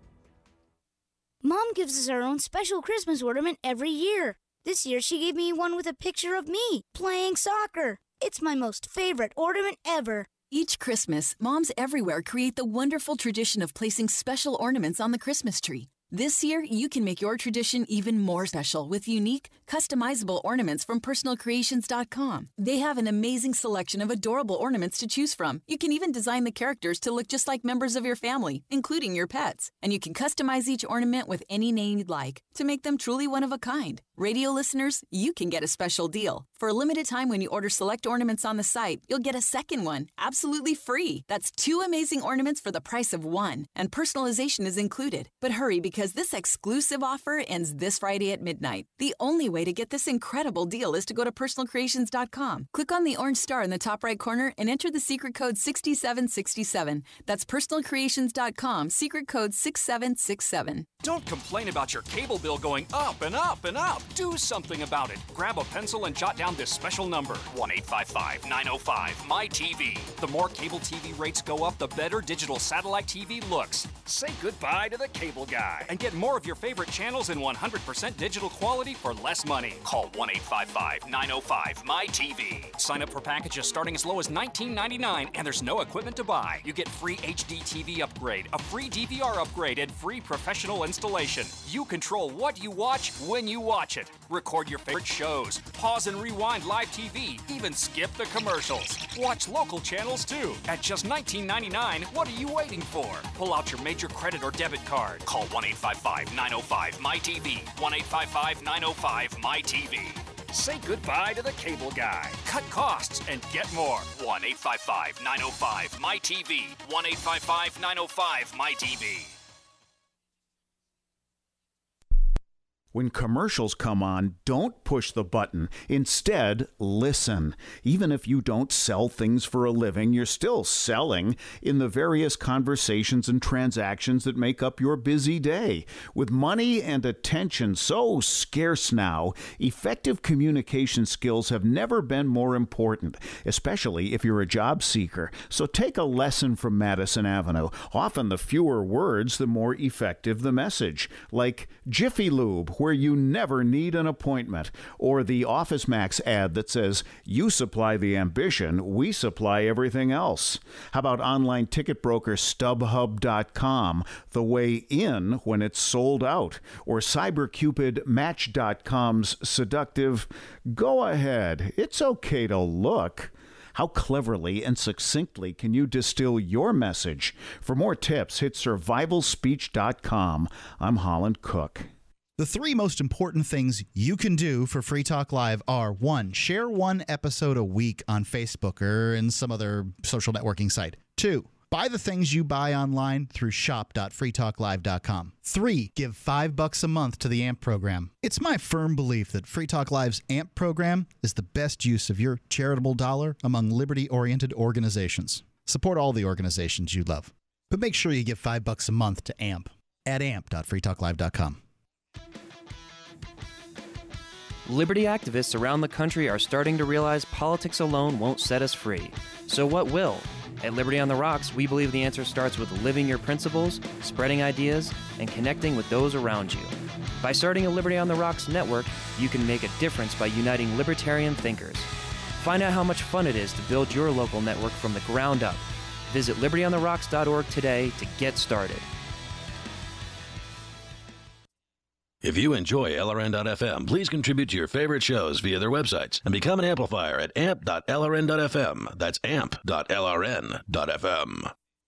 Mom gives us our own special Christmas ornament every year. This year she gave me one with a picture of me playing soccer. It's my most favorite ornament ever. Each Christmas, moms everywhere create the wonderful tradition of placing special ornaments on the Christmas tree. This year, you can make your tradition even more special with unique, customizable ornaments from personal creations dot com. They have an amazing selection of adorable ornaments to choose from. You can even design the characters to look just like members of your family, including your pets. And you can customize each ornament with any name you'd like to make them truly one of a kind. Radio listeners, you can get a special deal. For a limited time when you order select ornaments on the site, you'll get a second one absolutely free. That's two amazing ornaments for the price of one, and personalization is included. But hurry, because this exclusive offer ends this Friday at midnight. The only way to get this incredible deal is to go to personal creations dot com. Click on the orange star in the top right corner and enter the secret code six seven six seven. That's personal creations dot com, secret code six seven six seven. Don't complain about your cable bill going up and up and up. Do something about it. Grab a pencil and jot down this special number, one eight five five, nine oh five, M Y T V. The more cable T V rates go up, the better digital satellite T V looks. Say goodbye to the cable guy and get more of your favorite channels in one hundred percent digital quality for less money. Call one eight five five, nine oh five, M Y T V. Sign up for packages starting as low as nineteen ninety-nine, and there's no equipment to buy. You get free H D T V upgrade, a free D V R upgrade, and free professional installation. You control what you watch when you watch it. Record your favorite shows, pause and rewind live T V, even skip the commercials. Watch local channels too. At just nineteen ninety-nine, what are you waiting for? Pull out your major credit or debit card. Call one eight five five, nine oh five, M Y T V. one eight five five, nine oh five, M Y T V. Say goodbye to the cable guy. Cut costs and get more. one eight five five, nine oh five, M Y T V. one eight five five, nine oh five, M Y T V. When commercials come on, don't push the button. Instead, listen. Even if you don't sell things for a living, you're still selling in the various conversations and transactions that make up your busy day. With money and attention so scarce now, effective communication skills have never been more important, especially if you're a job seeker. So take a lesson from Madison Avenue. Often the fewer words, the more effective the message. Like Jiffy Lube, where you never need an appointment, or the Office Max ad that says, you supply the ambition, we supply everything else. How about online ticket broker StubHub dot com, the way in when it's sold out, or CyberCupid Match dot com's seductive, go ahead, it's okay to look. How cleverly and succinctly can you distill your message? For more tips, hit survival speech dot com. I'm Holland Cook. The three most important things you can do for Free Talk Live are, one, share one episode a week on Facebook or in some other social networking site. Two, buy the things you buy online through shop dot free talk live dot com. Three, give five bucks a month to the A M P program. It's my firm belief that Free Talk Live's A M P program is the best use of your charitable dollar among liberty-oriented organizations. Support all the organizations you love, but make sure you give five bucks a month to A M P at A M P dot free talk live dot com. Liberty activists around the country are starting to realize politics alone won't set us free. So what will? At Liberty on the Rocks, we believe the answer starts with living your principles, spreading ideas, and connecting with those around you. By starting a Liberty on the Rocks network, you can make a difference by uniting libertarian thinkers. Find out how much fun it is to build your local network from the ground up. Visit liberty on the rocks dot org today to get started. If you enjoy L R N dot F M, please contribute to your favorite shows via their websites and become an amplifier at amp dot L R N dot F M. That's amp dot L R N dot F M.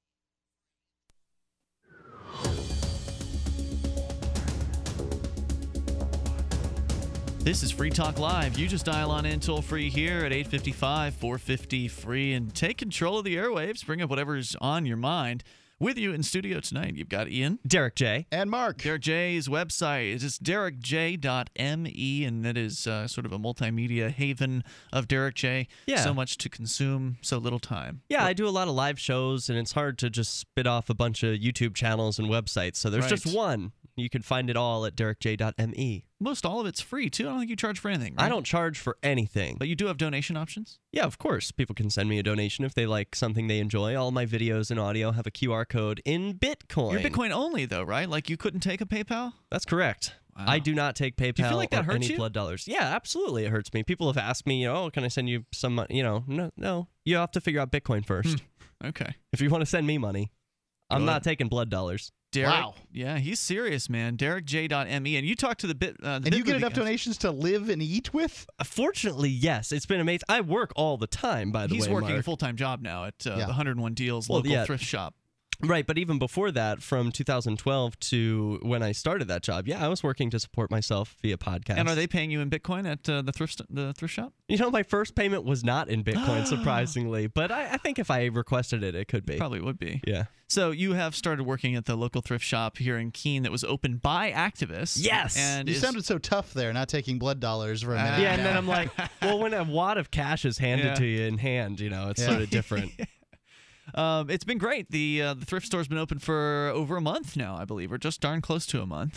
This is Free Talk Live. You just dial on in toll free here at eight five five, four five zero, free and take control of the airwaves. Bring up whatever's on your mind. With you in studio tonight, you've got Ian. Derrick J. And Mark. Derrick J's website is just derrick j dot m e, and that is uh, sort of a multimedia haven of Derrick J. Yeah. So much to consume, so little time. Yeah, I do a lot of live shows, and it's hard to just spit off a bunch of YouTube channels and websites. So there's Right. just one. You can find it all at derrick j dot m e. Most all of it's free, too. I don't think you charge for anything, right? I don't charge for anything. But you do have donation options? Yeah, of course. People can send me a donation if they like something they enjoy. All my videos and audio have a Q R code in Bitcoin. You're Bitcoin only, though, right? Like you couldn't take a PayPal? That's correct. Wow. I do not take PayPal Do you feel like that or hurts any you? blood dollars. Yeah, absolutely. It hurts me. People have asked me, you know, oh, can I send you some money? You know, no, no. You have to figure out Bitcoin first. Hmm. Okay. If you want to send me money, I'm Good. not taking blood dollars. Derrick, Wow. Yeah, he's serious, man. derrick j dot m e. And you talk to the bit. Uh, the And bit you get movie enough guys. donations to live and eat with? Uh, Fortunately, yes. It's been amazing. I work all the time, by the He's way, working a Mark. full-time job now at uh, Yeah. the one oh one Deals Well, local yeah. thrift shop. Right, but even before that, from two thousand twelve to when I started that job, yeah, I was working to support myself via podcast. And are they paying you in Bitcoin at uh, the thrift the thrift shop? You know, my first payment was not in Bitcoin, surprisingly, but I, I think if I requested it, it could be. Probably would be. Yeah. So you have started working at the local thrift shop here in Keene that was opened by activists. Yes. And You is- sounded so tough there, not taking blood dollars for a minute. Yeah, and then I'm like, well, when a wad of cash is handed Yeah. to you in hand, you know, it's Yeah. sort of different. Um, it's been great. The uh, the thrift store's been open for over a month now, I believe, or just darn close to a month,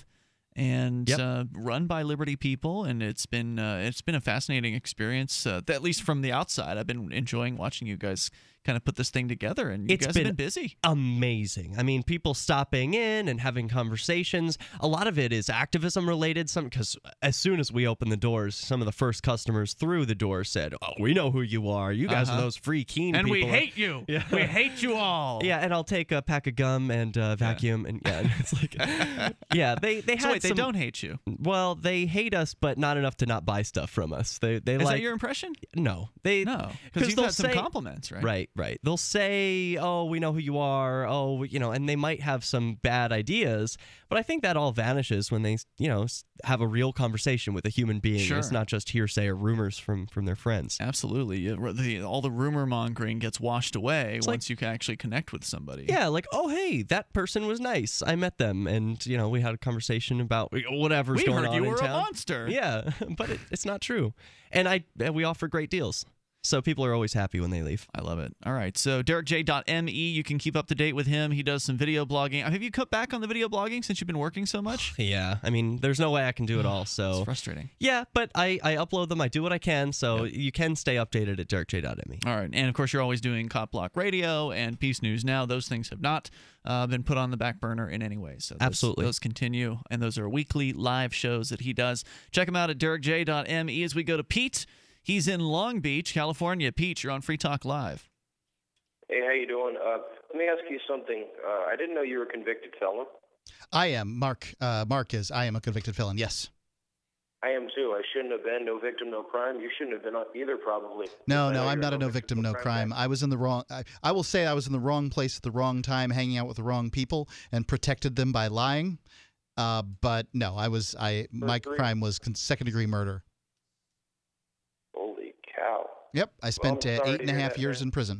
and Yep. uh, run by Liberty people. And it's been uh, it's been a fascinating experience, uh, at least from the outside. I've been enjoying watching you guys kind of put this thing together, and you It's guys been have been busy. Amazing. I mean, people stopping in and having conversations. A lot of it is activism related. Some because as soon as we opened the doors, some of the first customers through the door said, "Oh, we know who you are. You guys Uh-huh. are those free keen And people." we hate you. Yeah. We hate you all. Yeah, and I'll take a pack of gum and uh, vacuum, and yeah, and it's like, yeah, they they So had wait, they some- don't hate you. Well, they hate us, but not enough to not buy stuff from us. They they Is like that your impression? no, they No, because you've they'll had some say- compliments, right? Right, right. They'll say, "Oh, we know who you are." Oh, we- you know, and they might have some bad ideas, but I think that all vanishes when they, you know, s- have a real conversation with a human being. Sure. It's not just hearsay or rumors from from their friends. Absolutely. Yeah, the, all the rumor mongering gets washed away It's once you can actually connect with somebody. Yeah, like, oh, hey, that person was nice. I met them, and you know, we had a conversation about whatever's We going heard on you in were a town. monster. Yeah, but it, it's not true. And I and we offer great deals, so people are always happy when they leave. I love it. All right, so derrick j dot m e, you can keep up to date with him. He does some video blogging. Have you cut back on the video blogging since you've been working so much? Yeah, I mean, there's no way I can do it all. So It's frustrating. Yeah, but I, I upload them. I do what I can, so you can stay updated at derrick j dot m e. All right, and of course, you're always doing Cop Block Radio and Peace News Now. Those things have not uh, been put on the back burner in any way. So those, Absolutely. those continue, and those are weekly live shows that he does. Check him out at derrick j dot m e as we go to Pete. He's in Long Beach, California. Pete, you're on Free Talk Live. Hey, how you doing? Uh, let me ask you something. Uh, I didn't know you were a convicted felon. I am. Mark uh, Mark is. I am a convicted felon, yes. I am too. I shouldn't have been. No victim, no crime. You shouldn't have been either, probably. No, I know no, I'm you're not a no victim, no crime. I was in the wrong. I, I will say I was in the wrong place at the wrong time, hanging out with the wrong people, and protected them by lying. Uh, but no, I was. I my degree? crime was con- second degree murder. Holy cow. Yep, I spent I'm uh, sorry eight to and a hear half that, years man. in prison.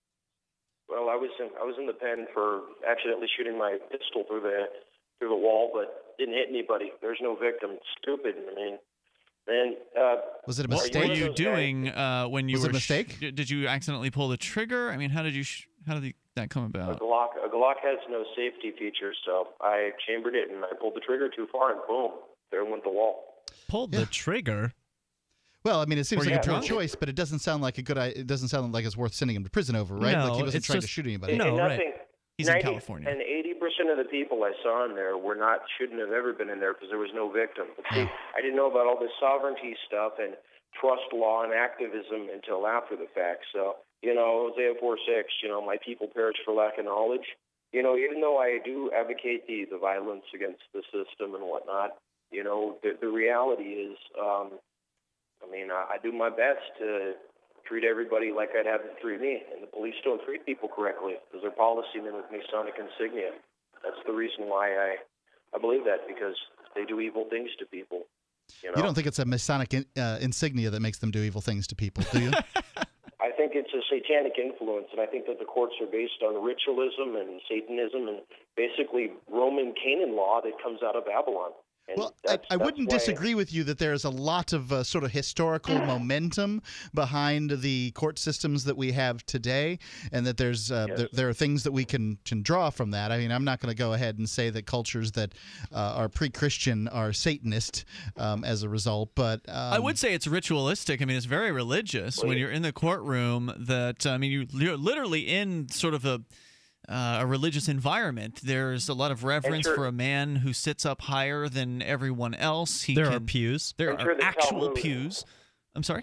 Well, I was in I was in the pen for accidentally shooting my pistol through the through the wall, but didn't hit anybody. There's no victim. It's stupid. I mean, man. Uh, Was it a are What you one were of you those doing guys- uh, when you Was it were a mistake? sh- did you accidentally pull the trigger? I mean, how did you? Sh- how did that come A about? Glock, a Glock has no safety features, so I chambered it and I pulled the trigger too far, and boom, there went the wall. Pulled the trigger. Well, I mean, it seems Were like you a poor drunk? choice, but it doesn't sound like a good. i- It doesn't sound like it's worth sending him to prison over, right? No, like he wasn't it's trying just- to shoot anybody. No, and right. nothing, He's in ninety California. And eighty percent of the people I saw in there were not, shouldn't have ever been in there because there was no victim. But see, I didn't know about all this sovereignty stuff and trust law and activism until after the fact. So, you know, Hosea four six, you know, my people perish for lack of knowledge. You know, even though I do advocate the, the violence against the system and whatnot, you know, the, the reality is, um, I mean, I, I do my best to treat everybody like I'd have them treat me, and the police don't treat people correctly because their policy mimic Masonic insignia. That's the reason why I, I believe that, because they do evil things to people. You know? You don't think it's a Masonic in, uh, insignia that makes them do evil things to people, do you? I think it's a satanic influence, and I think that the courts are based on ritualism and Satanism and basically Roman Canaan law that comes out of Babylon. And Well, I, that's- I that's wouldn't why- disagree with you that there's a lot of uh, sort of historical momentum behind the court systems that we have today, and that there's uh, Yes. there, there are things that we can, can draw from that. I mean, I'm not going to go ahead and say that cultures that uh, are pre-Christian are Satanist um, as a result, but um, I would say it's ritualistic. I mean, it's very religious when you're in the courtroom. That I mean, you- you're literally in sort of a uh, a religious environment. There's a lot of reverence Enter- for a man who sits up higher than everyone else. He There can, are pews. There Enter are the actual Talmud. pews. I'm sorry.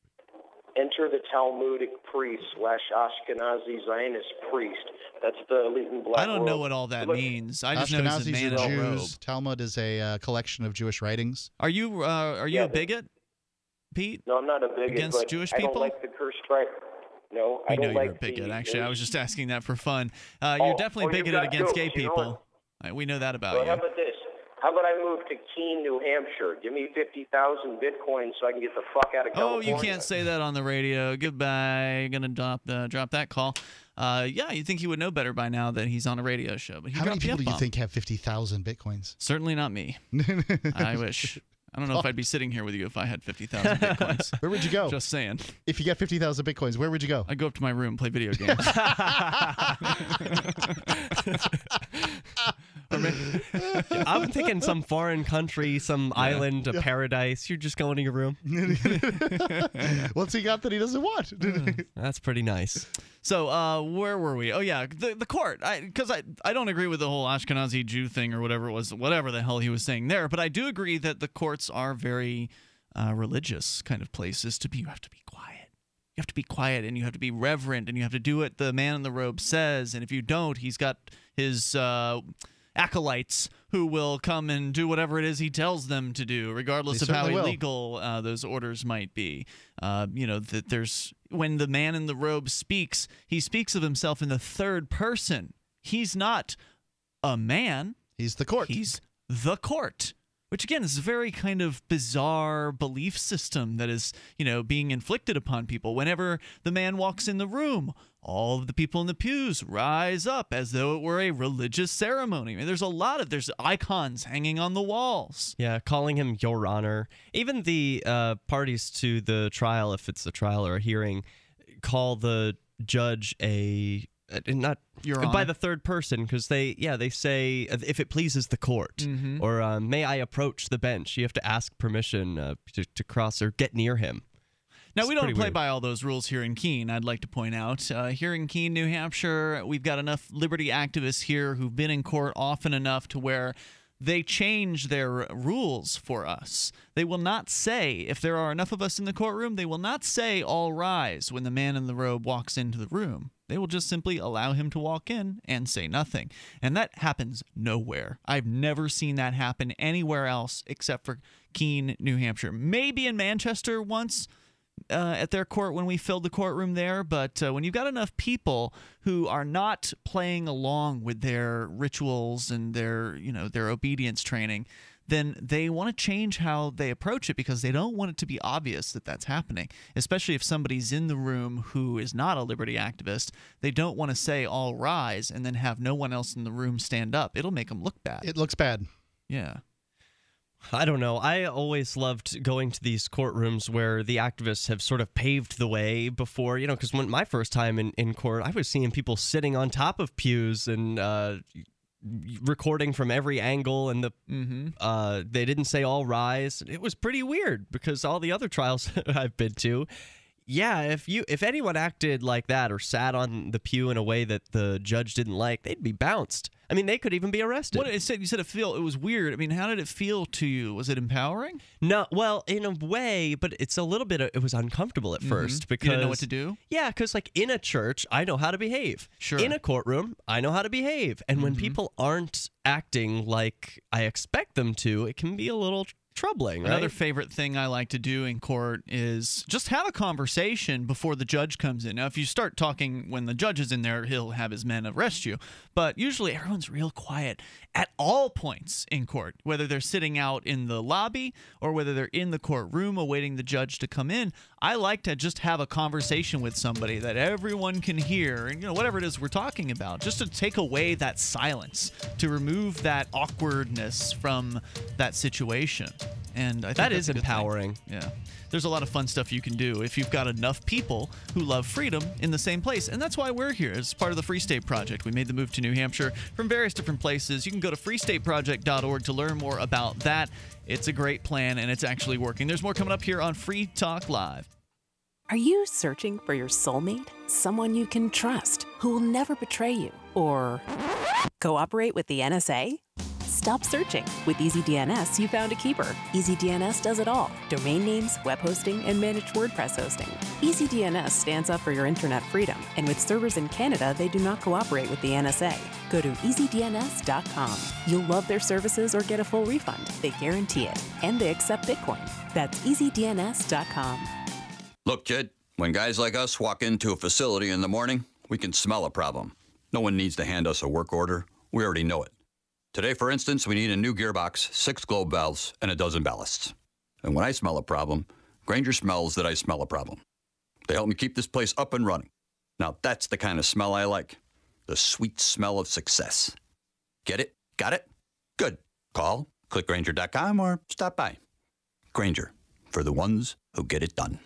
Enter the Talmudic priest slash Ashkenazi Zionist priest. That's the elite and black I don't know world. what all that Look, means. I just know he's a Ashkenazis man are in a robe. Jews. Talmud is a uh, collection of Jewish writings. Are you uh, are you Yeah, a bigot, Pete? No, I'm not a bigot. Against but Jewish I people? don't like the cursed tribe. No, I We know don't you're like a bigot. the, Actually, I was just asking that for fun. Uh, Oh, you're definitely oh, you've bigoted got against jokes, gay you know people. Uh, we know that about Well, you. how about this? How about I move to Keene, New Hampshire? Give me fifty thousand bitcoins so I can get the fuck out of Oh, California. you can't say that on the radio. Goodbye. Gonna drop uh, drop that call. Uh, yeah, you think he would know better by now that he's on a radio show, but he How many dropped the people do you F-bomb. think have fifty thousand bitcoins? Certainly not me. I wish. I don't know if I'd be sitting here with you if I had fifty thousand bitcoins. Where would you go? Just saying. If you got fifty thousand bitcoins, where would you go? I'd go up to my room and play video games. I'm thinking some foreign country, some Yeah. island, a Yeah. paradise. You're just going to your room. What's he got that he doesn't want? That's pretty nice. So, uh, where were we? Oh, yeah, the the court. Because I, I, I don't agree with the whole Ashkenazi Jew thing or whatever it was, whatever the hell he was saying there. But I do agree that the courts are very uh, religious kind of places to be. You have to be quiet. You have to be quiet, and you have to be reverent, and you have to do what the man in the robe says. And if you don't, he's got his uh, acolytes who will come and do whatever it is he tells them to do, regardless They of how certainly will. illegal uh, those orders might be. Uh, you know, that there's when the man in the robe speaks, he speaks of himself in the third person. He's not a man. He's the court. He's the court. Which, again, is a very kind of bizarre belief system that is, you know, being inflicted upon people. Whenever the man walks in the room, all of the people in the pews rise up as though it were a religious ceremony. I mean, there's a lot of, there's icons hanging on the walls. Yeah, calling him Your Honor. Even the uh, parties to the trial, if it's a trial or a hearing, call the judge a... Uh, not Your by Honor. the third person, because they yeah they say uh, if it pleases the court, Mhm. or uh, may I approach the bench. You have to ask permission uh, to, to cross or get near him. Now, It's we don't pretty play weird. by all those rules here in Keene, I'd like to point out. Uh, here in Keene, New Hampshire, we've got enough liberty activists here who've been in court often enough to where they change their rules for us. They will not say, if there are enough of us in the courtroom, they will not say, all rise, when the man in the robe walks into the room. They will just simply allow him to walk in and say nothing. And that happens nowhere. I've never seen that happen anywhere else except for Keene, New Hampshire. Maybe in Manchester once, Uh, at their court when we filled the courtroom there, but uh, when you've got enough people who are not playing along with their rituals and their, you know, their obedience training, then they want to change how they approach it because they don't want it to be obvious that that's happening. Especially if somebody's in the room who is not a liberty activist, they don't want to say all rise and then have no one else in the room stand up. It'll make them look bad. It looks bad. Yeah. I don't know. I always loved going to these courtrooms where the activists have sort of paved the way before, you know, because when my first time in, in court, I was seeing people sitting on top of pews and uh, recording from every angle, and the Mm-hmm. uh, they didn't say all rise. It was pretty weird because all the other trials I've been to, yeah, if you if anyone acted like that or sat on the pew in a way that the judge didn't like, they'd be bounced. I mean, they could even be arrested. What it said, you said it feel it was weird. I mean, how did it feel to you? Was it empowering? No, well, in a way, but it's a little bit. It was uncomfortable at Mhm. first You because didn't know what to do? Yeah, because like in a church, I know how to behave. Sure. In a courtroom, I know how to behave, and when Mhm. people aren't acting like I expect them to, it can be a little troubling. Right? Another favorite thing I like to do in court is just have a conversation before the judge comes in. Now, if you start talking when the judge is in there, he'll have his men arrest you. But usually everyone's real quiet at all points in court, whether they're sitting out in the lobby or whether they're in the courtroom awaiting the judge to come in. I like to just have a conversation with somebody that everyone can hear, and you know, whatever it is we're talking about, just to take away that silence, to remove that awkwardness from that situation. And I think That that's is a good thing. empowering. Yeah. There's a lot of fun stuff you can do if you've got enough people who love freedom in the same place. And that's why we're here. It's part of the Free State Project. We made the move to New Hampshire from various different places. You can go to free state project dot org to learn more about that. It's a great plan, and it's actually working. There's more coming up here on Free Talk Live. Are you searching for your soulmate? Someone you can trust, who will never betray you? Or cooperate with the N S A? Stop searching. With EasyDNS, you found a keeper. EasyDNS does it all. Domain names, web hosting, and managed WordPress hosting. EasyDNS stands up for your internet freedom. And with servers in Canada, they do not cooperate with the N S A. Go to easy D N S dot com. You'll love their services or get a full refund. They guarantee it. And they accept Bitcoin. That's easy D N S dot com. Look, kid, when guys like us walk into a facility in the morning, we can smell a problem. No one needs to hand us a work order. We already know it. Today, for instance, we need a new gearbox, six globe valves, and a dozen ballasts. And when I smell a problem, Grainger smells that I smell a problem. They help me keep this place up and running. Now, that's the kind of smell I like. The sweet smell of success. Get it? Got it? Good. Call, click Grainger dot com, or stop by. Grainger, for the ones who get it done.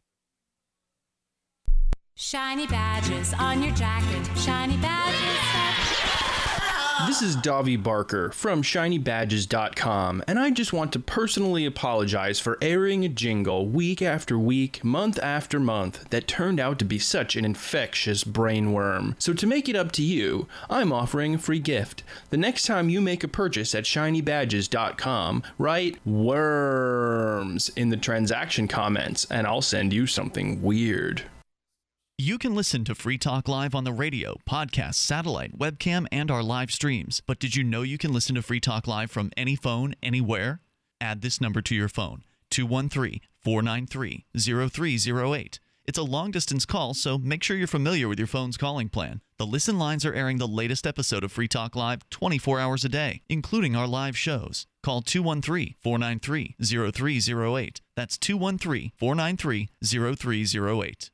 Shiny badges on your jacket. Shiny badges. This is Davi Barker from shiny badges dot com, and I just want to personally apologize for airing a jingle week after week, month after month, that turned out to be such an infectious brainworm. So to make it up to you, I'm offering a free gift. The next time you make a purchase at shiny badges dot com, write worms in the transaction comments, and I'll send you something weird. You can listen to Free Talk Live on the radio, podcast, satellite, webcam, and our live streams. But did you know you can listen to Free Talk Live from any phone, anywhere? Add this number to your phone, two one three, four nine three, zero three zero eight. It's a long-distance call, so make sure you're familiar with your phone's calling plan. The listen lines are airing the latest episode of Free Talk Live twenty-four hours a day, including our live shows. Call two one three, four nine three, zero three zero eight. That's two one three, four nine three, zero three zero eight.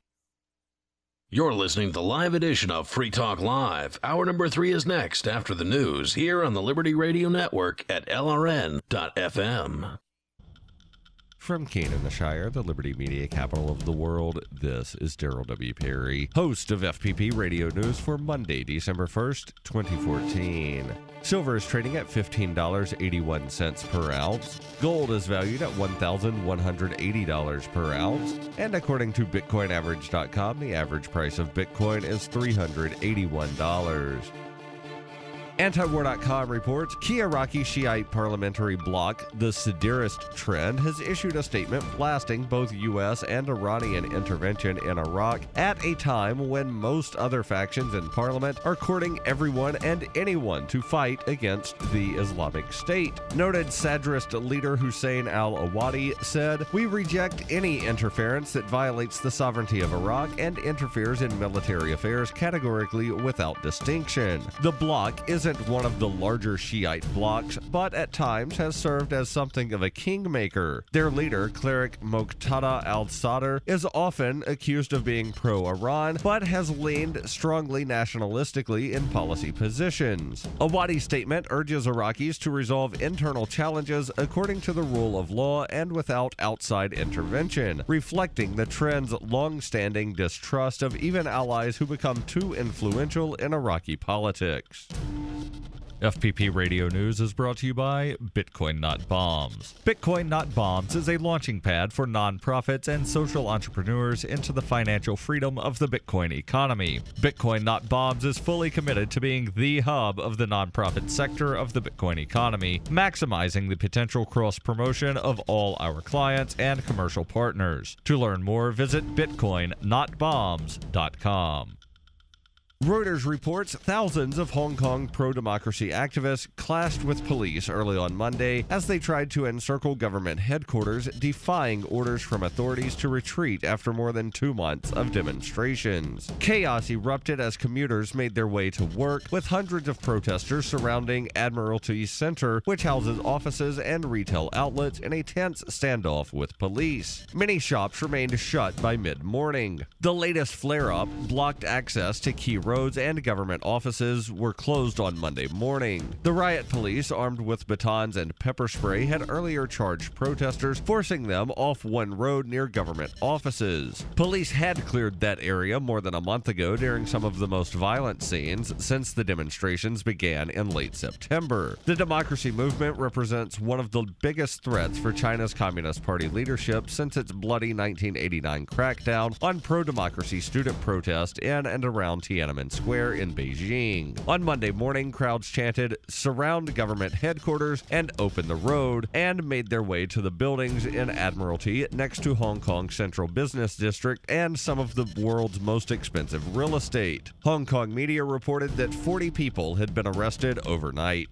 You're listening to the live edition of Free Talk Live. Hour number three is next after the news here on the Liberty Radio Network at L R N dot F M. From Keene in the Shire, the Liberty Media capital of the world, this is Daryl W. Perry, host of F P P Radio News for Monday, December first, twenty fourteen. Silver is trading at fifteen dollars and eighty-one cents per ounce. Gold is valued at one thousand one hundred eighty dollars per ounce. And according to Bitcoin Average dot com, the average price of Bitcoin is three hundred eighty-one dollars. Antiwar dot com reports key Iraqi Shiite parliamentary bloc, the Sadirist Trend, has issued a statement blasting both U S and Iranian intervention in Iraq at a time when most other factions in parliament are courting everyone and anyone to fight against the Islamic State. Noted Sadirist leader Hussein al-Awadi said, "We reject any interference that violates the sovereignty of Iraq and interferes in military affairs categorically without distinction." The bloc is one of the larger Shiite blocs, but at times has served as something of a kingmaker. Their leader, cleric Muqtada al-Sadr, is often accused of being pro-Iran, but has leaned strongly nationalistically in policy positions. Awadi's statement urges Iraqis to resolve internal challenges according to the rule of law and without outside intervention, reflecting the trend's long-standing distrust of even allies who become too influential in Iraqi politics. F P P Radio News is brought to you by Bitcoin Not Bombs. Bitcoin Not Bombs is a launching pad for nonprofits and social entrepreneurs into the financial freedom of the Bitcoin economy. Bitcoin Not Bombs is fully committed to being the hub of the nonprofit sector of the Bitcoin economy, maximizing the potential cross-promotion of all our clients and commercial partners. To learn more, visit bitcoin not bombs dot com. Reuters reports thousands of Hong Kong pro-democracy activists clashed with police early on Monday as they tried to encircle government headquarters, defying orders from authorities to retreat after more than two months of demonstrations. Chaos erupted as commuters made their way to work, with hundreds of protesters surrounding Admiralty Center, which houses offices and retail outlets, in a tense standoff with police. Many shops remained shut by mid-morning. The latest flare-up blocked access to key roads and government offices were closed on Monday morning. The riot police, armed with batons and pepper spray, had earlier charged protesters, forcing them off one road near government offices. Police had cleared that area more than a month ago during some of the most violent scenes since the demonstrations began in late September. The democracy movement represents one of the biggest threats for China's Communist Party leadership since its bloody nineteen eighty-nine crackdown on pro-democracy student protest in and around Tiananmen Square in Beijing. On Monday morning, crowds chanted, "Surround government headquarters and open the road," and made their way to the buildings in Admiralty next to Hong Kong Central Business District and some of the world's most expensive real estate. Hong Kong media reported that forty people had been arrested overnight.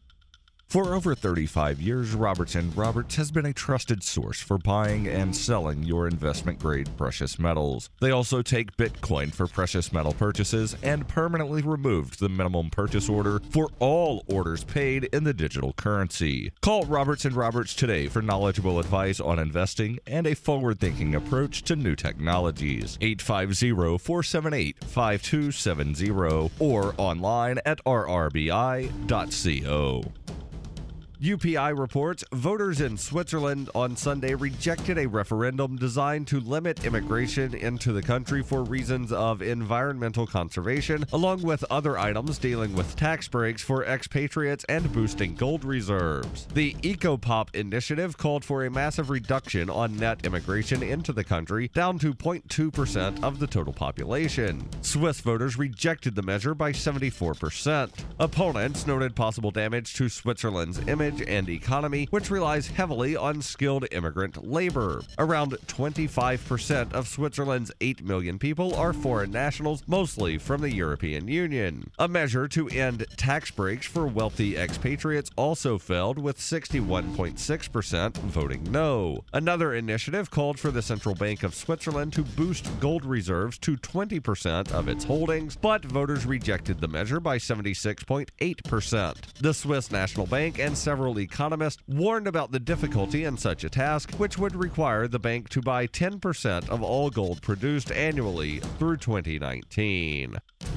For over thirty-five years, Roberts and Roberts has been a trusted source for buying and selling your investment-grade precious metals. They also take Bitcoin for precious metal purchases and permanently removed the minimum purchase order for all orders paid in the digital currency. Call Roberts and Roberts today for knowledgeable advice on investing and a forward-thinking approach to new technologies. eight five zero, four seven eight, five two seven zero or online at r r b i dot co. U P I reports voters in Switzerland on Sunday rejected a referendum designed to limit immigration into the country for reasons of environmental conservation, along with other items dealing with tax breaks for expatriates and boosting gold reserves. The EcoPop initiative called for a massive reduction on net immigration into the country, down to zero point two percent of the total population. Swiss voters rejected the measure by seventy-four percent. Opponents noted possible damage to Switzerland's image and economy, which relies heavily on skilled immigrant labor. Around twenty-five percent of Switzerland's eight million people are foreign nationals, mostly from the European Union. A measure to end tax breaks for wealthy expatriates also failed, with sixty-one point six percent voting no. Another initiative called for the Central Bank of Switzerland to boost gold reserves to twenty percent of its holdings, but voters rejected the measure by seventy-six point eight percent. The Swiss National Bank and several economists warned about the difficulty in such a task, which would require the bank to buy ten percent of all gold produced annually through twenty nineteen.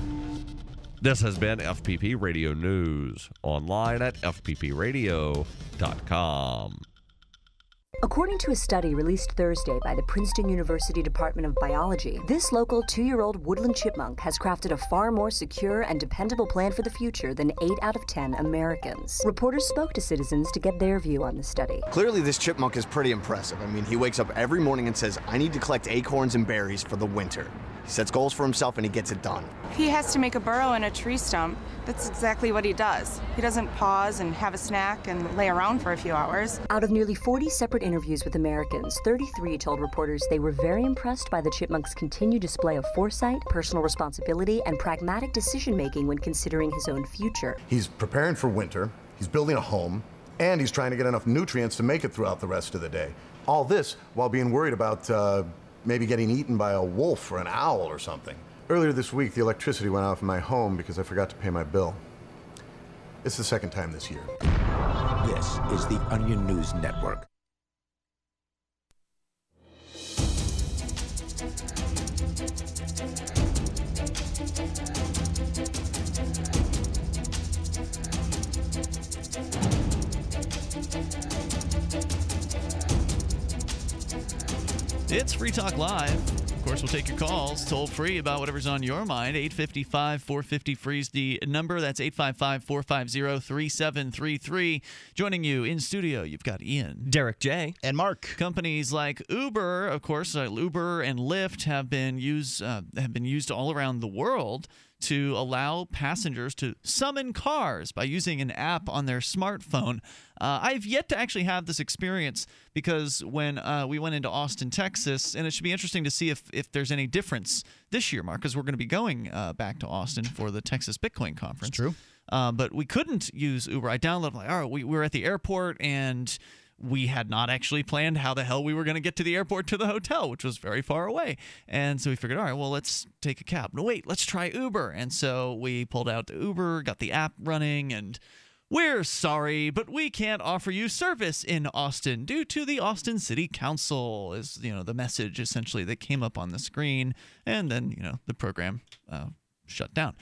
This has been F P P Radio News, online at f p p radio dot com. According to a study released Thursday by the Princeton University Department of Biology, this local two-year-old woodland chipmunk has crafted a far more secure and dependable plan for the future than eight out of ten Americans. Reporters spoke to citizens to get their view on the study. Clearly, this chipmunk is pretty impressive. I mean, he wakes up every morning and says, I need to collect acorns and berries for the winter. He sets goals for himself and he gets it done. He has to make a burrow in a tree stump. That's exactly what he does. He doesn't pause and have a snack and lay around for a few hours. Out of nearly forty separate interviews with Americans, thirty-three told reporters they were very impressed by the chipmunk's continued display of foresight, personal responsibility, and pragmatic decision-making when considering his own future. He's preparing for winter, he's building a home, and he's trying to get enough nutrients to make it throughout the rest of the day. All this while being worried about uh, maybe getting eaten by a wolf or an owl or something. Earlier this week, the electricity went off in my home because I forgot to pay my bill. It's the second time this year. This is the Onion News Network. It's Free Talk Live. Of course, we'll take your calls toll free about whatever's on your mind. eight five five, four five zero, free is the number. That's eight five five, four five zero, three seven three three. Joining you in studio, you've got Ian, Derrick J, and Mark. Companies like Uber, of course, uh, Uber and Lyft have been used uh, have been used all around the world to allow passengers to summon cars by using an app on their smartphone. Uh, I've yet to actually have this experience because when uh, we went into Austin, Texas, and it should be interesting to see if, if there's any difference this year, Mark, because we're going to be going uh, back to Austin for the Texas Bitcoin Conference. It's true. Uh, but we couldn't use Uber. I downloaded, like, all right, we, we were at the airport, and we had not actually planned how the hell we were going to get to the airport to the hotel, which was very far away. And so we figured, all right, well, let's take a cab. No, wait, let's try Uber. And so we pulled out the Uber, got the app running, and we're sorry, but we can't offer you service in Austin due to the Austin City Council, is, you know, the message essentially that came up on the screen. And then, you know, the program uh, shut down.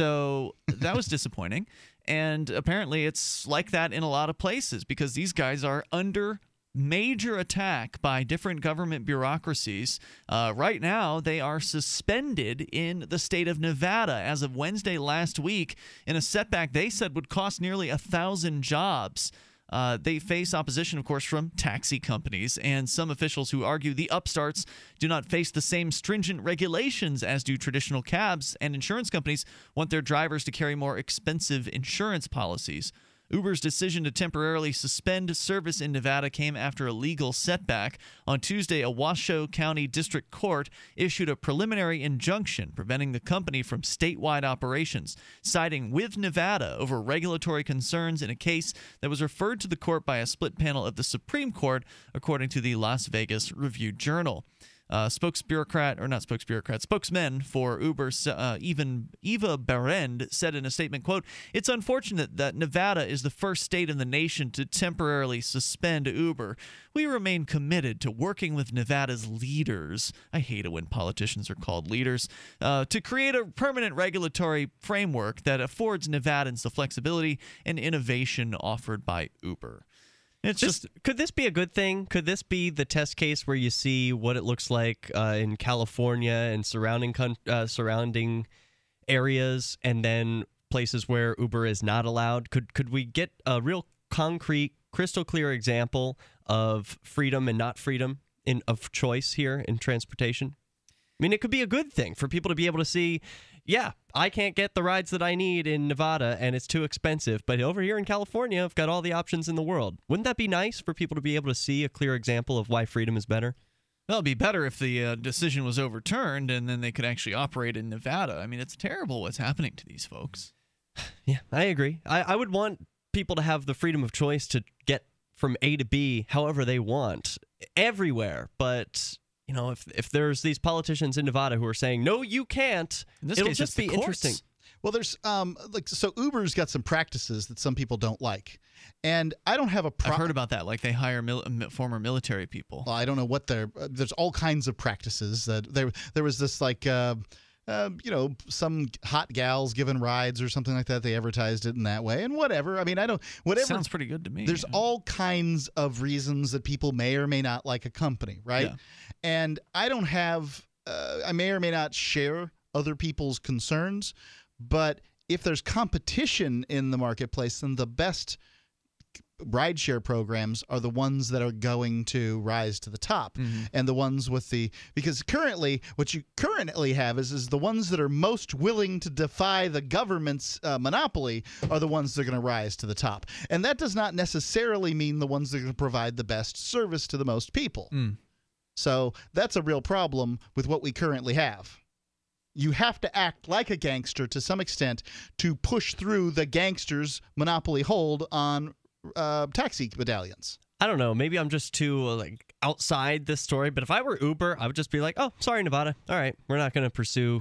So that was disappointing. And apparently it's like that in a lot of places because these guys are under major attack by different government bureaucracies. Uh, right now, they are suspended in the state of Nevada as of Wednesday last week in a setback they said would cost nearly a thousand jobs. Uh, they face opposition, of course, from taxi companies and some officials who argue the upstarts do not face the same stringent regulations as do traditional cabs, and insurance companies want their drivers to carry more expensive insurance policies. Uber's decision to temporarily suspend service in Nevada came after a legal setback. On Tuesday, a Washoe County District Court issued a preliminary injunction preventing the company from statewide operations, siding with Nevada over regulatory concerns in a case that was referred to the court by a split panel of the Supreme Court, according to the Las Vegas Review-Journal. Uh, spokesbureaucrat, or not spokesbureaucrat, spokesman for Uber, uh, even Eva Berend, said in a statement, quote, "It's unfortunate that Nevada is the first state in the nation to temporarily suspend Uber. We remain committed to working with Nevada's leaders," I hate it when politicians are called leaders, uh, "to create a permanent regulatory framework that affords Nevadans the flexibility and innovation offered by Uber." It's this, just could this be a good thing? Could this be the test case where you see what it looks like uh, in California and surrounding uh, surrounding areas, and then places where Uber is not allowed? Could could we get a real concrete, crystal clear example of freedom and not freedom in of choice here in transportation? I mean, it could be a good thing for people to be able to see, yeah, I can't get the rides that I need in Nevada and it's too expensive, but over here in California, I've got all the options in the world. Wouldn't that be nice for people to be able to see a clear example of why freedom is better? Well, it'd be better if the uh, decision was overturned and then they could actually operate in Nevada. I mean, it's terrible what's happening to these folks. Yeah, I agree. I, I would want people to have the freedom of choice to get from A to B however they want everywhere, but... You know, if if there's these politicians in Nevada who are saying, no, you can't, in this it'll case, just be interesting. Well, there's um like so Uber's got some practices that some people don't like, and I don't have a problem. I've heard about that. Like they hire mil former military people. Well, I don't know what they're. Uh, there's all kinds of practices that there. There was this like. Uh, Uh, you know, some hot gals given rides or something like that. They advertised it in that way, and whatever. I mean, I don't. Whatever sounds pretty good to me. There's yeah. all kinds of reasons that people may or may not like a company, right? Yeah. And I don't have. Uh, I may or may not share other people's concerns, but if there's competition in the marketplace, then the best rideshare programs are the ones that are going to rise to the top, mm-hmm. and the ones with the because currently what you currently have is is the ones that are most willing to defy the government's uh, monopoly are the ones that are going to rise to the top, and that does not necessarily mean the ones that are going to provide the best service to the most people. Mm. So that's a real problem with what we currently have. You have to act like a gangster to some extent to push through the gangster's monopoly hold on Uh, taxi medallions. I don't know. Maybe I'm just too uh, like outside this story. But if I were Uber, I would just be like, "Oh, sorry, Nevada. All right, we're not going to pursue,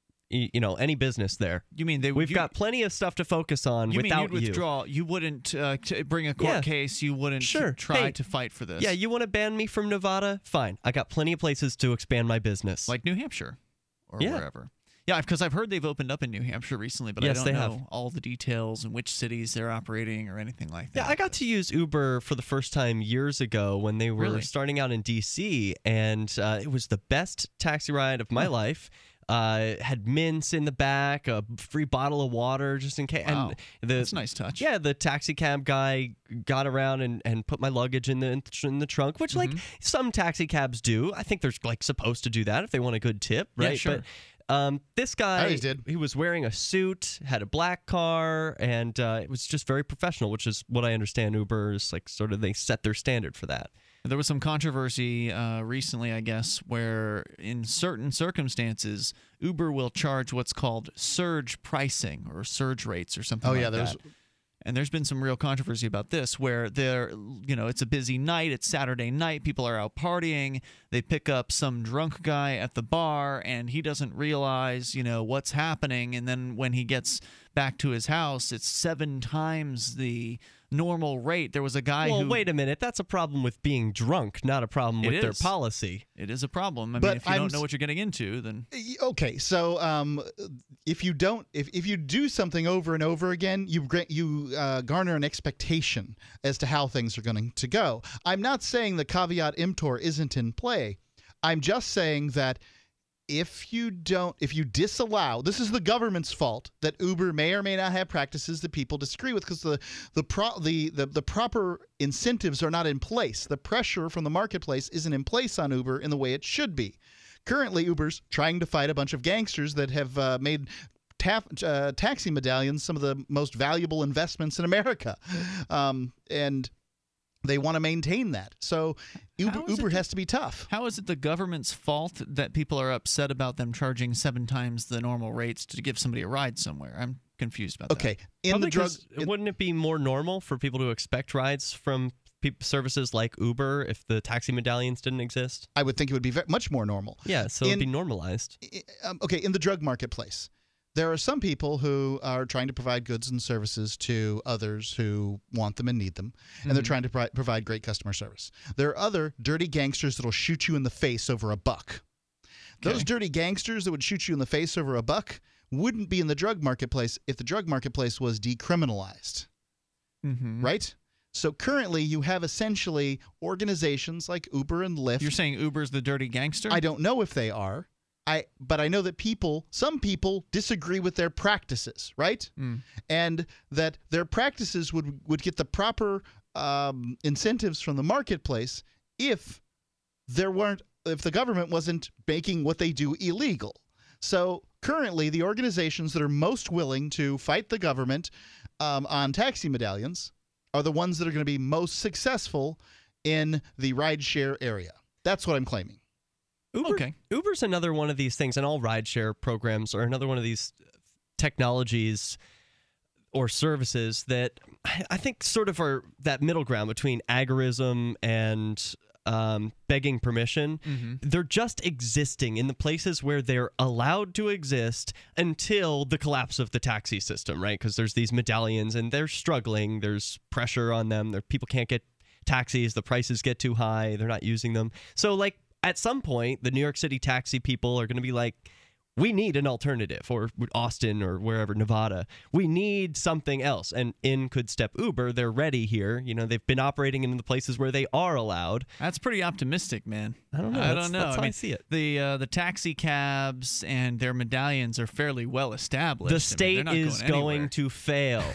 y you know, any business there. You mean they? We've you, got plenty of stuff to focus on you without mean you'd withdraw? You, you wouldn't uh, t bring a court yeah. case. You wouldn't sure. try hey, to fight for this. Yeah, you want to ban me from Nevada? Fine. I got plenty of places to expand my business, like New Hampshire or yeah. wherever. Yeah, because I've heard they've opened up in New Hampshire recently, but yes, I don't they know have. all the details and which cities they're operating or anything like that. Yeah, I got to use Uber for the first time years ago when they were Really? starting out in D C, and uh, it was the best taxi ride of my Huh. life. Uh, had mints in the back, a free bottle of water just in case. Wow. And the, That's a nice touch. Yeah, the taxi cab guy got around and, and put my luggage in the in the trunk, which Mm-hmm. like some taxi cabs do. I think they're like supposed to do that if they want a good tip, right? Yeah, sure. But, Um, this guy, I always did. he was wearing a suit, had a black car, and uh, it was just very professional, which is what I understand Uber is like sort of they set their standard for that. There was some controversy uh, recently, I guess, where in certain circumstances, Uber will charge what's called surge pricing or surge rates or something Oh, like yeah, that. there's And there's been some real controversy about this, where they're, you know, it's a busy night, it's Saturday night, people are out partying, they pick up some drunk guy at the bar, and he doesn't realize, you know, what's happening, and then when he gets back to his house, it's seven times the normal rate. There was a guy well, who... Well, wait a minute. That's a problem with being drunk, not a problem with It their is. policy. It is a problem. I But mean, if you I'm don't know s- what you're getting into, then... Okay, so um, if you don't, if, if you do something over and over again, you gra- you uh, garner an expectation as to how things are going to go. I'm not saying the caveat emptor isn't in play. I'm just saying that if you don't, if you disallow, this is the government's fault that Uber may or may not have practices that people disagree with because the the, pro, the the the proper incentives are not in place. The pressure from the marketplace isn't in place on Uber in the way it should be. Currently, Uber's trying to fight a bunch of gangsters that have uh, made taf uh, taxi medallions some of the most valuable investments in America, um, and they want to maintain that. So Uber, Uber has to be tough. How is it the government's fault that people are upset about them charging seven times the normal rates to give somebody a ride somewhere? I'm confused about Okay, that. in Probably the drug, 'cause wouldn't it be more normal for people to expect rides from pe- services like Uber if the taxi medallions didn't exist? I would think it would be ve- much more normal. Yeah, so In- it'd be normalized. Um, okay, in the drug marketplace, there are some people who are trying to provide goods and services to others who want them and need them, and they're Mhm. trying to pro- provide great customer service. There are other dirty gangsters that'll shoot you in the face over a buck. Those Okay. dirty gangsters that would shoot you in the face over a buck wouldn't be in the drug marketplace if the drug marketplace was decriminalized, Mm-hmm. right? So currently, you have essentially organizations like Uber and Lyft. You're saying Uber's the dirty gangster? I don't know if they are. I but I know that people, some people disagree with their practices, right? Mm. And that their practices would would get the proper um, incentives from the marketplace if there weren't if the government wasn't making what they do illegal. So currently, the organizations that are most willing to fight the government um, on taxi medallions are the ones that are going to be most successful in the rideshare area. That's what I'm claiming. Uber, Okay. Uber's another one of these things, and all rideshare programs are another one of these technologies or services that I I think sort of are that middle ground between agorism and um, begging permission. Mhm. They're just existing in the places where they're allowed to exist until the collapse of the taxi system, right? Because there's these medallions, and they're struggling. There's pressure on them. There, people can't get taxis. The prices get too high. They're not using them. So, like, at some point, the New York City taxi people are going to be like, we need an alternative, or Austin or wherever, Nevada. We need something else. And in could step Uber. They're ready here. You know, they've been operating in the places where they are allowed. That's pretty optimistic, man. I don't know. I That's- don't know. that's I how I mean, see it. The uh, the taxi cabs and their medallions are fairly well established. The I mean, state they're not is going, going anywhere. to fail.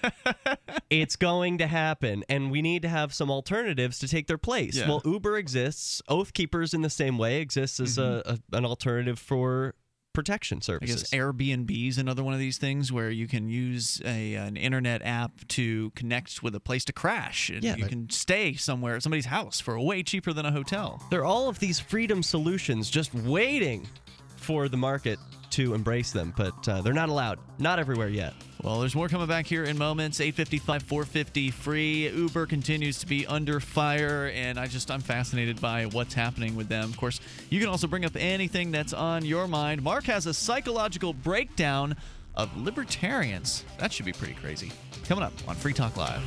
It's going to happen, and we need to have some alternatives to take their place. Yeah. Well, Uber exists. Oathkeepers, in the same way, exists as a, a, an alternative for protection I services. guess Airbnb is another one of these things where you can use a an internet app to connect with a place to crash, and Yeah, you right. can stay somewhere at somebody's house for way cheaper than a hotel. There are all of these freedom solutions just waiting for the market to embrace them, but uh, they're not allowed. Not everywhere yet. Well, there's more coming back here in moments. eight fifty-five, four fifty free. Uber continues to be under fire, and I just I'm fascinated by what's happening with them. Of course, you can also bring up anything that's on your mind. Mark has a psychological breakdown of libertarians. That should be pretty crazy. Coming up on Free Talk Live.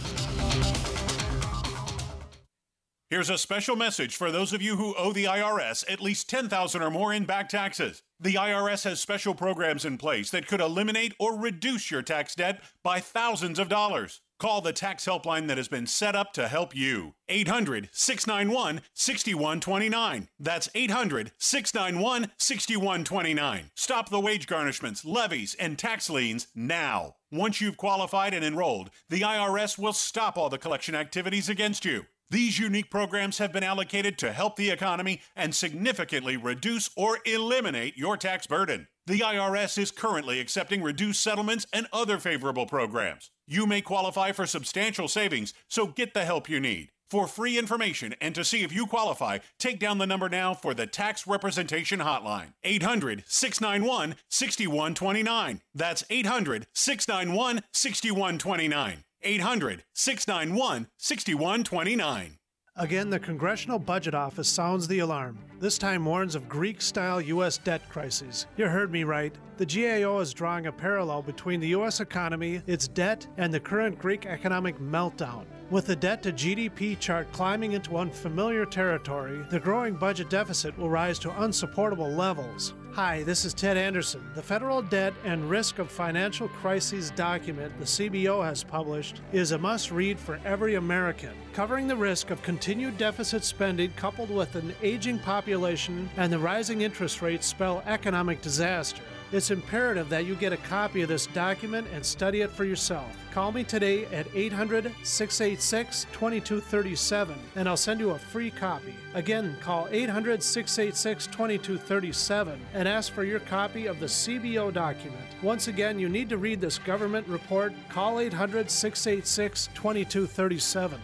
Here's a special message for those of you who owe the I R S at least ten thousand dollars or more in back taxes. The I R S has special programs in place that could eliminate or reduce your tax debt by thousands of dollars. Call the tax helpline that has been set up to help you. eight hundred, six nine one, six one two nine. That's eight hundred, six nine one, six one two nine. Stop the wage garnishments, levies, and tax liens now. Once you've qualified and enrolled, the I R S will stop all the collection activities against you. These unique programs have been allocated to help the economy and significantly reduce or eliminate your tax burden. The I R S is currently accepting reduced settlements and other favorable programs. You may qualify for substantial savings, so get the help you need. For free information and to see if you qualify, take down the number now for the Tax Representation Hotline. eight hundred, six nine one, six one two nine. That's eight hundred, six nine one, six one two nine. eight hundred, six nine one, six one two nine. Again, the Congressional Budget Office sounds the alarm. This time warns of Greek-style U S debt crises. You heard me right. The G A O is drawing a parallel between the U S economy, its debt, and the current Greek economic meltdown. With the debt to G D P chart climbing into unfamiliar territory, the growing budget deficit will rise to unsupportable levels. Hi, this is Ted Anderson. The Federal Debt and Risk of Financial Crises document the C B O has published is a must-read for every American, covering the risk of continued deficit spending coupled with an aging population and the rising interest rates spell economic disaster. It's imperative that you get a copy of this document and study it for yourself. Call me today at eight hundred, six eight six, two two three seven and I'll send you a free copy. Again, call eight hundred, six eight six, two two three seven and ask for your copy of the C B O document. Once again, you need to read this government report. Call eight hundred, six eight six, two two three seven.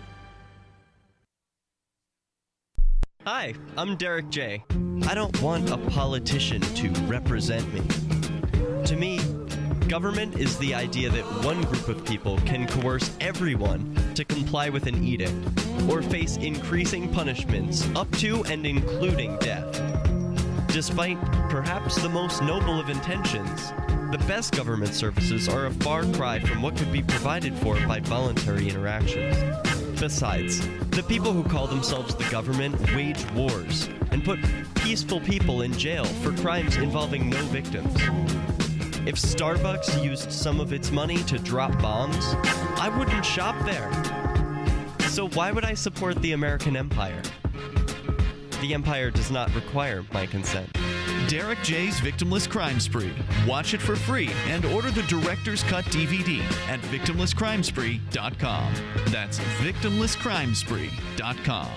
Hi, I'm Derrick J. I don't want a politician to represent me. To me, Government is the idea that one group of people can coerce everyone to comply with an edict or face increasing punishments up to and including death. Despite perhaps the most noble of intentions, the best government services are a far cry from what could be provided for by voluntary interactions. Besides, the people who call themselves the government wage wars and put peaceful people in jail for crimes involving no victims. If Starbucks used some of its money to drop bombs, I wouldn't shop there. So why would I support the American empire? The empire does not require my consent. Derrick J's Victimless Crime Spree. Watch it for free and order the Director's Cut D V D at victimless crime spree dot com. That's victimless crime spree dot com.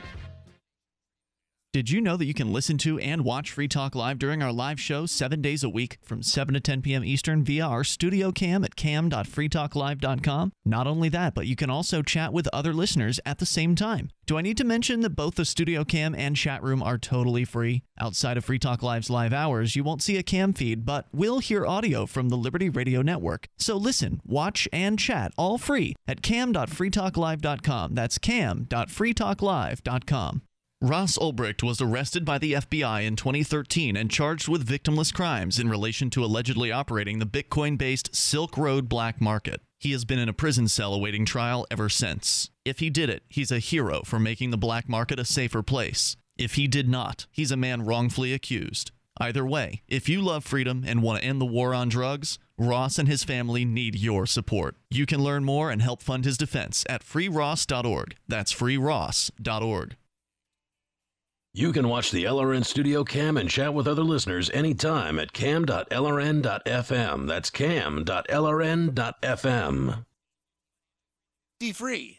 Did you know that you can listen to and watch Free Talk Live during our live show seven days a week from seven to ten p.m. Eastern via our studio cam at cam dot free talk live dot com? Not only that, but you can also chat with other listeners at the same time. Do I need to mention that both the studio cam and chat room are totally free? Outside of Free Talk Live's live hours, you won't see a cam feed, but will hear audio from the Liberty Radio Network. So listen, watch, and chat all free at cam dot free talk live dot com. That's cam dot free talk live dot com. Ross Ulbricht was arrested by the F B I in twenty thirteen and charged with victimless crimes in relation to allegedly operating the Bitcoin-based Silk Road black market. He has been in a prison cell awaiting trial ever since. If he did it, he's a hero for making the black market a safer place. If he did not, he's a man wrongfully accused. Either way, if you love freedom and want to end the war on drugs, Ross and his family need your support. You can learn more and help fund his defense at free ross dot org. That's free ross dot org. You can watch the L R N Studio Cam and chat with other listeners anytime at cam dot l r n dot f m. That's cam dot l r n dot f m. Be free.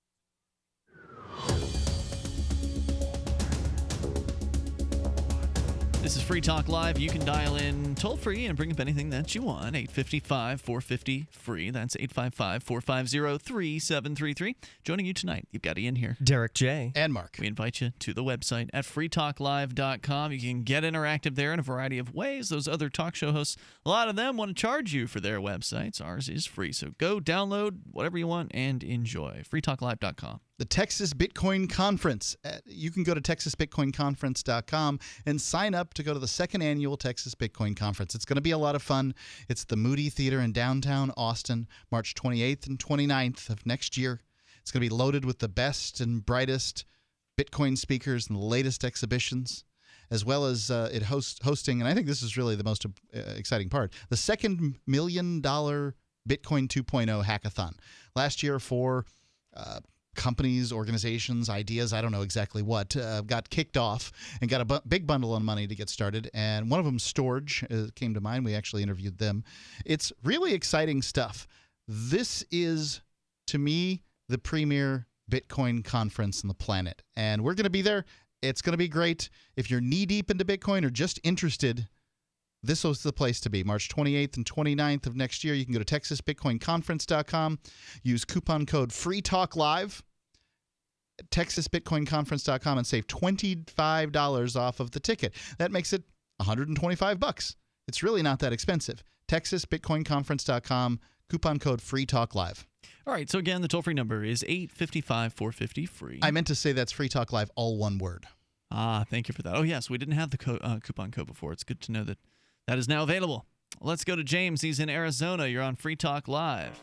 This is Free Talk Live. You can dial in toll-free and bring up anything that you want. eight five five, four five zero, free. That's eight five five, four five zero, three seven three three. Joining you tonight, you've got Ian here. Derrick J. And Mark. We invite you to the website at free talk live dot com. You can get interactive there in a variety of ways. Those other talk show hosts, a lot of them want to charge you for their websites. Ours is free. So go download whatever you want and enjoy. free talk live dot com. The Texas Bitcoin Conference. You can go to texas bitcoin conference dot com and sign up to go to the second annual Texas Bitcoin Conference. It's going to be a lot of fun. It's the Moody Theater in downtown Austin, March twenty-eighth and twenty-ninth of next year. It's going to be loaded with the best and brightest Bitcoin speakers and the latest exhibitions, as well as uh, it host, hosting, and I think this is really the most uh, exciting part, the second million dollar Bitcoin two point oh hackathon. Last year for uh, companies, organizations, ideas, I don't know exactly what, uh, got kicked off and got a bu- big bundle of money to get started. And one of them, Storage, uh, came to mind. We actually interviewed them. It's really exciting stuff. This is, to me, the premier Bitcoin conference on the planet. And we're going to be there. It's going to be great. If you're knee-deep into Bitcoin or just interested, this was the place to be. March twenty-eighth and twenty-ninth of next year. You can go to texas bitcoin conference dot com. Use coupon code FREETALKLIVE at texas bitcoin conference dot com and save twenty-five dollars off of the ticket. That makes it one hundred twenty-five bucks. It's really not that expensive. texas bitcoin conference dot com, coupon code FREETALKLIVE. All right, so again, the toll-free number is eight five five, four five zero, free. I meant to say that's Free Talk Live, all one word. Ah, thank you for that. Oh, yes, we didn't have the co- uh, coupon code before. It's good to know that that is now available. Let's go to James. He's in Arizona. You're on Free Talk Live.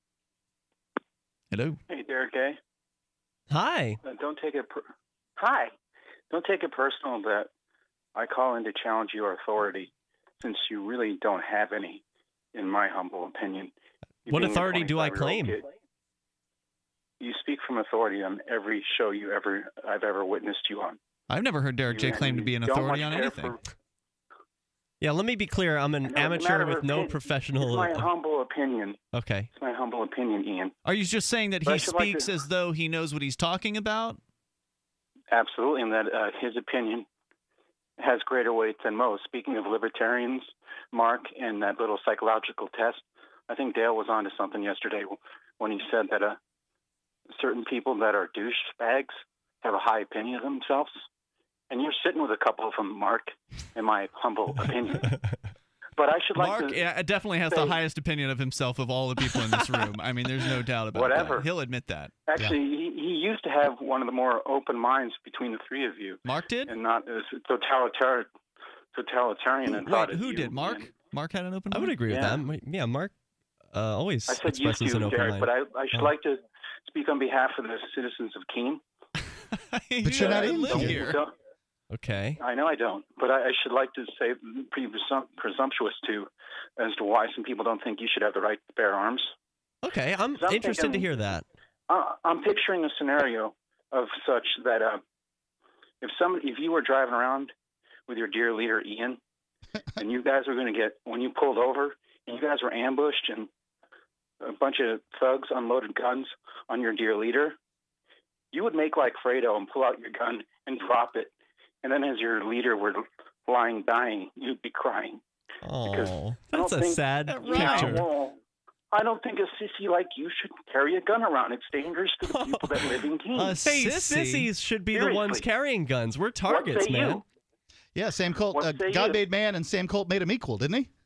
Hello. Hey, Derrick A. Hi. Uh, don't take it. Per- Hi. Don't take it personal that I call in to challenge your authority, since you really don't have any, in my humble opinion. You What being a authority do I twenty-five-year-old claim? kid, you speak from authority on every show you ever I've ever witnessed you on. I've never heard Derrick J You- claim to be an you don't authority much on care anything. for- Yeah, let me be clear. I'm an No, it's a amateur matter of with no opinion. professional. It's my humble opinion. Okay. It's my humble opinion, Ian. Are you just saying that But I he should like speaks to- as though he knows what he's talking about? Absolutely, and that uh, his opinion has greater weight than most. Speaking of libertarians, Mark, and that little psychological test, I think Dale was onto something yesterday when he said that uh, certain people that are douchebags have a high opinion of themselves. And you're sitting with a couple of them, Mark, in my humble opinion. But I should like Mark to yeah, definitely has say, the highest opinion of himself of all the people in this room. I mean, there's no doubt about Whatever. that. He'll admit that. Actually, he, he used to have one of the more open minds between the three of you. Mark did? And not as totalitarian, totalitarian Who, and wait, thought as who you. did? Mark? And Mark had an open I mind? would agree Yeah. with that. Yeah, Mark uh, always I said used expresses to, an open Derrick, mind. but I, I should Oh. like to speak on behalf of the citizens of Keene. But you're not in live here. here. Don't- Okay. I know I don't, but I, I should like to say pretty presum- presumptuous too as to why some people don't think you should have the right to bear arms. Okay, I'm, 'Cause I'm interested thinking- to hear that. Uh, I'm picturing a scenario of such that uh, if some if you were driving around with your dear leader Ian, and you guys were going to get when you pulled over, and you guys were ambushed, and a bunch of thugs unloaded guns on your dear leader, you would make like Fredo and pull out your gun and drop it, and then as your leader were lying dying, you'd be crying. Oh, I that's don't a think- sad Yeah, picture. well, I don't think a sissy like you should carry a gun around. It's dangerous to the people that live in Keene. Uh, hey, sissies should be the ones Seriously. carrying guns. We're targets, say man. you? Yeah, Sam Colt. What Uh, say God you? made man, and Sam Colt made him equal, didn't he?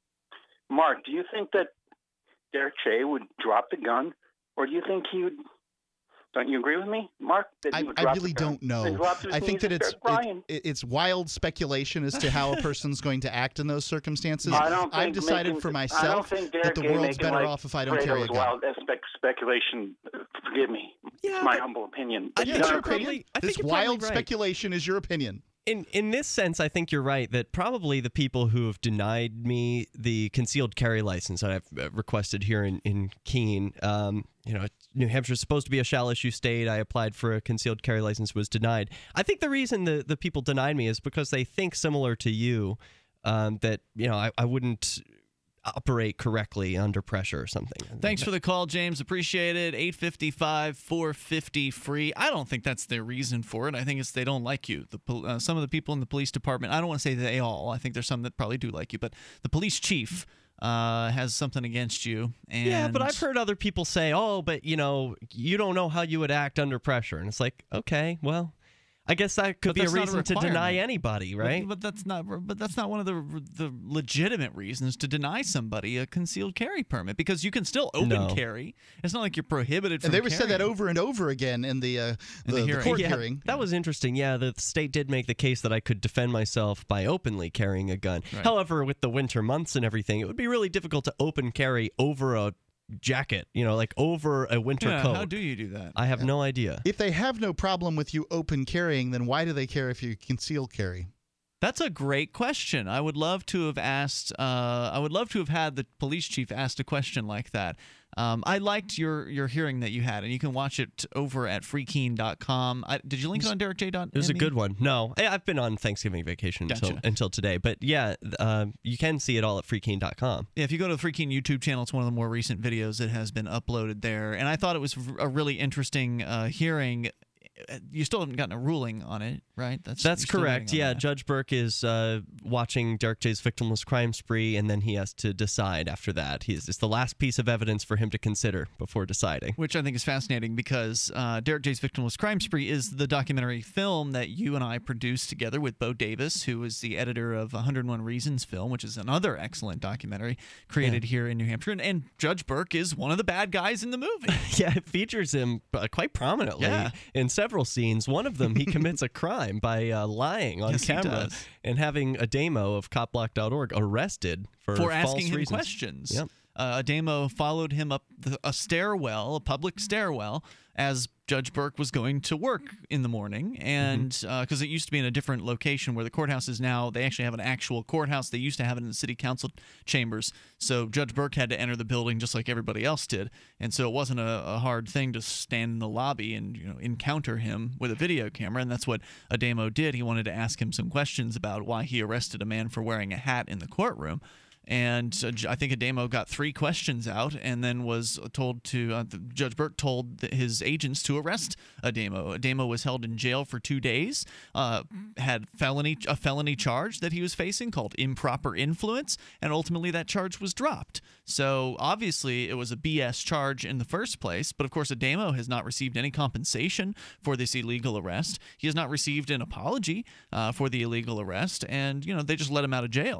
Mark, do you think that Derrick J would drop the gun, or do you think he would? Don't you agree with me, Mark? That he I, would I drop really the gun don't know. and drop to his I think knees that and it's start crying? it, it's wild speculation as to how a person's going to act in those circumstances. I don't I've think decided making- for I don't myself think that Derrick the J world's making, better like, off if I don't Fredo's carry a gun. wild spec- speculation. Forgive me. Yeah, it's my humble opinion. I But think you know, you're probably- I think This you're probably wild right. speculation is your opinion. In in this sense, I think you're right that probably the people who have denied me the concealed carry license that I've uh, requested here in in Keene, um, you know, New Hampshire's supposed to be a shall issue state. I applied for a concealed carry license, was denied. I think the reason the the people denied me is because they think similar to you, um, that you know I, I wouldn't operate correctly under pressure or something. Thanks for the call, James. Appreciate it. eight five five, four five zero, free. I don't think that's their reason for it. I think it's they don't like you. The pol- uh, some of the people in the police department, I don't want to say they all. I think there's some that probably do like you, but the police chief uh, has something against you. And Yeah, but I've heard other people say, "Oh, but you know, you don't know how you would act under pressure," and it's like, okay, well. I guess that could But be a that's not a reason to deny requirement. anybody, But- right? But, that's not. But that's not one of the the legitimate reasons to deny somebody a concealed carry permit, because you can still open No. carry. It's not like you're prohibited from. And they were said that carrying. over and over again in the uh, the, the hearing. court Yeah, hearing. that was interesting. Yeah, the state did make the case that I could defend myself by openly carrying a gun. Right. However, with the winter months and everything, it would be really difficult to open carry over a jacket, you know, like over a winter Yeah, coat. how do you do that? I have no idea. If they have no problem with you open carrying, then why do they care if you conceal carry? That's a great question. I would love to have asked. Uh, I would love to have had the police chief asked a question like that. Um, I liked your your hearing that you had, and you can watch it over at free keene dot com. I, did you link it on derrick j dot m e? It was a good one. No, I- I've been on Thanksgiving vacation until, Gotcha. until today. But yeah, uh, you can see it all at free keene dot com. Yeah, if you go to the Free Keene YouTube channel, it's one of the more recent videos that has been uploaded there. And I thought it was a really interesting uh, hearing. You still haven't gotten a ruling on it, right? That's you're still correct. waiting on Yeah, that. Judge Burke is uh, watching Derrick J's victimless crime spree, and then he has to decide after that. He's, it's the last piece of evidence for him to consider before deciding. Which I think is fascinating because uh, Derrick J's Victimless Crime Spree is the documentary film that you and I produced together with Bo Davis, who is the editor of one hundred one Reasons film, which is another excellent documentary created here in New Hampshire. And, and Judge Burke is one of the bad guys in the movie. Yeah, it features him uh, quite prominently Yeah. in several scenes. One of them, he commits a crime by uh, lying on Yes, he camera does. and having Adamo of cop block dot org arrested for, for false asking him reasons. questions. Yep. Uh, Adamo followed him up the, a stairwell, a public stairwell, as Judge Burke was going to work in the morning. And because it used to be in a different location where the courthouse is now, they actually have an actual courthouse. They used to have it in the city council chambers. So Judge Burke had to enter the building just like everybody else did. And so it wasn't a, a hard thing to stand in the lobby and you know encounter him with a video camera. And that's what Adamo did. He wanted to ask him some questions about why he arrested a man for wearing a hat in the courtroom. And uh, J- I think Adamo got three questions out and then was told to, uh, the, Judge Burke told th- his agents to arrest Adamo. Adamo was held in jail for two days, uh, had felony a felony charge that he was facing called improper influence, and ultimately that charge was dropped. So obviously it was a B S charge in the first place, but of course Adamo has not received any compensation for this illegal arrest. He has not received an apology uh, for the illegal arrest, and, you know, they just let him out of jail.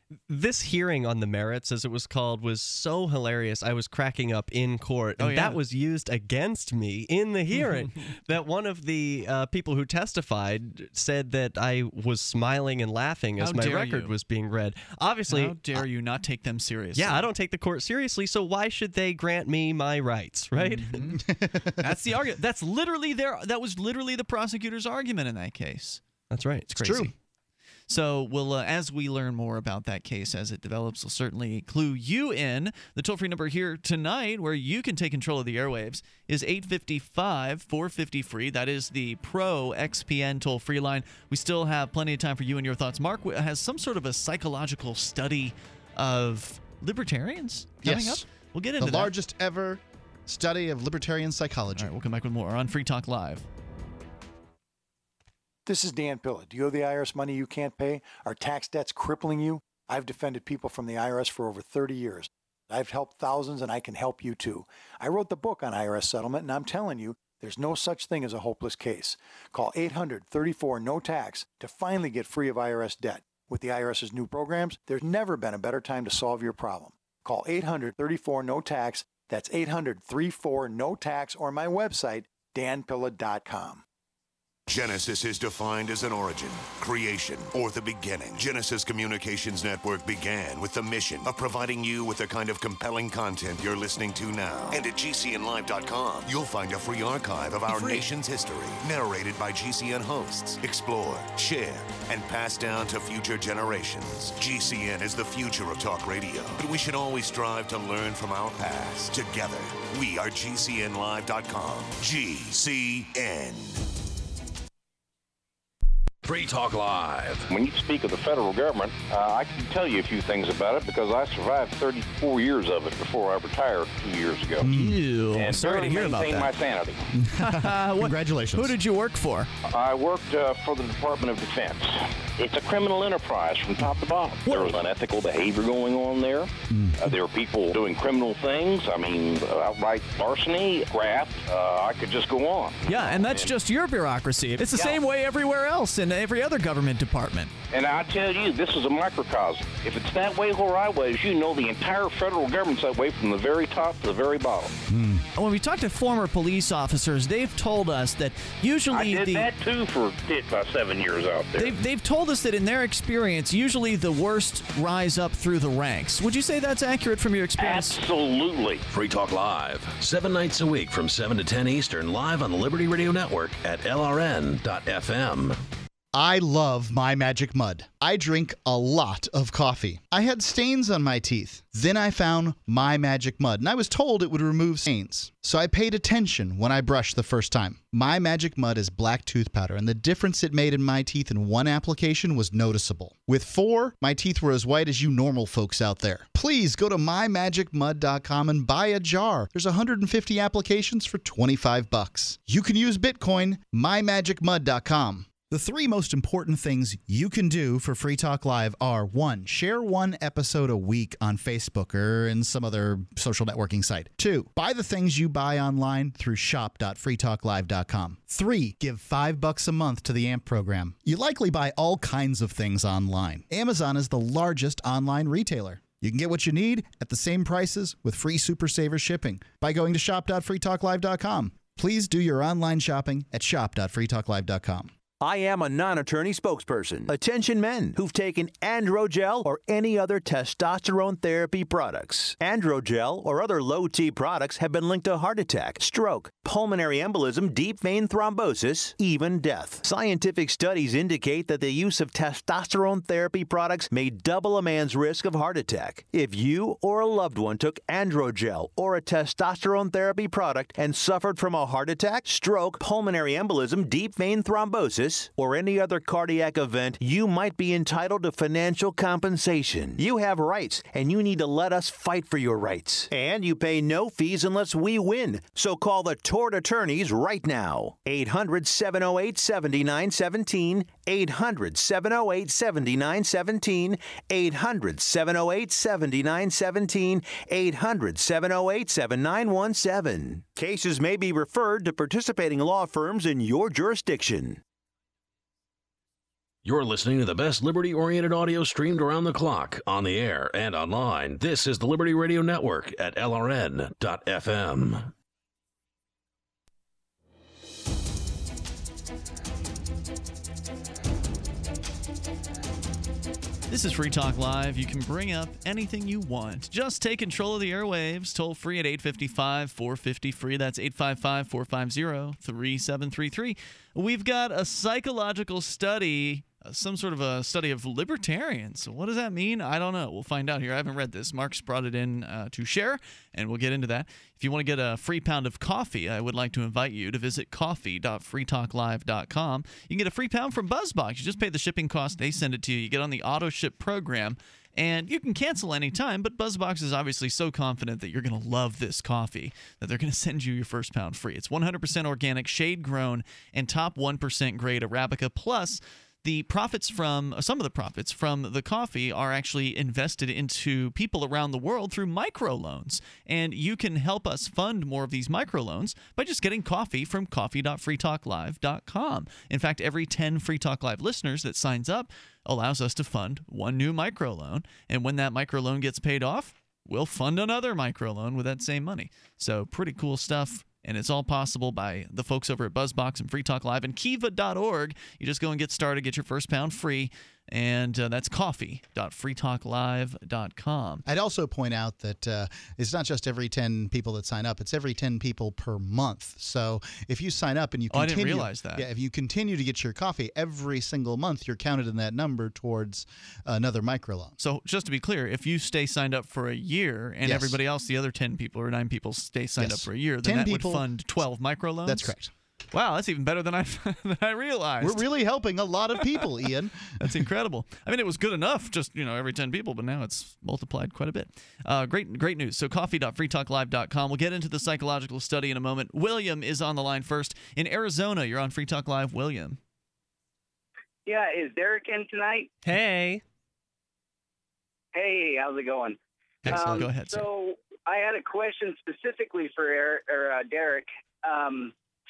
This hearing on the merits, as it was called, was so hilarious. I was cracking up in court, and Oh, yeah. that was used against me in the hearing. That one of the uh, people who testified said that I was smiling and laughing as How my dare record you. was being read. Obviously, How dare you not take them seriously? yeah, I don't take the court seriously, so why should they grant me my rights, right? Mm-hmm. That's the argument. That's literally their. That was literally the prosecutor's argument in that case. That's right. It's crazy. True. So we'll, uh, as we learn more about that case as it develops, we'll certainly clue you in. The toll-free number here tonight, where you can take control of the airwaves, is eight five five, four five zero, free. That is the Pro X P N toll-free line. We still have plenty of time for you and your thoughts. Mark has some sort of a psychological study of libertarians coming Yes. up. We'll get into the that. largest ever study of libertarian psychology. All right, we'll come back with more on Free Talk Live. This is Dan Pilla. Do you owe the I R S money you can't pay? Are tax debts crippling you? I've defended people from the I R S for over thirty years. I've helped thousands, and I can help you too. I wrote the book on I R S settlement, and I'm telling you, there's no such thing as a hopeless case. Call eight hundred, thirty-four, no tax to finally get free of I R S debt. With the IRS's new programs, there's never been a better time to solve your problem. Call eight hundred, thirty-four, no tax. That's eight hundred, thirty-four, no tax, or my website, dan pilla dot com. Genesis is defined as an origin, creation, or the beginning. Genesis Communications Network began with the mission of providing you with the kind of compelling content you're listening to now. And at G C N live dot com, you'll find a free archive of our nation's history, narrated by G C N hosts, explored, shared, and passed down to future generations. G C N is the future of talk radio, but we should always strive to learn from our past. Together, we are G C N live dot com. G C N. Free Talk Live. When you speak of the federal government, uh, I can tell you a few things about it because I survived thirty-four years of it before I retired two years ago. Ew. And Sorry to hear about maintained that. my sanity. What- Congratulations. Who did you work for? I worked uh, for the Department of Defense. It's a criminal enterprise from top to bottom. There was unethical behavior going on there. Uh, there were people doing criminal things. I mean, outright larceny, graft. Uh, I could just go on. Yeah, and that's just your bureaucracy. It's the Yeah. same way everywhere else in every other government department. And I tell you, this is a microcosm. If it's that way where I was, you know the entire federal government's that way from the very top to the very bottom. When we talk to former police officers, they've told us that usually I did the that too for about seven years out there. They've, they've told us that in their experience, usually the worst rise up through the ranks. Would you say that's accurate from your experience? Absolutely. Free Talk Live, seven nights a week from seven to ten Eastern, live on the Liberty Radio Network at L R N dot F M. I love My Magic Mud. I drink a lot of coffee. I had stains on my teeth. Then I found My Magic Mud, and I was told it would remove stains. So I paid attention when I brushed the first time. My Magic Mud is black tooth powder, and the difference it made in my teeth in one application was noticeable. With four, my teeth were as white as you normal folks out there. Please go to my magic mud dot com and buy a jar. There's one hundred fifty applications for twenty-five bucks. You can use Bitcoin, my magic mud dot com. The three most important things you can do for Free Talk Live are, one, share one episode a week on Facebook or in some other social networking site. Two, buy the things you buy online through shop dot free talk live dot com. Three, give five bucks a month to the A M P program. You likely buy all kinds of things online. Amazon is the largest online retailer. You can get what you need at the same prices with free Super Saver shipping by going to shop dot free talk live dot com. Please do your online shopping at shop dot free talk live dot com. I am a non-attorney spokesperson. Attention men who've taken Androgel or any other testosterone therapy products. Androgel or other low-T products have been linked to heart attack, stroke, pulmonary embolism, deep vein thrombosis, even death. Scientific studies indicate that the use of testosterone therapy products may double a man's risk of heart attack. If you or a loved one took Androgel or a testosterone therapy product and suffered from a heart attack, stroke, pulmonary embolism, deep vein thrombosis, or any other cardiac event, you might be entitled to financial compensation. You have rights, and you need to let us fight for your rights. And you pay no fees unless we win. So call the tort attorneys right now. eight hundred, seven oh eight, seven nine one seven. eight hundred, seven oh eight, seven nine one seven. eight hundred, seven oh eight, seven nine one seven. eight hundred, seven oh eight, seven nine one seven. Cases may be referred to participating law firms in your jurisdiction. You're listening to the best liberty-oriented audio streamed around the clock, on the air and online. This is the Liberty Radio Network at L R N dot F M. This is Free Talk Live. You can bring up anything you want. Just take control of the airwaves. Toll free at eight five five, four five zero, free. That's eight five five, four five zero, three seven three three. We've got a psychological study, uh, some sort of a study of libertarians. What does that mean? I don't know. We'll find out here. I haven't read this. Mark's brought it in uh, to share, and we'll get into that. If you want to get a free pound of coffee, I would like to invite you to visit coffee dot free talk live dot com. You can get a free pound from BuzzBox. You just pay the shipping cost. They send it to you. You get on the auto ship program, and you can cancel anytime, but BuzzBox is obviously so confident that you're going to love this coffee that they're going to send you your first pound free. It's one hundred percent organic, shade-grown, and top one percent grade Arabica, plus the profits from, some of the profits from the coffee are actually invested into people around the world through microloans. And you can help us fund more of these microloans by just getting coffee from coffee dot free talk live dot com. In fact, every ten Free Talk Live listeners that signs up allows us to fund one new microloan. And when that microloan gets paid off, we'll fund another microloan with that same money. So pretty cool stuff. And it's all possible by the folks over at BuzzBox and Free Talk Live and kiva dot org. You just go and get started, get your first pound free, and uh, that's coffee dot free talk live dot com. I'd also point out that uh, it's not just every ten people that sign up; it's every ten people per month. So if you sign up and you oh, continue, I didn't realize that. Yeah, if you continue to get your coffee every single month, you're counted in that number towards another microloan. So just to be clear, if you stay signed up for a year and Yes. everybody else, the other ten people or nine people, stay signed Yes. up for a year, then ten that people, would fund twelve microloans? That's correct. Wow, that's even better than I than I realized. We're really helping a lot of people, Ian. That's incredible. I mean, it was good enough, just you know, every ten people, but now it's multiplied quite a bit. Uh, great, great news. So coffee dot free talk live dot com. We'll get into the psychological study in a moment. William is on the line first in Arizona. You're on Free Talk Live, William. Yeah, is Derrick in tonight? Hey. Hey, how's it going? Excellent. Um, Go ahead, sir. So I had a question specifically for Eric, or, uh, Derrick. Um,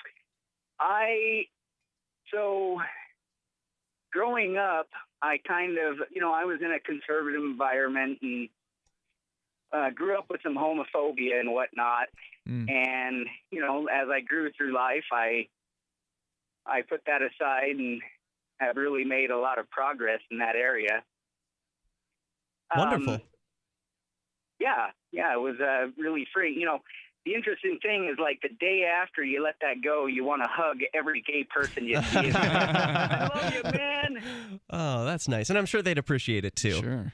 I so growing up, I kind of, you know, I was in a conservative environment and uh, grew up with some homophobia and whatnot. Mm. And you know, as I grew through life, I I put that aside and have really made a lot of progress in that area. Wonderful. Um, yeah, yeah, it was uh, really free. You know, the interesting thing is, like, the day after you let that go, you want to hug every gay person you see. I love you, man. Oh, that's nice. And I'm sure they'd appreciate it, too. Sure.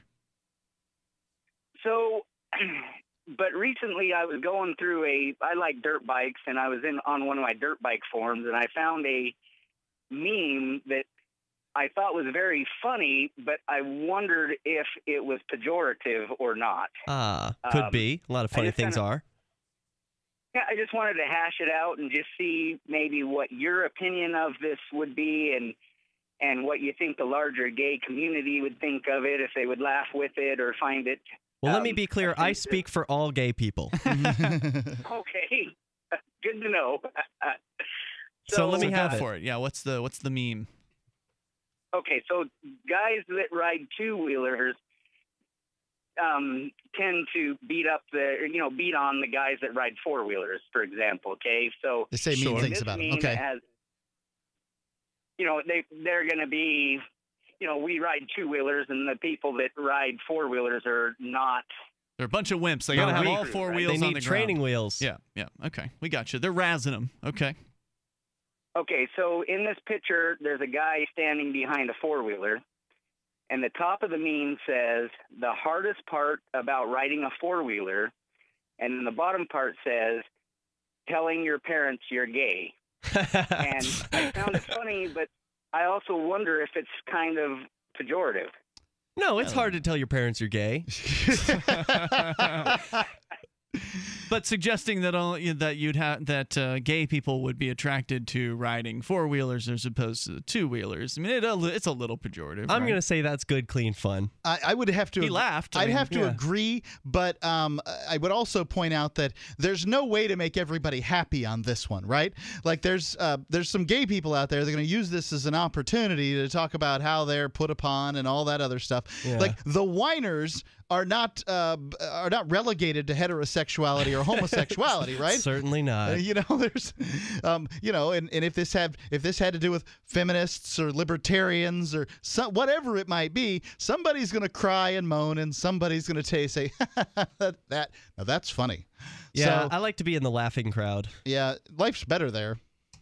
So, but recently I was going through a, I like dirt bikes, and I was in on one of my dirt bike forums, and I found a meme that I thought was very funny, but I wondered if it was pejorative or not. Ah, could Um, be. A lot of I funny just things kinda- are. Yeah, I just wanted to hash it out and just see maybe what your opinion of this would be, and and what you think the larger gay community would think of it, if they would laugh with it or find it. Well, let um, me be clear. I speak for all gay people. Okay, good to know. So let me So have go it. for it. Yeah, what's the what's the meme? Okay, so guys that ride two-wheelers um, tend to beat up the, you know, beat on the guys that ride four-wheelers, for example, okay? So They say mean Sure. things this about 'em. meme Okay. has- you know, they, they're going to be, you know, we ride two-wheelers, and the people that ride four-wheelers are not. They're a bunch of wimps. They No, got to have we- all four right? wheels They on need the training ground. wheels. Yeah, yeah. Okay, we got you. They're razzing them. Okay. Okay, so in this picture, there's a guy standing behind a four-wheeler, and the top of the meme says, the hardest part about riding a four-wheeler, and then the bottom part says, telling your parents you're gay. And I found it funny, but I also wonder if it's kind of pejorative. No, it's hard to tell your parents you're gay. But suggesting that only, that you'd have that uh, gay people would be attracted to riding four wheelers as opposed to two wheelers. I mean, it, it's a little pejorative. I'm right? gonna say that's good, clean fun. I, I would have to. He laughed. I I'd mean, have to yeah. agree, but um, I would also point out that there's no way to make everybody happy on this one, right? Like, there's uh, there's some gay people out there that are going to use this as an opportunity to talk about how they're put upon and all that other stuff. Yeah. Like, the whiners are not uh, are not relegated to heterosexuality or homosexuality, right? Certainly not. Uh, you know, there's, um, you know, and, and if this had if this had to do with feminists or libertarians or some, whatever it might be, somebody's going to cry and moan, and somebody's going to say, that, that now that's funny. Yeah, So, I like to be in the laughing crowd. yeah, life's better there.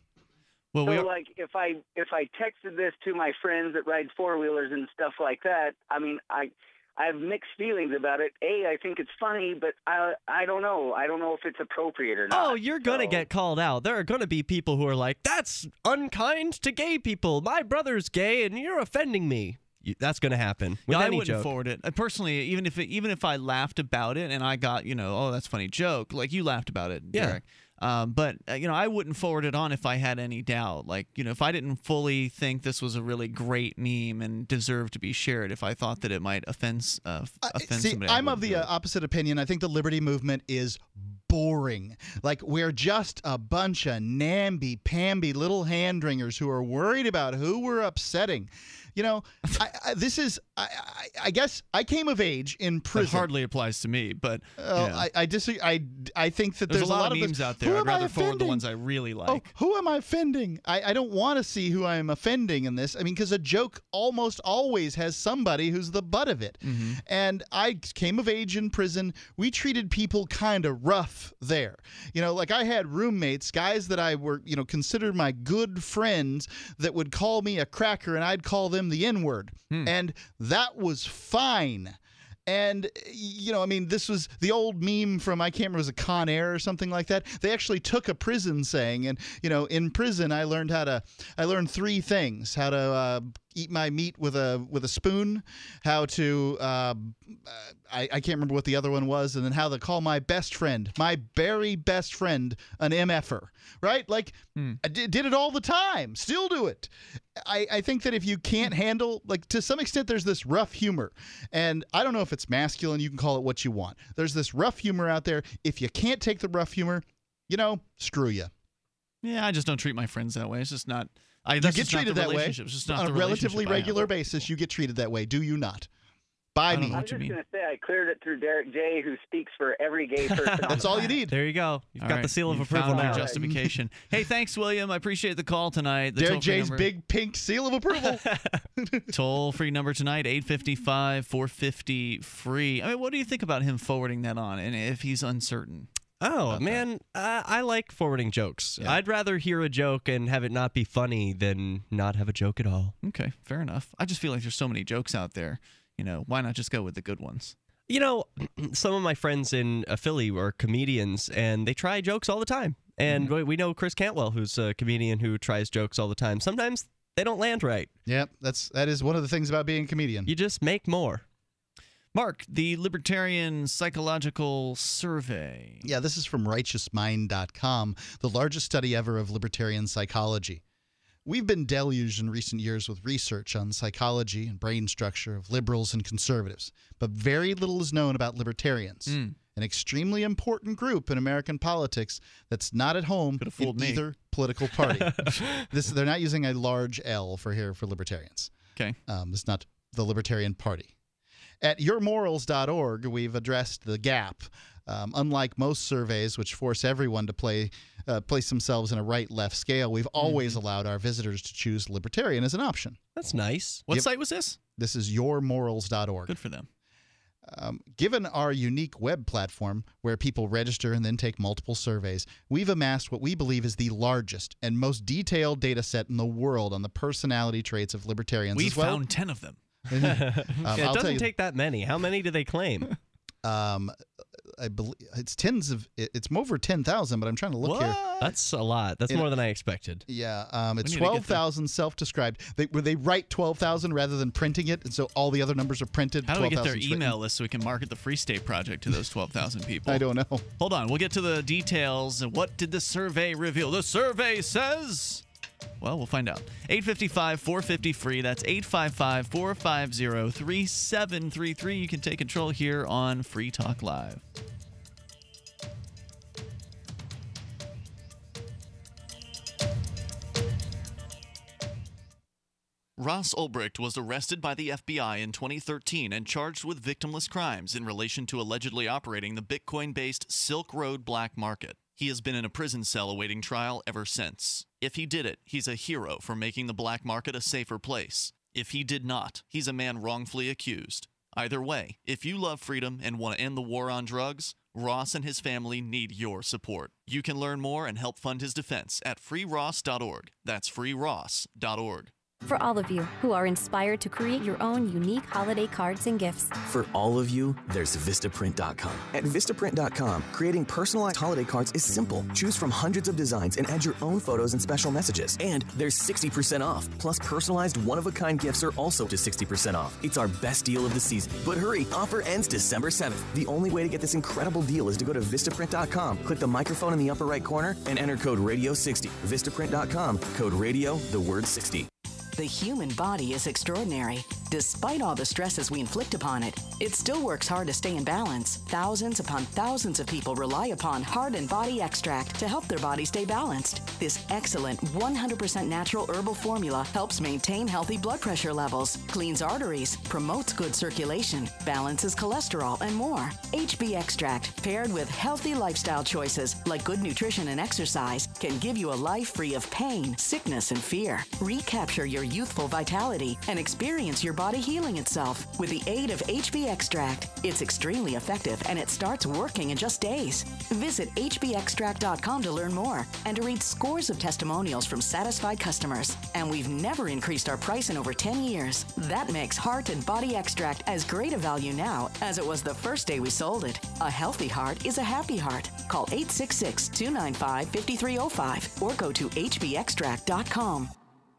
Well, So, we like, if I if I texted this to my friends that ride four wheelers and stuff like that, I mean, I I have mixed feelings about it. A, I think it's funny, but I I don't know. I don't know if it's appropriate or not. Oh, you're gonna So- get called out. There are gonna be people who are like, "That's unkind to gay people. My brother's gay, and you're offending me." You, that's gonna happen with Yeah, I any wouldn't joke. forward it. Uh, Personally, even if it, even if I laughed about it and I got, you know, oh, that's a funny joke, like you laughed about it, Yeah. Derek. Um, but uh, you know, I wouldn't forward it on if I had any doubt. Like, you know, if I didn't fully think this was a really great meme and deserved to be shared, if I thought that it might offend uh, f- offend See, somebody, I I'm of wouldn't the do uh, it. opposite opinion. I think the liberty movement is boring. Like, we're just a bunch of namby-pamby little hand-wringers who are worried about who we're upsetting. You know, I, I, this is, I, I, I guess I came of age in That prison. hardly applies to me, but Oh, yeah. I, I disagree. I, I think that there's, there's, a lot, of of memes this, out who there. I'd am I rather forward the offending? ones I really like. Oh, who am I offending? I, I don't want to see who I'm offending in this. I mean, because a joke almost always has somebody who's the butt of it. Mm-hmm. And I came of age in prison. We treated people kind of rough there. You know, like, I had roommates, guys that I were, you know, considered my good friends, that would call me a cracker and I'd call them the N-word. Hmm. And that was fine. And, you know, I mean, this was the old meme from, I can't remember, it was a Con Air or something like that. They actually took a prison saying, and, you know, in prison I learned how to, I learned three things: how to uh, eat my meat with a with a spoon, how to, uh, I, I can't remember what the other one was, and then how to call my best friend, my very best friend, an M F-er, right? Like, Hmm. I did, did it all the time, still do it. I, I think that if you can't handle, like, to some extent, there's this rough humor. And I don't know if it's masculine. You can call it what you want. There's this rough humor out there. If you can't take the rough humor, you know, screw you. Yeah, I just don't treat my friends that way. It's just not. I You that's get just not treated the that way. relationship. It's just not On the a relatively relationship I have. regular basis, you get treated that way. Do you not? By I don't me. know I what was you just mean. going to say I cleared it through Derrick J, who speaks for every gay person. That's all you need. There you go. You've All got right, the seal of you approval found your now. justification. Hey, thanks, William. I appreciate the call tonight. The Derrick toll-free J's number- big pink seal of approval. toll-free number tonight, eight five five, four five zero, free. I mean, what do you think about him forwarding that on, and if he's uncertain? Oh, man, uh, I like forwarding jokes. Yeah. I'd rather hear a joke and have it not be funny than not have a joke at all. Okay, fair enough. I just feel like there's so many jokes out there. You know, why not just go with the good ones? You know, some of my friends in uh, Philly are comedians, and they try jokes all the time. And Mm-hmm. we we know Chris Cantwell, who's a comedian who tries jokes all the time. Sometimes they don't land right. Yep, that's that is one of the things about being a comedian. You just make more. Mark, the Libertarian Psychological Survey. Yeah, this is from righteous mind dot com, the largest study ever of libertarian psychology. We've been deluged in recent years with research on psychology and brain structure of liberals and conservatives, but very little is known about libertarians, Mm. an extremely important group in American politics that's not at home Could've in fooled me. either political party. this They're not using a large L for here for libertarians. Okay. Um, it's not the Libertarian Party. At your morals dot org, we've addressed the gap. Um, unlike most surveys, which force everyone to play, uh, place themselves in a right-left scale, we've always Mm-hmm. allowed our visitors to choose libertarian as an option. That's nice. What Yep. site was this? This is your morals dot org. Good for them. Um, given our unique web platform where people register and then take multiple surveys, we've amassed what we believe is the largest and most detailed data set in the world on the personality traits of libertarians. We as well. found ten of them. Um, Yeah, it I'll tell doesn't you- take that many. How many do they claim? Um, I believe it's tens of it's over ten thousand, but I'm trying to look what? here. That's a lot. That's it, more than I expected. Yeah, um, it's We need to get twelve thousand self-described. They where they write twelve thousand rather than printing it, and so all the other numbers are printed. How do we get their 12,000 's email written. list so we can market the Free State Project to those twelve thousand people? I don't know. Hold on, we'll get to the details. What did the survey reveal? The survey says... Well, we'll find out. eight five five, four five zero, free. That's eight five five, four five zero, three seven three three. You can take control here on Free Talk Live. Ross Ulbricht was arrested by the F B I in twenty thirteen and charged with victimless crimes in relation to allegedly operating the Bitcoin-based Silk Road black market. He has been in a prison cell awaiting trial ever since. If he did it, he's a hero for making the black market a safer place. If he did not, he's a man wrongfully accused. Either way, if you love freedom and want to end the war on drugs, Ross and his family need your support. You can learn more and help fund his defense at free ross dot org. That's free ross dot org. For all of you who are inspired to create your own unique holiday cards and gifts. For all of you, there's Vistaprint dot com. At Vistaprint dot com, creating personalized holiday cards is simple. Choose from hundreds of designs and add your own photos and special messages. And there's sixty percent off. Plus, personalized one-of-a-kind gifts are also to sixty percent off. It's our best deal of the season. But hurry, offer ends December seventh. The only way to get this incredible deal is to go to Vistaprint dot com, click the microphone in the upper right corner, and enter code radio sixty. Vistaprint dot com, code radio, the word sixty. The human body is extraordinary. Despite all the stresses we inflict upon it, it still works hard to stay in balance. Thousands upon thousands of people rely upon Heart and Body Extract to help their body stay balanced. This excellent one hundred percent natural herbal formula helps maintain healthy blood pressure levels, cleans arteries, promotes good circulation, balances cholesterol, and more. H B Extract, paired with healthy lifestyle choices like good nutrition and exercise, can give you a life free of pain, sickness, and fear. Recapture your youthful vitality and experience your body healing itself with the aid of H B Extract. It's extremely effective and it starts working in just days. Visit H B extract dot com to learn more and to read scores of testimonials from satisfied customers. And we've never increased our price in over ten years. That makes Heart and Body Extract as great a value now as it was the first day we sold it. A healthy heart is a happy heart. Call eight six six, two nine five, five three zero five or go to H B extract dot com.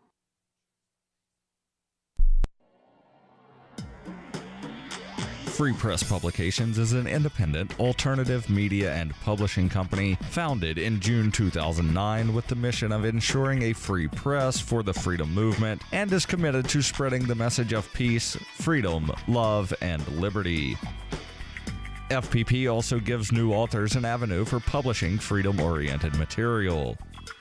Free Press Publications is an independent, alternative media and publishing company founded in June two thousand nine with the mission of ensuring a free press for the freedom movement and is committed to spreading the message of peace, freedom, love, and liberty. F P P also gives new authors an avenue for publishing freedom-oriented material.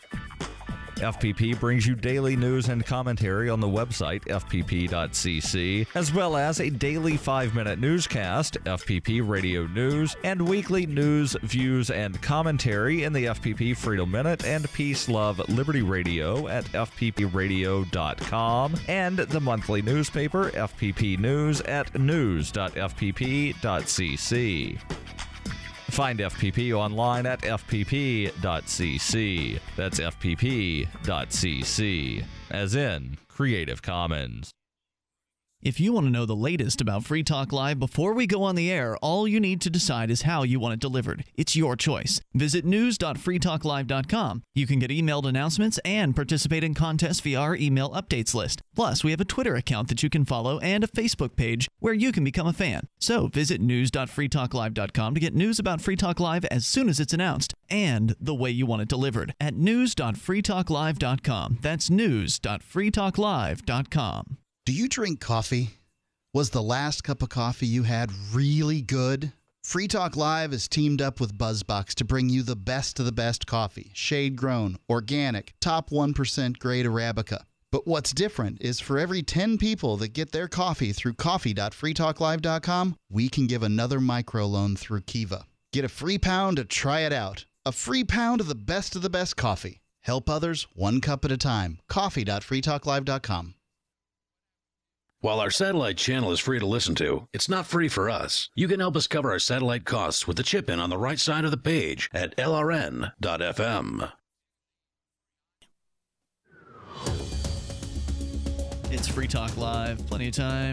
F P P brings you daily news and commentary on the website f p p dot c c, as well as a daily five-minute newscast, F P P Radio News, and weekly news, views, and commentary in the F P P Freedom Minute and Peace, Love, Liberty Radio at f p p radio dot com, and the monthly newspaper, F P P News, at news dot f p p dot c c. Find F P P online at f p p dot c c. That's f p p dot c c, as in Creative Commons. If you want to know the latest about Free Talk Live before we go on the air, all you need to decide is how you want it delivered. It's your choice. Visit news dot free talk live dot com. You can get emailed announcements and participate in contests via our email updates list. Plus, we have a Twitter account that you can follow and a Facebook page where you can become a fan. So visit news dot free talk live dot com to get news about Free Talk Live as soon as it's announced and the way you want it delivered at news dot free talk live dot com. That's news dot free talk live dot com. Do you drink coffee? Was the last cup of coffee you had really good? Free Talk Live is teamed up with BuzzBox to bring you the best of the best coffee, shade-grown, organic, top one percent grade Arabica. But what's different is for every ten people that get their coffee through coffee dot free talk live dot com, we can give another microloan through Kiva. Get a free pound to try it out. A free pound of the best of the best coffee. Help others one cup at a time. coffee dot free talk live dot com. While our satellite channel is free to listen to, it's not free for us. You can help us cover our satellite costs with the chip-in on the right side of the page at l r n dot f m. It's Free Talk Live. Plenty of time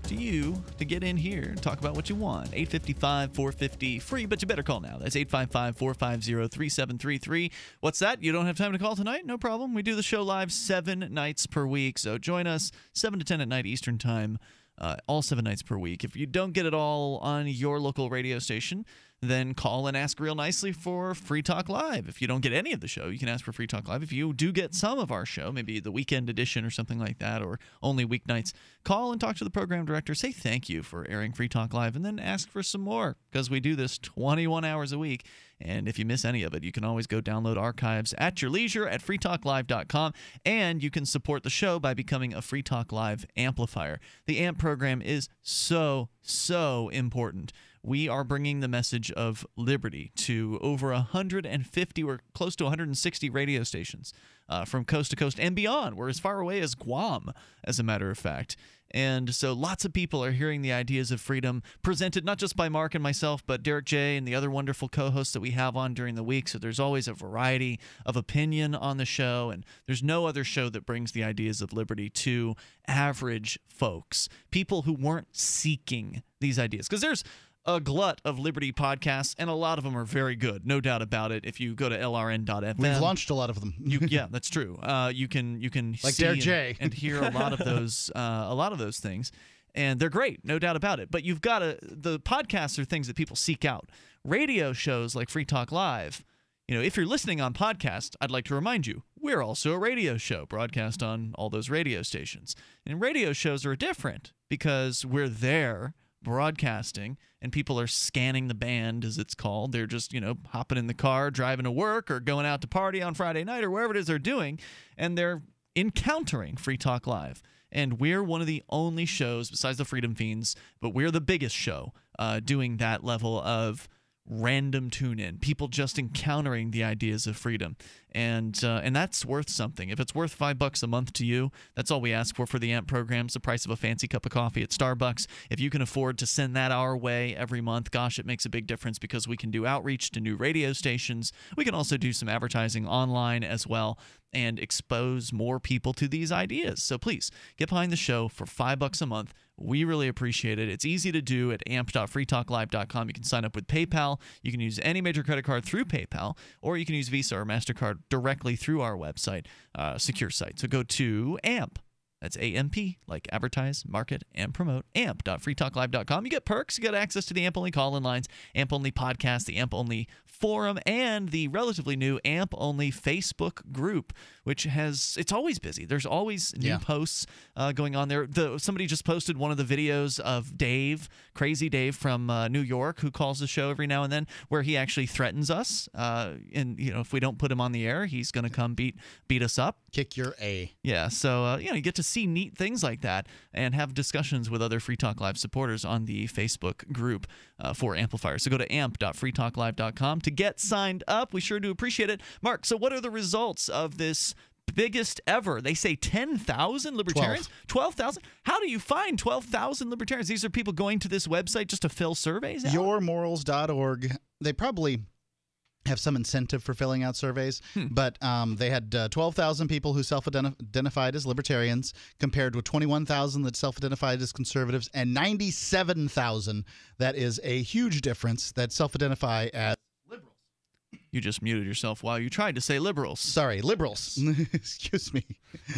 to you to get in here and talk about what you want. eight five five, four five zero, free, but you better call now. That's eight five five, four five zero, three seven three three. What's that? You don't have time to call tonight? No problem. We do the show live seven nights per week, so join us seven to ten at night Eastern Time, uh, all seven nights per week. If you don't get it all on your local radio station, then call and ask real nicely for Free Talk Live. If you don't get any of the show, you can ask for Free Talk Live. If you do get some of our show, maybe the weekend edition or something like that, or only weeknights, call and talk to the program director. Say thank you for airing Free Talk Live, and then ask for some more, because we do this twenty-one hours a week. And if you miss any of it, you can always go download archives at your leisure at free talk live dot com, and you can support the show by becoming a Free Talk Live amplifier. The A M P program is so, so important. We are bringing the message of liberty to over one hundred fifty or close to one hundred sixty radio stations uh, from coast to coast and beyond. We're as far away as Guam, as a matter of fact. And so lots of people are hearing the ideas of freedom presented not just by Mark and myself, but Derrick J. and the other wonderful co-hosts that we have on during the week. So there's always a variety of opinion on the show, and there's no other show that brings the ideas of liberty to average folks, people who weren't seeking these ideas. Because there's a glut of liberty podcasts, and a lot of them are very good, no doubt about it. If you go to L R N dot F M, we've launched a lot of them. you, yeah, that's true. Uh, you can you can like see Derrick and, J. and hear a lot of those uh, a lot of those things, and they're great, no doubt about it. But you've got to the podcasts are things that people seek out. Radio shows like Free Talk Live. You know, if you're listening on podcast, I'd like to remind you, we're also a radio show, broadcast on all those radio stations. And radio shows are different because we're there broadcasting, and people are scanning the band, as it's called. They're just, you know, hopping in the car, driving to work, or going out to party on Friday night, or wherever it is they're doing, and they're encountering Free Talk Live. And we're one of the only shows, besides the Freedom Fiends, but we're the biggest show uh, doing that level of random tune-in, people just encountering the ideas of freedom, and uh, and that's worth something. If it's worth five bucks a month to you, that's all we ask for for the A M P program. It's the price of a fancy cup of coffee at Starbucks. If you can afford to send that our way every month, gosh, it makes a big difference, because we can do outreach to new radio stations. We can also do some advertising online as well and expose more people to these ideas. So please get behind the show for five bucks a month. We really appreciate it. It's easy to do at amp dot free talk live dot com. You can sign up with PayPal. You can use any major credit card through PayPal, or you can use Visa or MasterCard directly through our website, uh, secure site. So go to A M P. That's A M P, like advertise, market, and promote. amp dot free talk live dot com. You get perks. You get access to the A M P-only call-in lines, A M P-only podcast, the A M P-only forum, and the relatively new A M P-only Facebook group, which has, it's always busy. There's always new Yeah. posts uh, going on there. The, somebody just posted one of the videos of Dave, Crazy Dave from uh, New York, who calls the show every now and then, where he actually threatens us. Uh, and, you know, if we don't put him on the air, he's going to come beat beat us up. Kick your A. Yeah, so uh, you know, you get to see neat things like that and have discussions with other Free Talk Live supporters on the Facebook group uh, for amplifiers. So go to amp dot free talk live dot com to get signed up. We sure do appreciate it. Mark, so what are the results of this biggest ever? They say ten thousand libertarians? twelve thousand? How do you find twelve thousand libertarians? These are people going to this website just to fill surveys out? your morals dot org. They probably have some incentive for filling out surveys, Hmm. but um, they had uh, twelve thousand people who self-identified as libertarians, compared with twenty-one thousand that self-identified as conservatives, and ninety-seven thousand, that is a huge difference, that self-identify as liberals. You just muted yourself while you tried to say liberals. Sorry, liberals. Excuse me.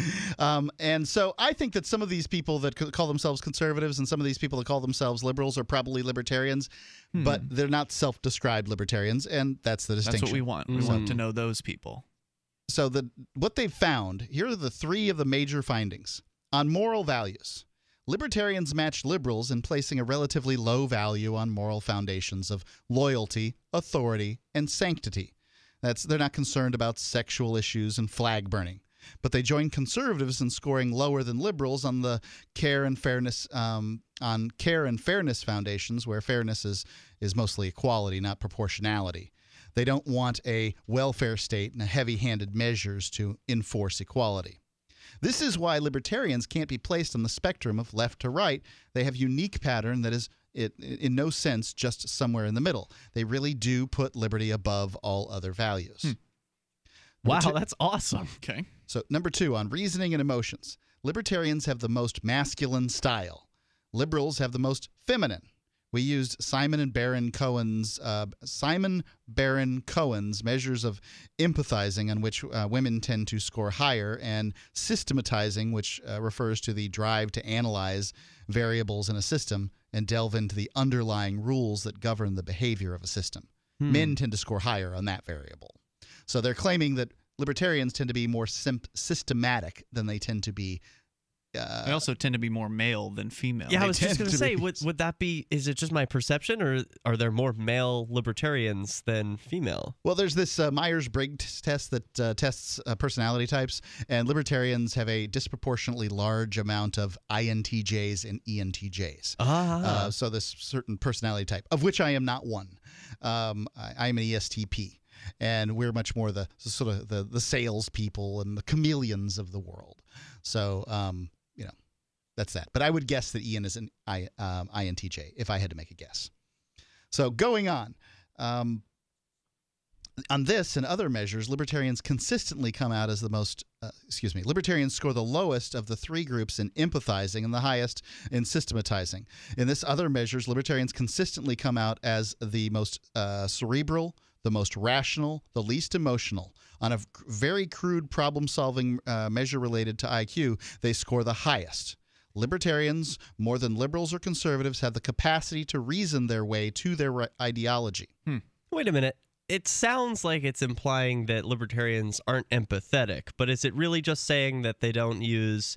Um, and so I think that some of these people that c- call themselves conservatives and some of these people that call themselves liberals are probably libertarians, Hmm. but they're not self-described libertarians, and that's the distinction. That's what we want. We want to know those people. So the what they've found, here are the three of the major findings. On moral values, libertarians match liberals in placing a relatively low value on moral foundations of loyalty, authority, and sanctity. That's they're not concerned about sexual issues and flag burning. But they join conservatives in scoring lower than liberals on the care and fairness um, on care and fairness foundations, where fairness is is mostly equality, not proportionality. They don't want a welfare state and heavy-handed measures to enforce equality. This is why libertarians can't be placed on the spectrum of left to right. They have a unique pattern that is, it, in no sense, just somewhere in the middle. They really do put liberty above all other values. Hmm. Wow, two- that's awesome. Okay. So, number two, on reasoning and emotions. Libertarians have the most masculine style. Liberals have the most feminine. We used Simon and Baron Cohen's uh, Simon Baron Cohen's measures of empathizing, on which uh, women tend to score higher, and systematizing, which uh, refers to the drive to analyze variables in a system and delve into the underlying rules that govern the behavior of a system. Hmm. Men tend to score higher on that variable. So they're claiming that libertarians tend to be more sim- systematic than they tend to be. Uh, they also tend to be more male than female. Yeah, they I was just going to say, be... would, would that be, is it just my perception, or are there more male libertarians than female? Well, there's this uh, Myers-Briggs test that uh, tests uh, personality types, and libertarians have a disproportionately large amount of I N T Js and E N T Js. Ah. Uh, so this certain personality type, of which I am not one. Um, I, I'm an E S T P. And we're much more the sort of the, the sales people and the chameleons of the world. So, um, you know, that's that. But I would guess that Ian is an I, um, I N T J if I had to make a guess. So going on. Um, on this and other measures, libertarians consistently come out as the most, uh, excuse me, libertarians score the lowest of the three groups in empathizing and the highest in systematizing. In this other measures, libertarians consistently come out as the most uh, cerebral, the most rational, the least emotional. On a very crude problem-solving uh, measure related to I Q, they score the highest. Libertarians, more than liberals or conservatives, have the capacity to reason their way to their ideology. Hmm. Wait a minute. It sounds like it's implying that libertarians aren't empathetic, but is it really just saying that they don't use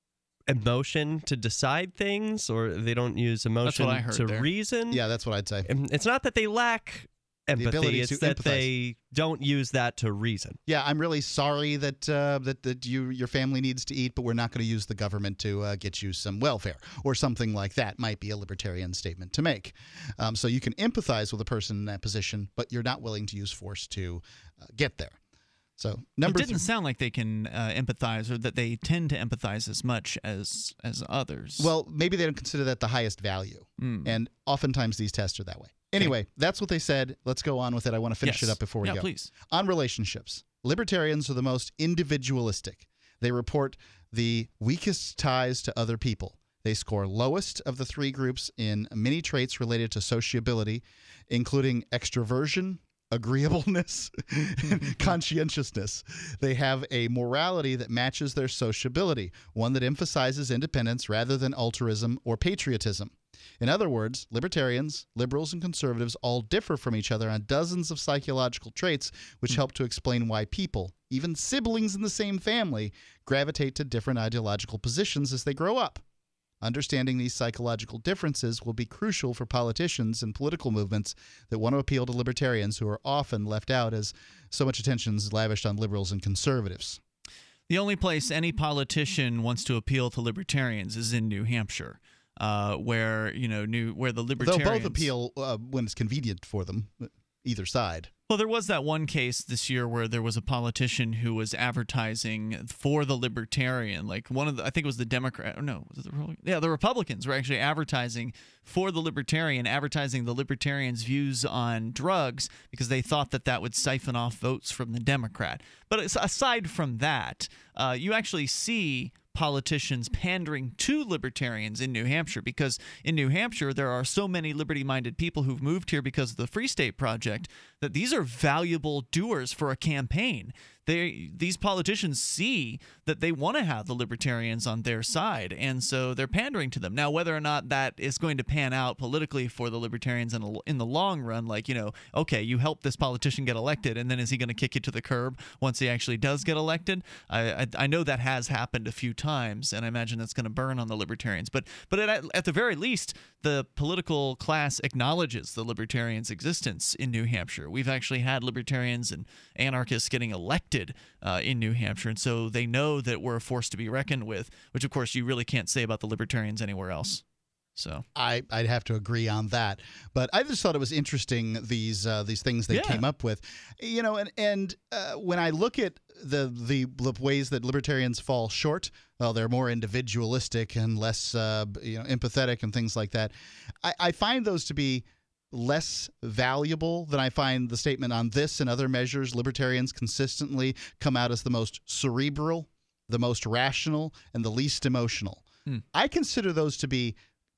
emotion to decide things, or they don't use emotion That's what I heard to there. reason? Yeah, that's what I'd say. It's not that they lack empathy, it's that empathize. They don't use that to reason. Yeah, I'm really sorry that uh, that that you your family needs to eat, but we're not going to use the government to uh, get you some welfare or something like that. Might be a libertarian statement to make. Um, so you can empathize with a person in that position, but you're not willing to use force to uh, get there. So number it didn't th- sound like they can uh, empathize, or that they tend to empathize as much as as others. Well, maybe they don't consider that the highest value, mm. and oftentimes these tests are that way. Anyway, that's what they said. Let's go on with it. I want to finish yes. it up before we yeah, go. Please. On relationships, libertarians are the most individualistic. They report the weakest ties to other people. They score lowest of the three groups in many traits related to sociability, including extroversion, agreeableness, and conscientiousness. They have a morality that matches their sociability, one that emphasizes independence rather than altruism or patriotism. In other words, libertarians, liberals, and conservatives all differ from each other on dozens of psychological traits which help to explain why people, even siblings in the same family, gravitate to different ideological positions as they grow up. Understanding these psychological differences will be crucial for politicians and political movements that want to appeal to libertarians, who are often left out as so much attention is lavished on liberals and conservatives. The only place any politician wants to appeal to libertarians is in New Hampshire, uh, where you know, new where the libertarians They'll both appeal uh, when it's convenient for them, either side. Well, there was that one case this year where there was a politician who was advertising for the Libertarian, like one of the, I think it was the Democrat, or no, was it the Republican? Yeah, the Republicans were actually advertising for the Libertarian, advertising the Libertarians' views on drugs because they thought that that would siphon off votes from the Democrat. But aside from that, uh, you actually see politicians pandering to libertarians in New Hampshire, because in New Hampshire there are so many liberty-minded people who've moved here because of the Free State Project that these are valuable doers for a campaign. They, these politicians see that they want to have the libertarians on their side, and so they're pandering to them. Now, whether or not that is going to pan out politically for the libertarians in, a, in the long run, like, you know, okay, you help this politician get elected, and then is he going to kick you to the curb once he actually does get elected? I, I, I know that has happened a few times, and I imagine that's going to burn on the libertarians. But, but at, at the very least, the political class acknowledges the libertarians' existence in New Hampshire. We've actually had libertarians and anarchists getting elected Uh, in New Hampshire, and so they know that we're a force to be reckoned with, which of course you really can't say about the libertarians anywhere else. So I, I'd have to agree on that, but I just thought it was interesting, these uh, these things they Yeah. came up with, you know, and and uh, when I look at the, the the ways that libertarians fall short, well, they're more individualistic and less uh, you know, empathetic and things like that. I, I find those to be less valuable than I find the statement on this and other measures. Libertarians consistently come out as the most cerebral, the most rational, and the least emotional. Hmm. I consider those to be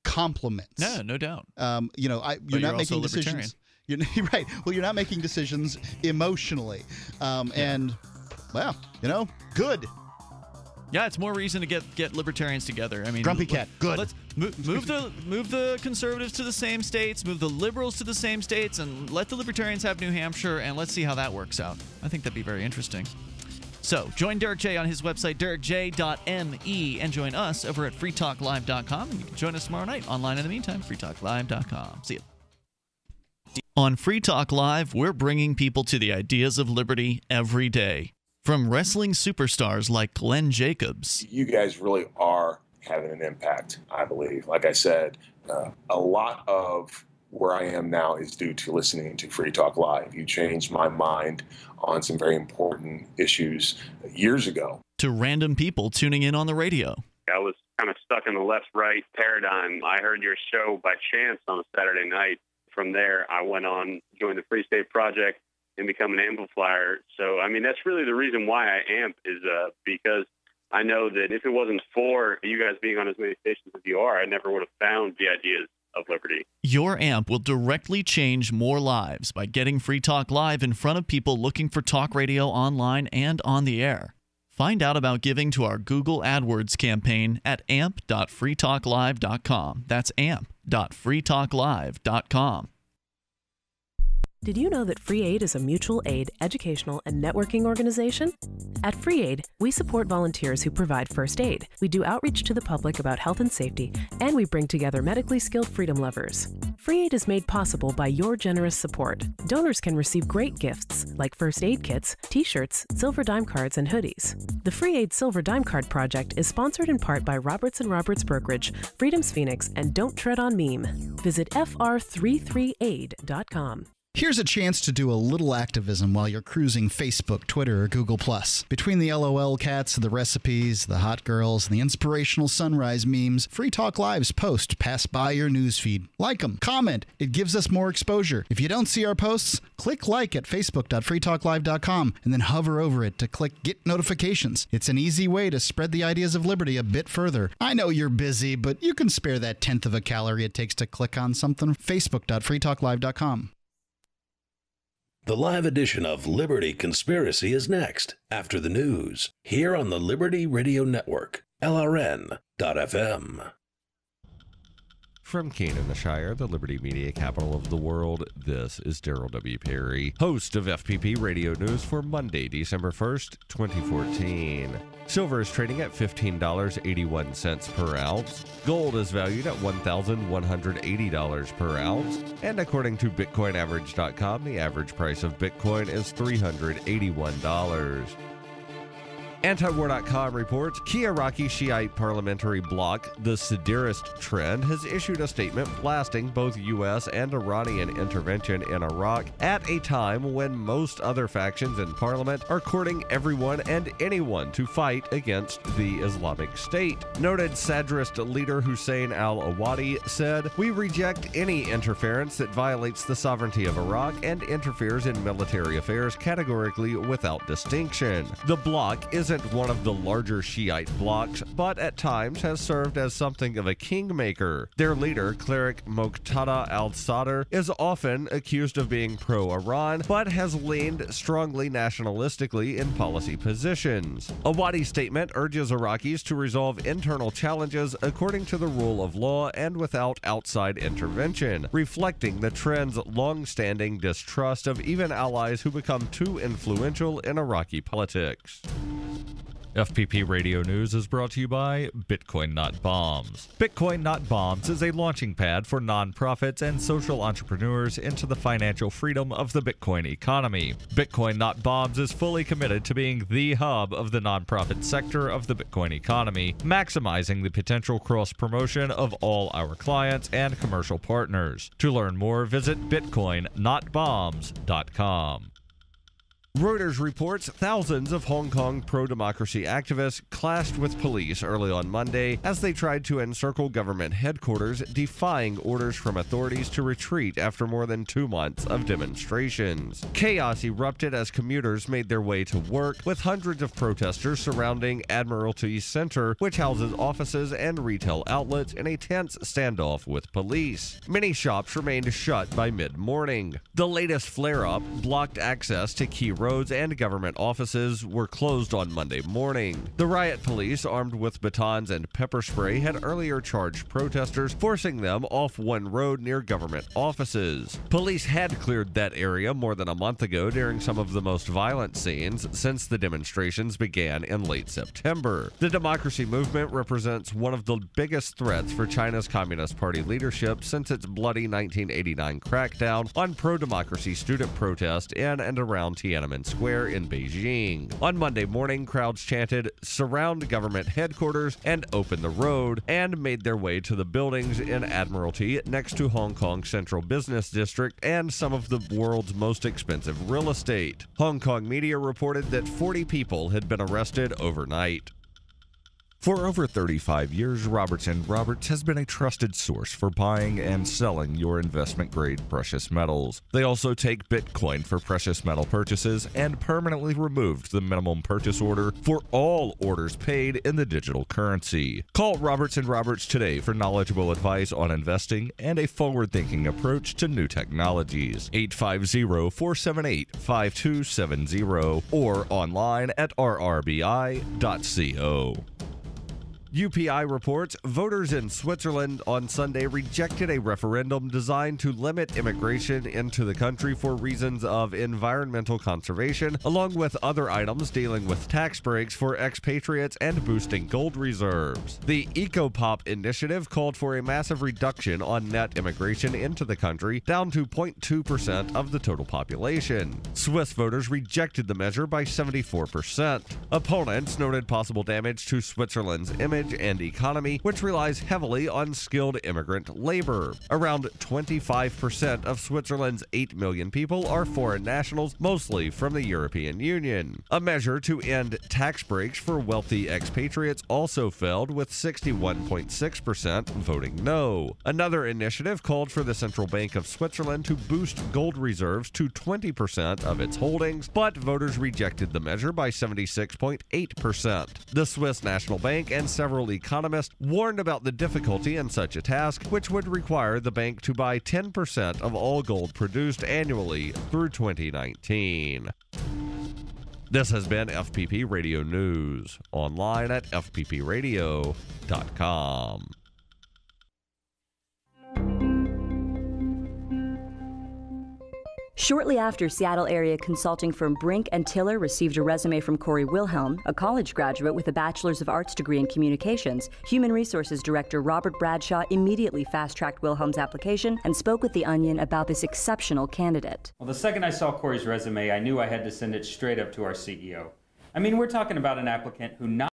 compliments. No, no doubt. Um, you know, I, you're But you're not also making libertarian. decisions. You're you're right. Well, you're not making decisions emotionally, um, and well, you know, good. Yeah, it's more reason to get get libertarians together. I mean, Grumpy cat, good. Let's move, move the move the conservatives to the same states, move the liberals to the same states, and let the libertarians have New Hampshire, and let's see how that works out. I think that'd be very interesting. So, join Derrick J on his website, derrick j dot m e, and join us over at free talk live dot com. And you can join us tomorrow night online in the meantime, free talk live dot com. See you. On Free Talk Live, we're bringing people to the ideas of liberty every day. From wrestling superstars like Glenn Jacobs. You guys really are having an impact, I believe. Like I said, uh, a lot of where I am now is due to listening to Free Talk Live. You changed my mind on some very important issues years ago. To random people tuning in on the radio. I was kind of stuck in the left-right paradigm. I heard your show by chance on a Saturday night. From there, I went on, joined the Free State Project, and become an amplifier. So, I mean, that's really the reason why I amp is uh, because I know that if it wasn't for you guys being on as many stations as you are, I never would have found the ideas of liberty. Your amp will directly change more lives by getting Free Talk Live in front of people looking for talk radio online and on the air. Find out about giving to our Google AdWords campaign at amp dot free talk live dot com. That's amp dot free talk live dot com. Did you know that Free Aid is a mutual aid, educational, and networking organization? At Free Aid, we support volunteers who provide first aid. We do outreach to the public about health and safety, and we bring together medically skilled freedom lovers. Free Aid is made possible by your generous support. Donors can receive great gifts like first aid kits, t-shirts, silver dime cards, and hoodies. The Free Aid Silver Dime Card Project is sponsored in part by Roberts and Roberts Brokerage, Freedom's Phoenix, and Don't Tread on Meme. Visit f r thirty-three aid dot com. Here's a chance to do a little activism while you're cruising Facebook, Twitter, or Google plus. Between the LOL cats, the recipes, the hot girls, and the inspirational sunrise memes, Free Talk Live's posts pass by your newsfeed. Like them, comment. It gives us more exposure. If you don't see our posts, click like at facebook dot free talk live dot com and then hover over it to click Get Notifications. It's an easy way to spread the ideas of liberty a bit further. I know you're busy, but you can spare that tenth of a calorie it takes to click on something. facebook dot free talk live dot com. The live edition of Liberty Conspiracy is next, after the news, here on the Liberty Radio Network, L R N dot F M. From Keene in the Shire, the Liberty Media capital of the world, this is Daryl W. Perry, host of F P P Radio News for Monday, December first, twenty fourteen. Silver is trading at fifteen dollars and eighty-one cents per ounce. Gold is valued at one thousand one hundred eighty dollars per ounce. And according to Bitcoin Average dot com, the average price of Bitcoin is three hundred eighty-one dollars. Antiwar dot com reports key Iraqi Shiite parliamentary bloc, the Sadirist Trend, has issued a statement blasting both U S and Iranian intervention in Iraq at a time when most other factions in parliament are courting everyone and anyone to fight against the Islamic State. Noted Sadirist leader Hussein al-Awadi said, "We reject any interference that violates the sovereignty of Iraq and interferes in military affairs categorically without distinction." The bloc is one of the larger Shiite blocs, but at times has served as something of a kingmaker. Their leader, cleric Muqtada al-Sadr, is often accused of being pro-Iran, but has leaned strongly nationalistically in policy positions. Awadi's statement urges Iraqis to resolve internal challenges according to the rule of law and without outside intervention, reflecting the trend's long-standing distrust of even allies who become too influential in Iraqi politics. F P P Radio News is brought to you by Bitcoin Not Bombs. Bitcoin Not Bombs is a launching pad for nonprofits and social entrepreneurs into the financial freedom of the Bitcoin economy. Bitcoin Not Bombs is fully committed to being the hub of the nonprofit sector of the Bitcoin economy, maximizing the potential cross-promotion of all our clients and commercial partners. To learn more, visit bitcoin not bombs dot com. Reuters reports thousands of Hong Kong pro-democracy activists clashed with police early on Monday as they tried to encircle government headquarters, defying orders from authorities to retreat after more than two months of demonstrations. Chaos erupted as commuters made their way to work, with hundreds of protesters surrounding Admiralty Center, which houses offices and retail outlets, in a tense standoff with police. Many shops remained shut by mid-morning. The latest flare-up blocked access to key roads and government offices were closed on Monday morning. The riot police, armed with batons and pepper spray, had earlier charged protesters, forcing them off one road near government offices. Police had cleared that area more than a month ago during some of the most violent scenes since the demonstrations began in late September. The democracy movement represents one of the biggest threats for China's Communist Party leadership since its bloody nineteen eighty-nine crackdown on pro-democracy student protest in and around Tiananmen Square in Beijing. On Monday morning, crowds chanted, "Surround government headquarters and open the road," and made their way to the buildings in Admiralty next to Hong Kong Central Business District and some of the world's most expensive real estate. Hong Kong media reported that forty people had been arrested overnight. For over thirty-five years, Roberts and Roberts has been a trusted source for buying and selling your investment-grade precious metals. They also take Bitcoin for precious metal purchases and permanently removed the minimum purchase order for all orders paid in the digital currency. Call Roberts and Roberts today for knowledgeable advice on investing and a forward-thinking approach to new technologies. eight five zero, four seven eight, five two seven zero or online at r r b i dot co. U P I reports voters in Switzerland on Sunday rejected a referendum designed to limit immigration into the country for reasons of environmental conservation, along with other items dealing with tax breaks for expatriates and boosting gold reserves. The EcoPop initiative called for a massive reduction on net immigration into the country, down to zero point two percent of the total population. Swiss voters rejected the measure by seventy-four percent. Opponents noted possible damage to Switzerland's image and economy, which relies heavily on skilled immigrant labor. Around twenty-five percent of Switzerland's eight million people are foreign nationals, mostly from the European Union. A measure to end tax breaks for wealthy expatriates also failed, with sixty-one point six percent voting no. Another initiative called for the Central Bank of Switzerland to boost gold reserves to twenty percent of its holdings, but voters rejected the measure by seventy-six point eight percent. The Swiss National Bank and several economists warned about the difficulty in such a task, which would require the bank to buy ten percent of all gold produced annually through twenty nineteen. This has been F P P Radio News, online at f p p radio dot com. Shortly after Seattle area consulting firm Brink and Tiller received a resume from Corey Wilhelm, a college graduate with a Bachelor's of Arts degree in communications, Human Resources Director Robert Bradshaw immediately fast-tracked Wilhelm's application and spoke with The Onion about this exceptional candidate. Well, the second I saw Corey's resume, I knew I had to send it straight up to our C E O. I mean, we're talking about an applicant who not